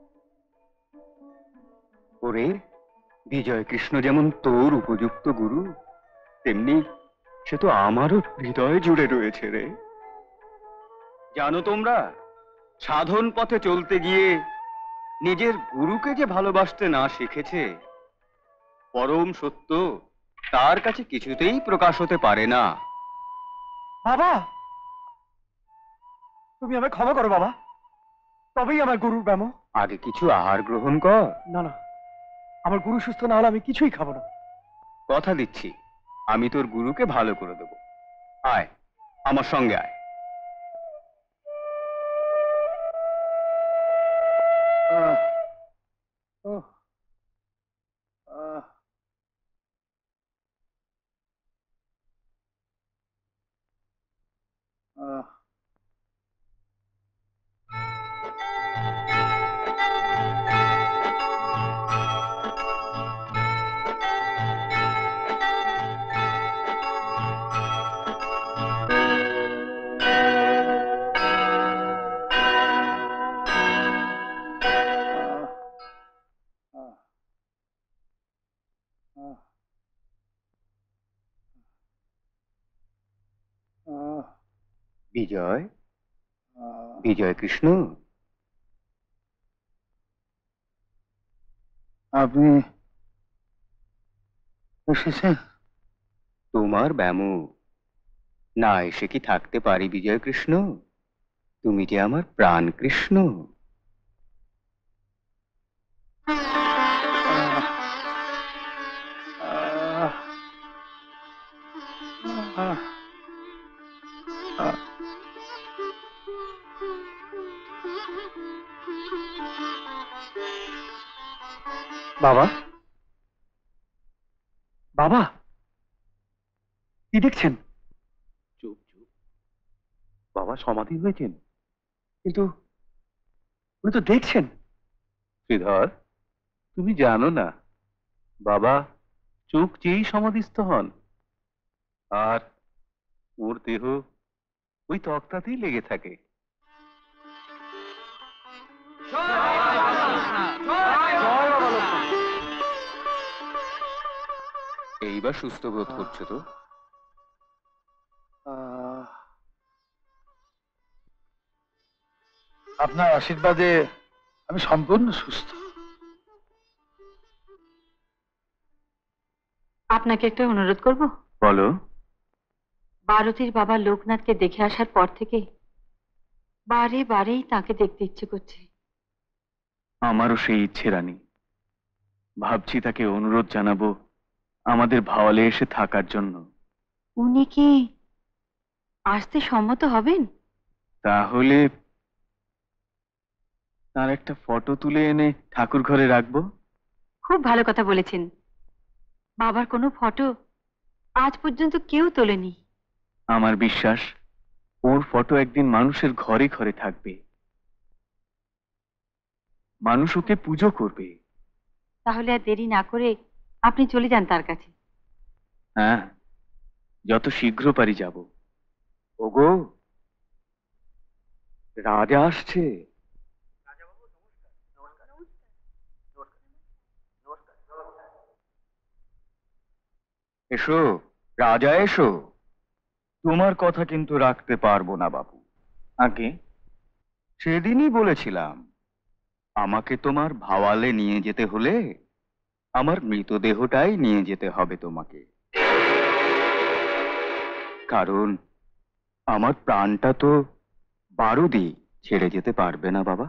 A: ওরে, বিজয় কৃষ্ণ যেমন তোর উপযুক্ত গুরু, তেমনি সে তো আমারও হৃদয়ে জুড়ে রয়েছে রে। জানো তোমরা, সাধন পথে চলতে গিয়ে নিজের গুরুকে যে ভালোবাসতে না শিখেছে, পরম সত্য তার কাছে কিছুতেই প্রকাশ হতে পারে না।
B: বাবা, তুমি আমায় ক্ষমা করো বাবা, তবেই আমার গুরুর ব্যায়াম।
A: আগে কিছু আহার গ্রহণ কর।
B: না না, আমার গুরু সুস্থ না হলে আমি কিছুই খাবো না।
A: কথা দিচ্ছি, আমি তোর গুরুকে ভালো করে দেব। আয়, আমার সঙ্গে আয়। বিজয়, বিজয় কৃষ্ণ,
G: আপনি এসেছেন?
A: তোমার ব্যামো না এসে কি থাকতে পারি বিজয় কৃষ্ণ? তুমি যে আমার প্রাণ কৃষ্ণ।
B: বাবা, বাবা, কি দেখছেন?
G: চুপ চুপ, বাবা সমাধি হয়েছেন।
B: কিন্তু উনি তো দেখছেন।
G: শ্রীধর, তুমি জানো না বাবা চোখ চেয়েই সমাধিস্থ হন, আর ওর দেহ ওই তক্তাতেই লেগে থাকে।
A: এইবার সুস্থ বোধ করছো তো?
G: আপনার আশীর্বাদে আমি সম্পূর্ণ সুস্থ।
N: আপনাকে একটা অনুরোধ করব।
A: বলো।
N: বারতির বাবা লোকনাথকে দেখে আসার পর থেকে বারে বারেই তাকে দেখতে ইচ্ছে করছে।
K: আমারও সেই ইচ্ছে রানী। ভাবছি তাকে অনুরোধ জানাবো আমাদের ভাওয়ালে এসে থাকার জন্য।
N: উনি কি আসতে সম্মত হবেন?
K: তাহলে তার একটা ফটো তুলে এনে ঠাকুর ঘরে রাখবো।
N: খুব ভালো কথা বলেছেন। বাবার কোনো ফটো আজ পর্যন্ত কেউ তোলেনি।
K: আমার বিশ্বাস ওর ফটো একদিন মানুষের ঘরে ঘরে থাকবে, মানুষ ওকে পুজো করবে।
N: তাহলে আর দেরি না করে আপনি চলে যান তার কাছে।
K: হ্যাঁ, যত শীঘ্র পারি যাব।
A: ওগো, রাজা আসছে। এসো রাজা, এসো। তোমার কথা কিন্তু রাখতে পারবো না বাবু।
K: আগে
A: সেদিনই বলেছিলাম আমাকে তোমার ভাওয়ালে নিয়ে যেতে হলে আমার মৃতদেহটাই নিয়ে যেতে হবে তোমাকে, কারণ আমার প্রাণটা তো বারুদি ছেড়ে যেতে পারবে না বাবা।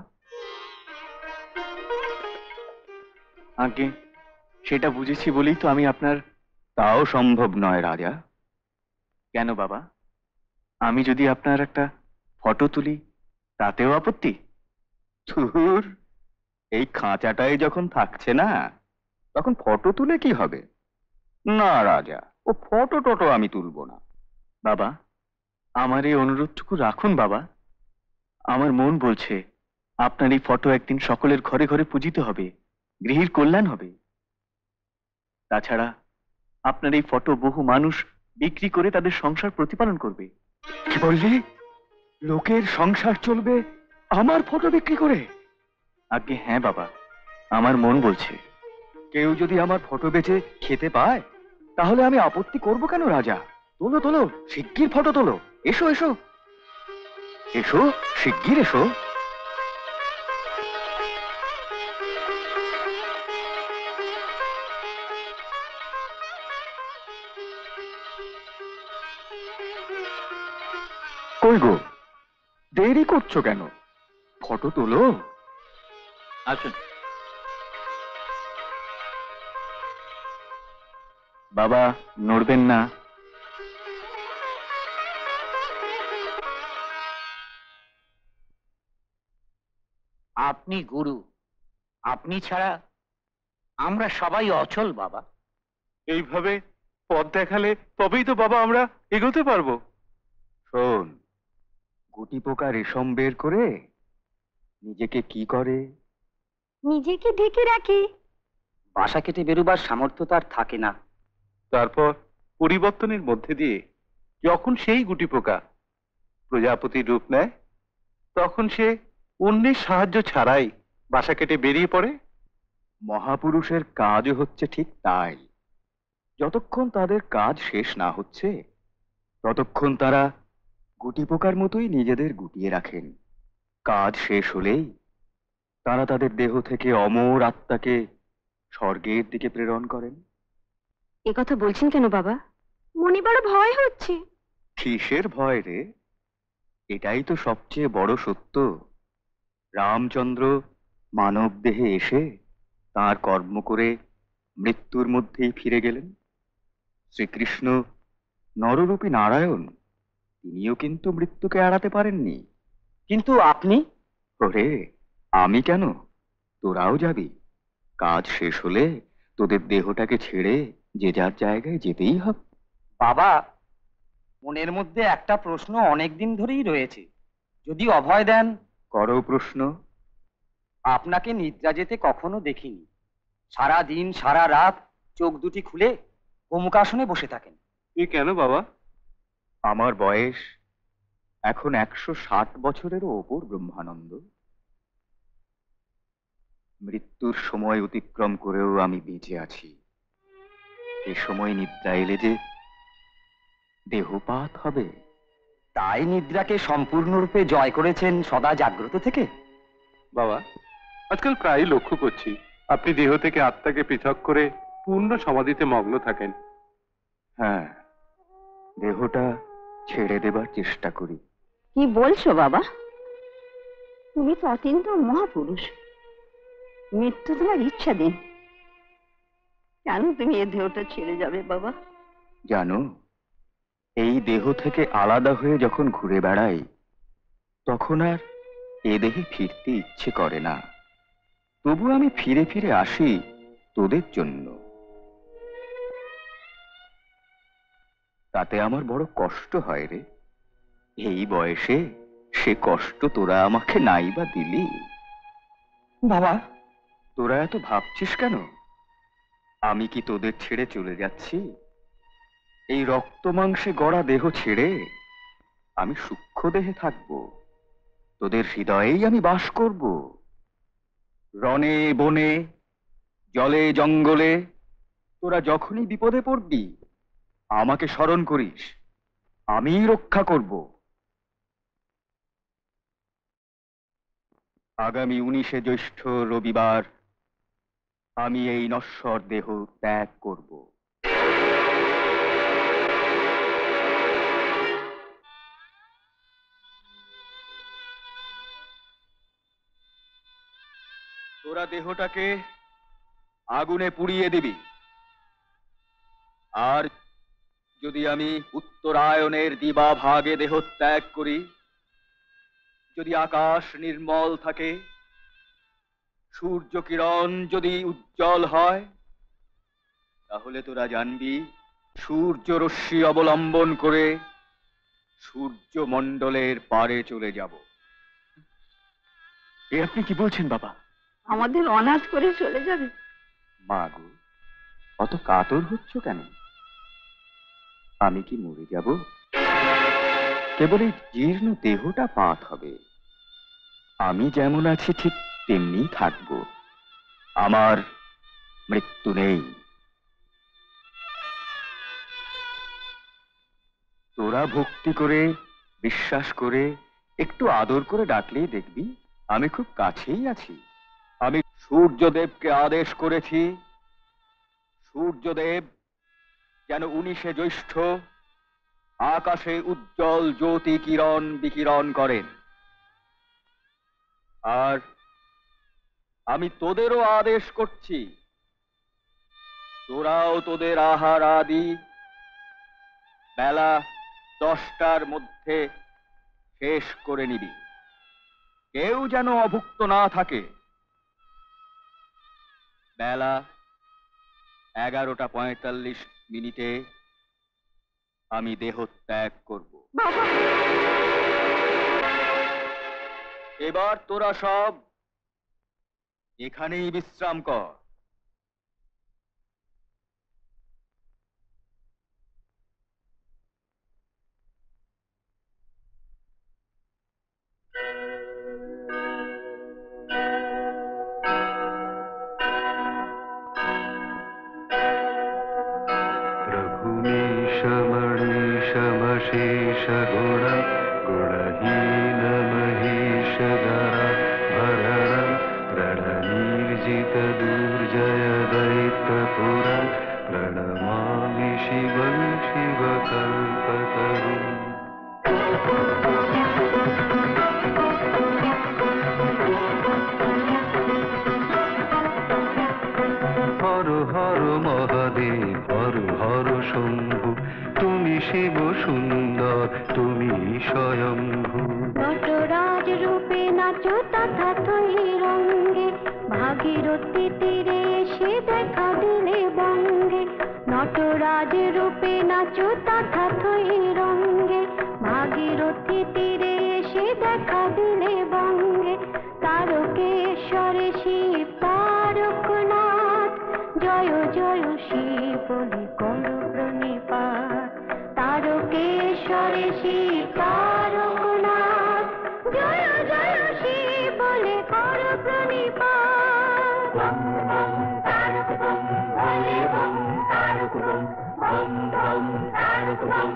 K: আগে সেটা বুঝেছি বলেই তো আমি আপনার।
A: তাও সম্ভব নয় রাজা।
K: কেন বাবা? আমি যদি আপনার একটা ফটো তুলি তাতেও আপত্তি?
A: ধুর, এই খাঁচাটাই যখন থাকছে না তখন ফটো তুলে কি হবে? না রাজা, ও ফটো টটো আমি তুলবো না।
K: বাবা, আমার এই অনুরোধটুকু রাখুন বাবা। আমার মন বলছে আপনার এই ফটো একদিন সকলের ঘরে ঘরে পূজিত হবে, গৃহীর কল্যাণ হবে। তাছাড়া আপনার এই ফটো বহু মানুষ বিক্রি করে তাদের সংসার প্রতিপালন করবে।
A: কি বললি? লোকের সংসার চলবে আমার ফটো বিক্রি করে?
K: আগে হ্যাঁ বাবা, আমার মন বলছে।
A: কেউ যদি আমার ফটো বেচে খেতে পায় তাহলে আমি আপত্তি করব কেন রাজা? তোলো তোলো, শিগগির ফটো তোলো। এসো এসো এসো, শিগগির এসো। কই গো, দেরি করছো কেন? ফটো তোলো।
K: আসুন বাবা, নড়বেন না।
F: আপনি গুরু, আপনি ছাড়া আমরা সবাই অচল বাবা।
K: এইভাবে পথ দেখালে তবেই তো বাবা আমরা এগোতে পারবো।
A: শোন, গুটি পোকা রেশম বের করে নিজেকে কি করে?
N: নিজেকে ঢেকে রাখি।
F: বাসা কেটে বেরোবার সামর্থ্য তার থাকে না।
K: তারপর পরিবর্তনের মধ্যে দিয়ে যখন সেই গুটি পোকা প্রজাপতির রূপ নেয় তখন সে অন্যের সাহায্য ছাড়াই বাসা কেটে বেরিয়ে পড়ে।
A: মহাপুরুষের কাজও হচ্ছে ঠিক তাই। যতক্ষণ তাদের কাজ শেষ না হচ্ছে ততক্ষণ তারা গুটি পোকার মতোই নিজেদের গুটিয়ে রাখেন। কাজ শেষ হলেই তারা তাদের দেহ থেকে অমর আত্মাকে স্বর্গের দিকে প্রেরণ করেন।
N: এ কথা বলছেন কেন বাবা? মনে বড় ভয় হচ্ছে।
A: কিসের ভয় রে? এটাই তো সবচেয়ে বড় সত্য। রামচন্দ্র মানব দেহে এসে তার কর্ম করে মৃত্যুর মধ্যেই ফিরে গেলেন। শ্রীকৃষ্ণ নররূপী নারায়ণ, তিনিও কিন্তু মৃত্যুকে এড়াতে পারেননি।
F: কিন্তু আপনি?
A: ওরে, আমি কেন? তোরাও যাবি। কাজ শেষ হলে তোদের দেহটাকে ছেড়ে যে যার জায়গায় যেতেই হবে।
L: বাবা, মনের মধ্যে একটা প্রশ্ন অনেক দিন ধরেই রয়েছে, যদি অভয় দেন।
A: করো প্রশ্ন।
L: আপনাকে নিদ্রা যেতে কখনো দেখিনি। সারা দিন সারা রাত চোখ দুটি খুলে গোমুখাসনে বসে থাকেন।
K: এ কেন বাবা?
A: আমার বয়স এখন 160 বছরেরও ওপর ব্রহ্মানন্দ। মৃত্যুর সময় অতিক্রম করেও আমি বেঁচে আছি। এ সময় নিদ্রা এলে যে দেহপাত হবে।
L: তাই নিদ্রাকে সম্পূর্ণরূপে জয় করেছেন সদা জাগ্রত থেকে।
K: বাবা, আজকাল প্রায়ই লক্ষ্য করছি আপনি দেহ থেকে আত্মাকে পৃথক করে পূর্ণ সমাধিতে মগ্ন থাকেন।
A: হ্যাঁ, দেহটা ছেড়ে দেবার চেষ্টা করি।
H: কি বলছো বাবা? তুমি তো অত্যন্ত মহাপুরুষ। মৃত্যু তোমার ইচ্ছা দিন। কেন তুমি এ দেহটা ছেড়ে যাবে বাবা?
A: জানো, এই দেহ থেকে আলাদা হয়ে যখন ঘুরে বেড়াই, তখন আর এ দেহে ফিরতে ইচ্ছে করে না। তবু আমি ফিরে ফিরে আসি তোদের জন্য। তাতে আমার বড় কষ্ট হয় রে। এই বয়সে সে কষ্ট তোরা আমাকে নাই বা দিলি।
L: বাবা,
A: তোরা এত ভাবছিস কেন? আমি কি তোদের ছেড়ে চলে যাচ্ছি? এই রক্ত মাংসে গড়া দেহ ছেড়ে আমি সূক্ষ্ম দেহে থাকবো। তোদের হৃদয়েই আমি বাস করব। রণে বনে, জলে জঙ্গলে তোরা যখনই বিপদে পড়বি আমাকে স্মরণ করিস, আমিই রক্ষা করব। আগামী 19শে জ্যৈষ্ঠ রবিবার আমি এই নশ্বর দেহ ত্যাগ করব। তোরা দেহটাকে আগুনে পুড়িয়ে দিবি। আর যদি আমি উত্তরায়ণের দিবা ভাগে দেহ ত্যাগ করি, যদি আকাশ নির্মল থাকে, সূর্য কিরণ যদি উজ্জ্বল হয়, তাহলে তোরা জানবি সূর্য রশ্মি অবলম্বন করে সূর্য মণ্ডলের পারে চলে যাব। এ আপনি কি বলছেন বাবা?
H: আমাদের অনাথ করে চলে যাবে?
A: মা গো, অত কাতর হচ্ছ কেন? আমি কি মরে যাব? কেবল এই জীর্ণ দেহটা পাত হবে। আমি যেমন আছি ঠিক তেমনি থাকবো। আমার মৃত্যু নেই। তোরা ভক্তি করে, বিশ্বাস করে, একটু আদর করে ডাকলেই দেখবি আমি খুব কাছেই আছি। আমি সূর্যদেবকে আদেশ করেছি, সূর্যদেব যেন 19শে জ্যৈষ্ঠ আকাশে উজ্জ্বল জ্যোতি কিরণ বিকিরণ করেন। আর আমি তোদেরও আদেশ করছি, তোরাও তোদের আহার আদি বেলা 10টার মধ্যে শেষ করে নিবি। কেউ যেন অভুক্ত না থাকে। বেলা 11:45 আমি দেহ ত্যাগ করব। এবার তোরা সব এখানেই বিশ্রাম কর।
O: प्रभुमीशमणीशमशेषगुण শিব সুন্দর তুমি স্বয়ংভূ।
C: নটরাজ রূপে নাচো তথা থই রঙ্গে, ভাগীরথী তীরে এসে দেখা দিলে বঙ্গে। নটরাজ রূপে নাচো তথা থই রঙ্গে, ভাগীরথী তীরে এসে দেখা দিলে বঙ্গে। তারকেশ্বরে শিব তারকনাথ, জয় জয় শিব বলে করো প্রণিপাত। তারকেশ্বরে শিব তারকনাথ, জয় জয় শিব বলে করো প্রণিপাত। বম বম তারক বম, ভোলে bomb Tarak bomb, bomb bomb Tarak bomb.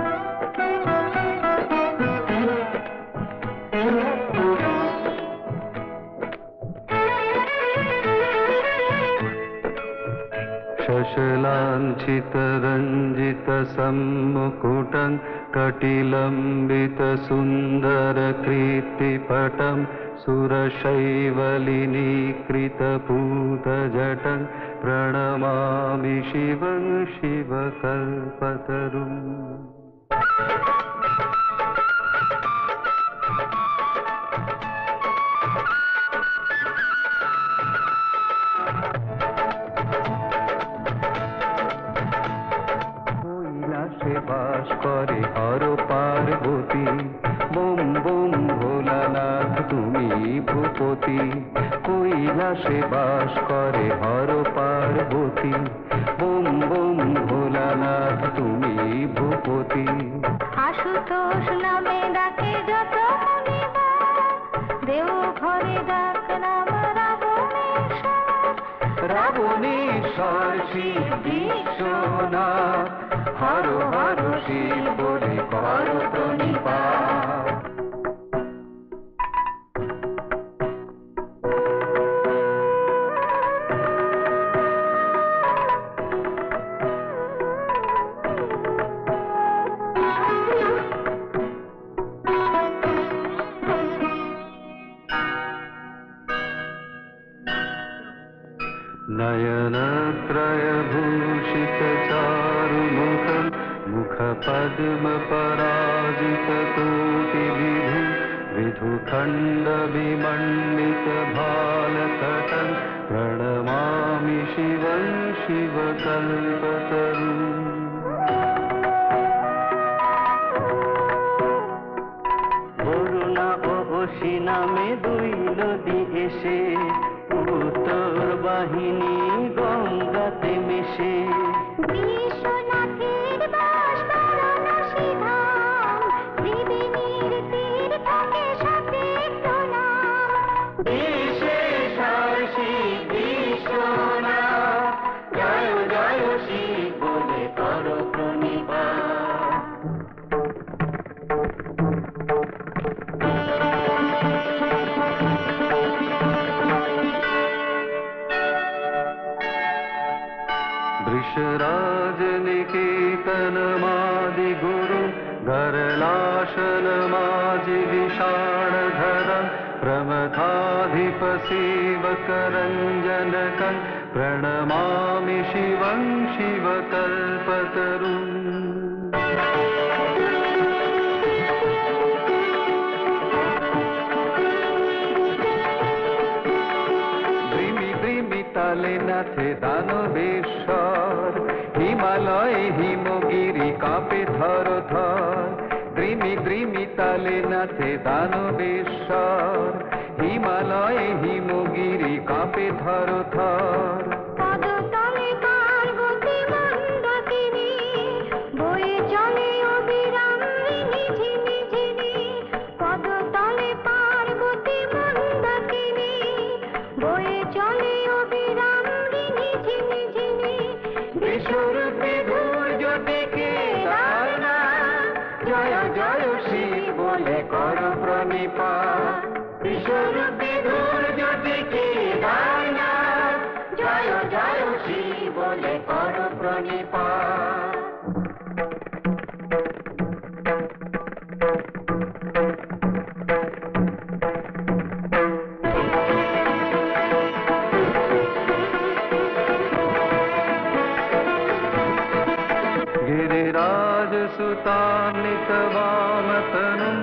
O: शशलाञ्छितरञ्जित सम्मुकुटं कटिलम्बित सुन्दर कीर्तिपटं सुरशैवलिनीकृत पूतजटं प्रणमामि शिवं शिवकल्पतरुम्। বাস করে হর পার্বতী, বোম বোম ভোলানাথ তুমি ভূপতি। কৈলাসে বাস করে হর পার্বতী, বোম বোম ভোলানাথ তুমি ভূপতি।
C: আশুতোষ নামে ডাকে যত মুনিগণ, দেওঘরে ডাক নাম রাবণেশ্বর।
O: রাবণেশ্বর শিব বিশ্বনাথ, হর হর শিব বলে কর প্রণিপাত। नयनत्रयभूषित चारुमुखं, मुखपद्मपराजित कोटिविधि, विधुखण्डविमण्डित भालतटं प्रणमामि शिवं शिवकल्पतरुम्।
C: বরুণা ও অসি নামে দুই নদী এসে, উত্তর বাহিনী গঙ্গাতে মিশে। বিশ্বনাথের বাস বারাণসী ধাম, ত্রিবেণীর তীর থাকে সাথে একটু নাম। বিশেষর শিব বিশ্বনাথ, জয় জয় শিব বলে করো প্রণিপাত।
O: वृषराजनिकेतनमादिगुरु, गरलाशनमाजि विषाणधरं, प्रमथाधिपसेवकरञ्जनकं प्रणमामि शिवं शिवकल्पतरुम्। তালে নাচে দানবেশ্বর, হিমালয়ে হিমগিরি কাঁপে থর থর। দ্রিমি দ্রিমি তালে নাচে দানবেশ্বর, হিমালয়ে হিমগিরি কাঁপে থর থর। পদতলে পার্বতী মন্দাকিনী, বয়ে চলে অবিরাম ঝিনি ঝিনি। পদতলে পার্বতী মন্দাকিনী, বয়ে চলে অবিরাম ঝিনি ঝিনি। বিশ্বরূপে ধৈর্য দেখে দারুণাথ, জয় জয় শিব বলে কর প্রণিপাত। বিশ্বরূপে ধৈর্য দেখে দারুণাথ, জয় नितवामतनुं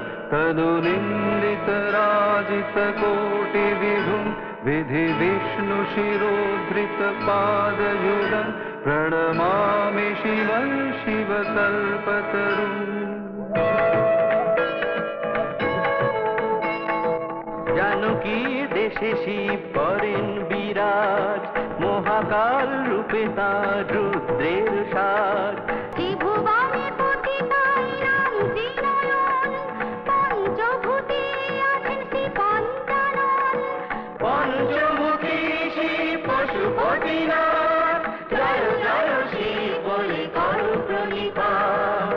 O: तनुनिन्दितराजितकोटिविभुं विधि विष्णुशिरोधृतपादयुगं प्रणमामि शिवं शिवकल्पतरुम्
C: जानकी देशे शिव करें विराज महाकाल रूपे तार रुद्रेर साज
D: ত্রিভুবনে পতিতাই রাম ত্রিনয়ন পঞ্চভূতে আছেন শ্রী পঞ্চানন
C: पंचमुखी शिव पशुपतिनाथ जय जय शिव बोले करो प्रणिपात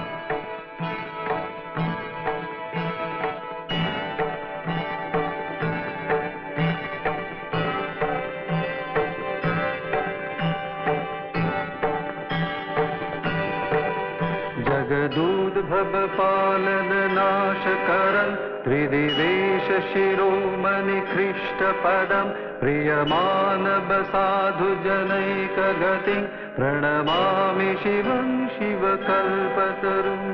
O: जगदूद्भव पालन नाश करं त्रिदिवेश शिरोमणि ख्रीष्टपदं प्रियमानव साधु जनैक गतिं प्रणमामि शिवं शिवकल्पतरुम्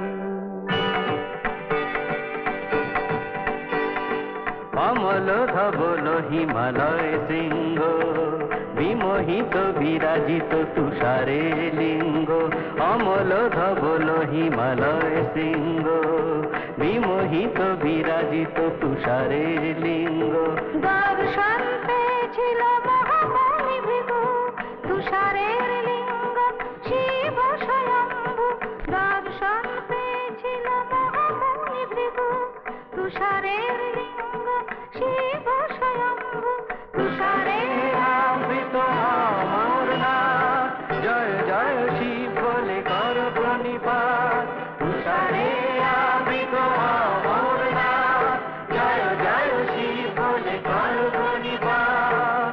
C: अमल धवल हिमालय सिंह विमोहित विराजित तुषारे लिंग अमल धवल हिमालय सिंह विमोहित विराजित तुषारे लिंग
D: দর্শন পেয়েছিল মহামণি ভৃগু তুষারের লিঙ্গ শিব স্বয়ম্ভু দর্শন পেয়েছিল মহামণি ভৃগু তুষারের লিঙ্গ শিব স্বয়ম্ভু তুষারের
C: आवृत अमर नाथ जय जय शिव बोले कर प्रणिपात तुषारे आवृत अमर नाथ जय जय शिव बोले कर प्रणिपात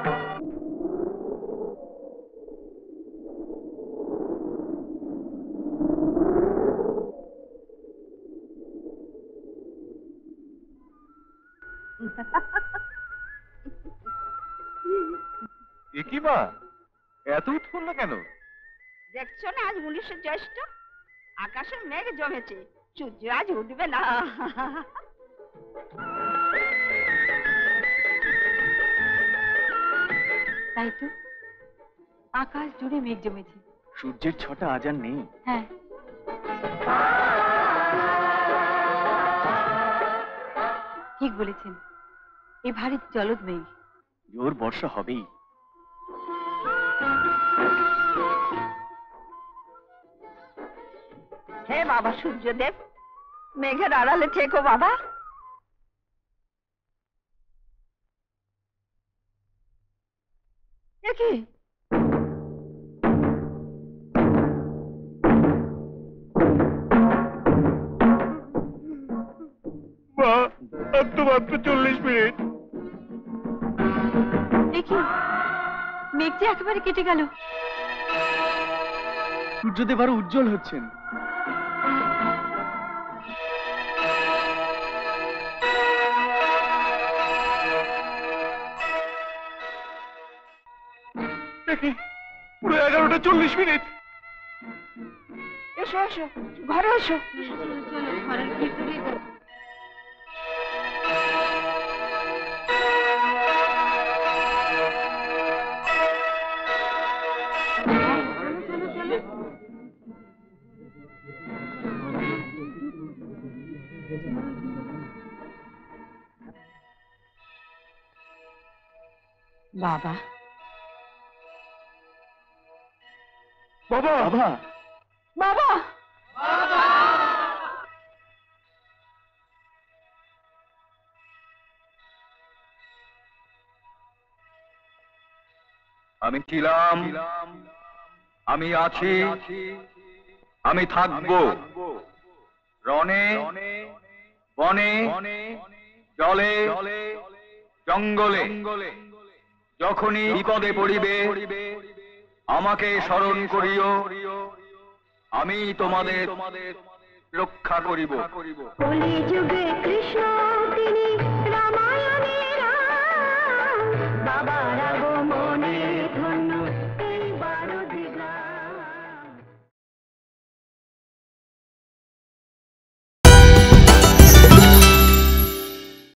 I: কি মা এত উৎফুল্ল কেন?
H: দেখছো না আজ 19 জ্যৈষ্ঠ আকাশে মেঘ জমেছে সূর্য আজ উঠবে না
N: তাই তো আকাশ জুড়ে মেঘ জমেছে।
A: সূর্যের ছটা আজ আর নেই।
N: হ্যাঁ ঠিক বলেছেন, এ ভারী জলদ মেঘ।
A: জোর বর্ষা হবেই।
H: হে বাবা সূর্যদেব মেঘের আড়ালে থেকো বাবা। কি
K: মা আর তো মাত্র 40 মিনিট।
N: দেখি মেঘ যে একেবারে কেটে গেল।
A: সূর্যদেব আরো উজ্জ্বল হচ্ছেন।
K: দেখি পুরো 11টা 40 মিনিট।
H: এসো এসো ঘরে এসো।
N: চলো ঘরের ভিতরে যাও। বাবা
K: বাবা বাবা
H: বাবা
I: আমি ছিলাম, আমি আছি, আমি থাকবো রণে বনে জলে জঙ্গলে। যখনই বিপদে পড়িবে আমাকে স্মরণ করিও, আমি তোমাদের রক্ষা করিব।
D: কলিযুগে কৃষ্ণ